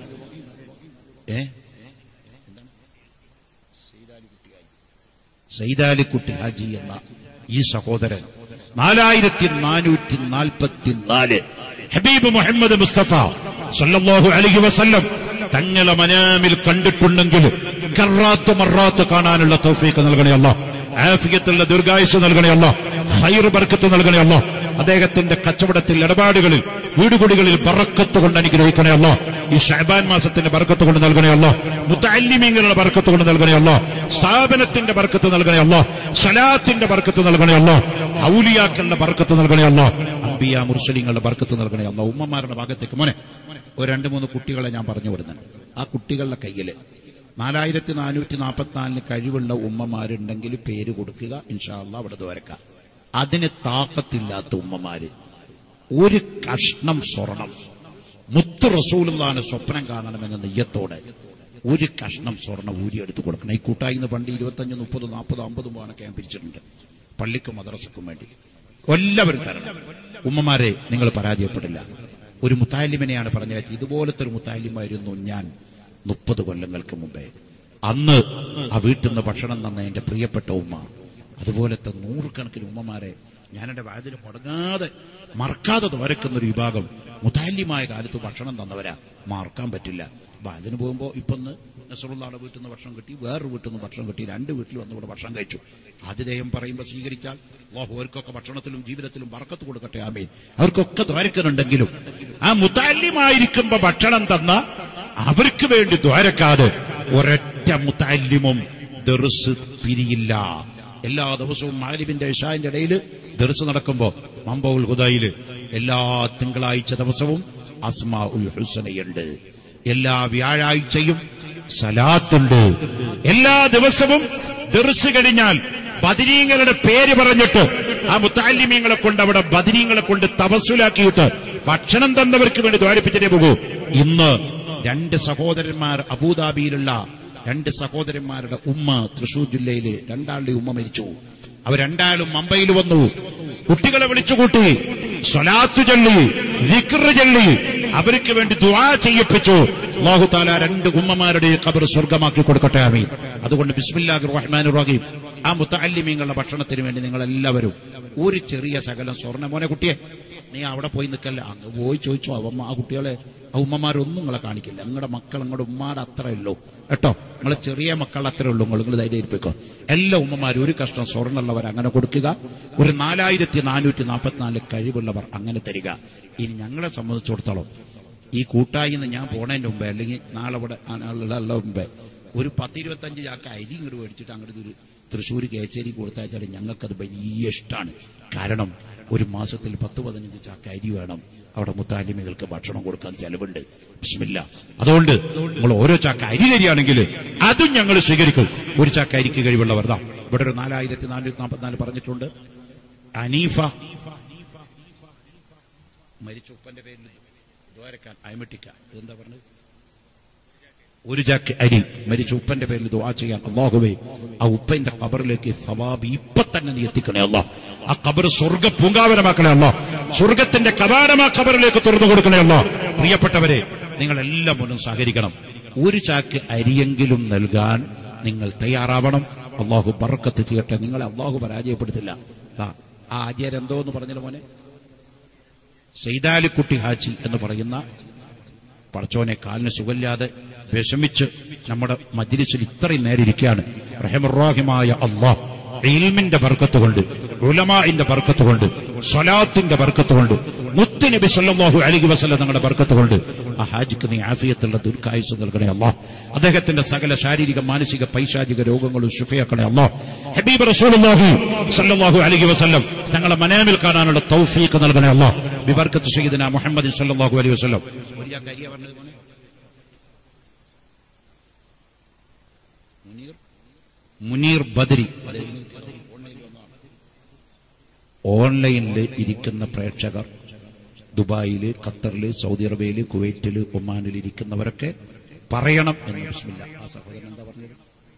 Speaker 1: സൈദാലിക്കുട്ടി ഹാജി എന്ന ഈ സഹോദരൻ 4444 ഹബീബ് മുഹമ്മദ് മുസ്തഫ സല്ലല്ലാഹു അലൈഹി വസല്ലം തങ്ങളെ മനാമിൽ കണ്ടിട്ടുണ്ടെങ്കിൽ കറാത്ത് മറാത്ത് കാണാനുള്ള തൗഫീഖ് നൽകണേ അല്ലാഹ്. ആഫിയത്തുള്ള ദീർഘായുസ് നൽകണേ അല്ലാഹ്. ഖൈർ ബർക്കത്ത് നൽകണേ അല്ലാഹ്. അദ്ദേഹത്തിന്റെ കച്ചവടത്തിൽ, ഇടപാടുകളിൽ വീടുകുടികളിൽ ബറക്കത്ത് കൊണ്ട് അനുഗ്രഹിക്കണേ അല്ലാ. ഈ ശഅബാൻ മാസത്തിന്റെ ബറക്കത്ത് കൊണ്ട് നൽകണേ അല്ലാ. മുതഅല്ലിമീങ്ങളുടെ ബറക്കത്ത് കൊണ്ട് നൽകണേ അല്ലാ. സ്ഥാപനത്തിന്റെ ബറക്കത്ത് നൽകണേ അല്ലാ. സ്വലാത്തിന്റെ ബറക്കത്ത് നൽകണേ അല്ലാ. ഔലിയാക്കളുടെ ബറക്കത്ത് നൽകണേ അല്ലാ. അംബിയാ മുർസലീങ്ങളുടെ ബറക്കത്ത് നൽകണേ അല്ലാ. ഉമ്മമാരുടെ ഭാഗത്തേക്ക് മോനെ ഒരു 2-3 കുട്ടികളെ ഞാൻ പറഞ്ഞു വിടുന്നുണ്ട്. ആ കുട്ടികളുടെ കയ്യിൽ 4444 കഴിവുള്ള ഉമ്മമാരുണ്ടെങ്കിൽ പേര് കൊടുക്കുക. ഇൻഷാ അല്ലാഹ് അവിടെ ദ്വാരക്കാം. അതിന് താക്കത്തില്ലാത്ത ഉമ്മമാര് ഒരു കഷ്ണം സ്വർണം മുത്ത് റസൂലുള്ളാഹിനെ സ്വപ്നം കാണണമെന്ന നെയ്യത്തോടെ ഒരു കഷ്ണം സ്വർണം ഊരിയെടുത്ത് കൊടുക്കണം. ഈ കൂട്ടായിന്ന് പണ്ട് 25, 30, 40, 50 പോകാനൊക്കെ ഞാൻ പിരിച്ചിട്ടുണ്ട്. പള്ളിക്കും മദ്രസക്കും വേണ്ടി എല്ലാവരും തരണം. ഉമ്മമാരെ നിങ്ങൾ പരാജയപ്പെടില്ല. ഒരു മുത്താലിമിനെയാണ് പറഞ്ഞ ഇതുപോലത്തെ ഒരു മുത്താലിമായിരുന്നു ഞാൻ 30 കൊല്ലങ്ങൾക്ക് മുമ്പേ. അന്ന് ആ വീട്ടിൽ നിന്ന് ഭക്ഷണം തന്ന എന്റെ പ്രിയപ്പെട്ട ഉമ്മ. അതുപോലത്തെ 100 കണക്കിന് ഉമ്മമാരെ ഞാൻ എന്റെ വാതിൽ മുടങ്ങാതെ മറക്കാതെ വരക്കുന്നൊരു വിഭാഗം മുതാലിമായ കാലത്ത് ഭക്ഷണം തന്നവരാ. മറക്കാൻ പറ്റില്ല. വാതിന് പോകുമ്പോ ഇപ്പൊ നസറുള്ളാഹുടെ വീട്ടിൽ നിന്ന് ഭക്ഷണം കിട്ടി, വേറൊരു വീട്ടിൽ നിന്ന് ഭക്ഷണം കിട്ടി, 2 വീട്ടിൽ വന്നുകൂടെ ഭക്ഷണം കഴിച്ചു. ആതിഥേയം പറയുമ്പോൾ സ്വീകരിച്ചാൽ അല്ലാഹു അവർക്കൊക്കെ ഭക്ഷണത്തിലും ജീവിതത്തിലും ബർക്കത്ത് കൊടുക്കട്ടെ, ആമീൻ. അവർക്കൊക്കെ ദ്വാരക്കുന്നുണ്ടെങ്കിലും ആ മുതാലിമായിരിക്കുമ്പോ ഭക്ഷണം തന്ന അവർക്ക് വേണ്ടി ദ്വാരക്കാതെ ഒരൊറ്റ മുതഅല്ലിമും ദർസ് പിരിയില്ല. എല്ലാ ദിവസവും മഗ്‌രിബിന്റെ ഇശാഇന്റെ ഇടയിൽ ദർസ് നടക്കുമ്പോ മംബഉൽ ഹുദയില് എല്ലാ തിങ്കളാഴ്ച ദിവസവും അസ്മാഉൽ ഹുസ്നയുണ്ട്. എല്ലാ വ്യാഴാഴ്ചയും സലാത്തുണ്ട്. എല്ലാ ദിവസവും ദർസ് കഴിഞ്ഞാൽ ബദരീങ്ങളുടെ പേര് പറഞ്ഞിട്ട് ആ മുതഅല്ലിമീങ്ങളെ കൊണ്ട് അവിടെ ബദരീങ്ങളെ കൊണ്ട് തവസ്സുലാക്കിയിട്ട് ഭക്ഷണം തന്നവർക്ക് വേണ്ടി ദ്വാരപ്പിച്ചിട്ടേ പോകൂ. ഇന്ന് 2 സഹോദരന്മാർ അബൂദാബിയിലുള്ള 2 സഹോദരന്മാരുടെ ഉമ്മ തൃശൂർ ജില്ലയില് 2 ഉമ്മ മരിച്ചു. അവർ 2 മുംബൈയിൽ വന്നു. കുട്ടികളെ വിളിച്ചുകൂട്ടി സ്വലാത്ത് ചൊല്ലി ദിക്ർ ചൊല്ലി അവർക്ക് വേണ്ടി ദുആ ചെയ്യിപ്പിച്ചു. അല്ലാഹു തആല 2 ഉമ്മമാരുടെ ഖബർ സ്വർഗ്ഗമാക്കി കൊടുക്കട്ടെ, ആമീൻ. അതുകൊണ്ട് ബിസ്മില്ലാഹിർ റഹ്മാനിർ റഹീം ആ മുതഅല്ലിമീങ്ങളുടെ ഭക്ഷണത്തിന് വേണ്ടി നിങ്ങൾ എല്ലാവരും ഒരു ചെറിയ ശകലം സ്വർണ്ണ. മോനെ കുട്ടിയെ നീ അവിടെ പോയി നിൽക്കല്ല, അങ്ങ് പോയി ചോദിച്ചോ. ആ കുട്ടികളെ ആ ഉമ്മമാരൊന്നും നിങ്ങളെ കാണിക്കില്ല. നിങ്ങളുടെ മക്കൾ നിങ്ങളുടെ ഉമ്മാടെ അത്ര ഉള്ളൂ കേട്ടോ. നിങ്ങളെ ചെറിയ മക്കൾ അത്ര ഉള്ളൂ. നിങ്ങൾ ധൈര്യം ഇരിപ്പിക്കോ. എല്ലാ ഉമ്മമാരും ഒരു കഷ്ണം സ്വർണ്ണമുള്ളവർ അങ്ങനെ കൊടുക്കുക. ഒരു 4444 കഴിവുള്ളവർ അങ്ങനെ തരിക. ഇനി ഞങ്ങളെ സംബന്ധിച്ചിടത്തോളം ഈ കൂട്ടായിന്ന് ഞാൻ പോണതിന്റെ മുമ്പേ അല്ലെങ്കിൽ നാളെ ഇവിടെ ഉള്ള മുമ്പേ ഒരു 10-25 ചാക്ക് അരി ഇങ്ങോട്ട് മേടിച്ചിട്ട് അങ്ങോട്ട് തൃശ്ശൂർ കേച്ചേരി കൊടുത്തയച്ചാൽ ഞങ്ങൾക്കത് വലിയ ഇഷ്ടമാണ്. കാരണം ഒരു മാസത്തിൽ 10-15 ചാക്ക് അരി വേണം. അവിടെ മുത്താലിമികൾക്ക് ഭക്ഷണം കൊടുക്കാൻ ചെലവുണ്ട്. ബിസ്മില്ലാ. അതുകൊണ്ട് നമ്മൾ ഓരോ ചാക്ക അരി തരികയാണെങ്കിൽ അതും ഞങ്ങൾ സ്വീകരിക്കും. ഒരു ചാക്ക അരിക്ക് കഴിവുള്ളവർ ദാ ഇവിടെ ഒരു 4444 പറഞ്ഞിട്ടുണ്ട്. അനീഫ മരിച്ച ഉപ്പന്റെ പേരിൽ ദ്വാരക്കാൻ അയമട്ടിക്ക. ഇതെന്താ പറഞ്ഞത്? ഒരു ചാക്ക് അരി മരിച്ച ഉപ്പന്റെ പേരിൽ ദുആ ചെയ്യാൻ. അല്ലാഹുവേ ആ ഉപ്പന്റെ ഖബറിലേക്ക് സവാബ് ഇപ്പൊ തന്നെ നീ എത്തിക്കണേ അല്ലാ. ആ ഖബർ സ്വർഗ്ഗ പൂങ്കാവനമാക്കണേ അല്ലാ. സ്വർഗ്ഗത്തിന്റെ കവാടം ആ ഖബറിലേക്ക് തുറന്നു കൊടുക്കണേ അല്ലാ. പ്രിയപ്പെട്ടവരെ, നിങ്ങൾ എല്ലാം ഒന്നും സഹകരിക്കണം. ഒരു ചാക്ക് അരിയെങ്കിലും നൽകാൻ നിങ്ങൾ തയ്യാറാവണം. അല്ലാഹു ബർക്കത്ത് ചെയ്യട്ടെ. നിങ്ങളെ അല്ലാഹു പരാജയപ്പെടുത്തില്ല. ആ ആചാരെന്തോന്ന് പറഞ്ഞല്ലോ മോനെ, സൈദാലിക്കുട്ടി ഹാജി എന്ന് പറയുന്ന പടച്ചോനെ കാലിന് സുഖമില്ലാതെ വിഷമിച്ച് നമ്മുടെ മജ്ലിസിൽ ഇത്രയും നേരം ഇരിക്കുകയാണ്. റഹ്മാനുർ-റഹീമായ അല്ലാഹ് ഇൽമിന്റെ ബർക്കത്ത് കൊണ്ട്, ഉലമാഇന്റെ ബർക്കത്ത് കൊണ്ട്, സ്വലാത്തിന്റെ ബർക്കത്ത് കൊണ്ട്, മുത്തുനബി സല്ലല്ലാഹു അലൈഹി വസല്ലം തങ്ങളുടെ ബർക്കത്ത് കൊണ്ട് ആ ഹാജിക്ക് നീ ആഫിയത്തുള്ള ദീർഘായുസ്സ് നൽകണേ അല്ലാഹ്. അദ്ദേഹത്തിന്റെ സകല ശാരീരിക മാനസിക പൈശാചിക രോഗങ്ങളും ശിഫയാക്കണേ അല്ലാഹ്. ഹബീബ് റസൂലുള്ളാഹി സല്ലല്ലാഹു അലൈഹി വസല്ലം തങ്ങളെ മനാമിൽ കാണാനുള്ള തൗഫീഖ് നൽകണേ അല്ലാഹ്. ബിബർക്കത്ത് സയ്യിദന മുഹമ്മദ് സല്ലല്ലാഹു അലൈഹി വസല്ലം. മുനീർ ബദരി ഓൺലൈനിൽ ഇരിക്കുന്ന പ്രേക്ഷകർ ദുബായില്, ഖത്തറില്, സൗദി അറേബ്യയില്, കുവൈറ്റില്, ഒമാനിൽ ഇരിക്കുന്നവരൊക്കെ പറയണം എന്ന്. ബിസ്മില്ലാ. ആ സഹോദരൻ എന്താ പറഞ്ഞത്?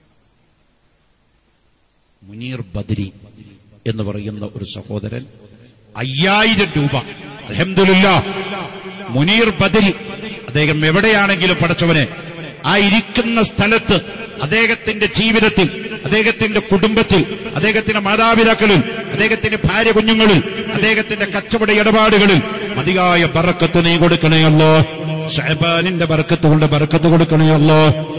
Speaker 1: മുനീർ ബദരി എന്ന് പറയുന്ന ഒരു സഹോദരൻ 5000 രൂപ. അൽഹംദുലില്ലാഹ്. മുനീർ ബദരി അദ്ദേഹം എവിടെയാണെങ്കിലും പടച്ചവനെ ആ ഇരിക്കുന്ന സ്ഥലത്ത് അദ്ദേഹത്തിന്റെ ജീവിതത്തിൽ, അദ്ദേഹത്തിന്റെ കുടുംബത്തിൽ, അദ്ദേഹത്തിന്റെ മാതാപിതാക്കളിൽ, അദ്ദേഹത്തിന്റെ ഭാര്യ കുഞ്ഞുങ്ങളിൽ, അദ്ദേഹത്തിന്റെ കച്ചവട ഇടപാടുകളിൽ മതിയായ ബർക്കത്ത് നീ കൊടുക്കണേ അല്ലാഹ്. ശഅബാനിന്റെ ബർക്കത്ത് കൊണ്ട് ബർക്കത്ത് കൊടുക്കണേ അല്ലാഹ്.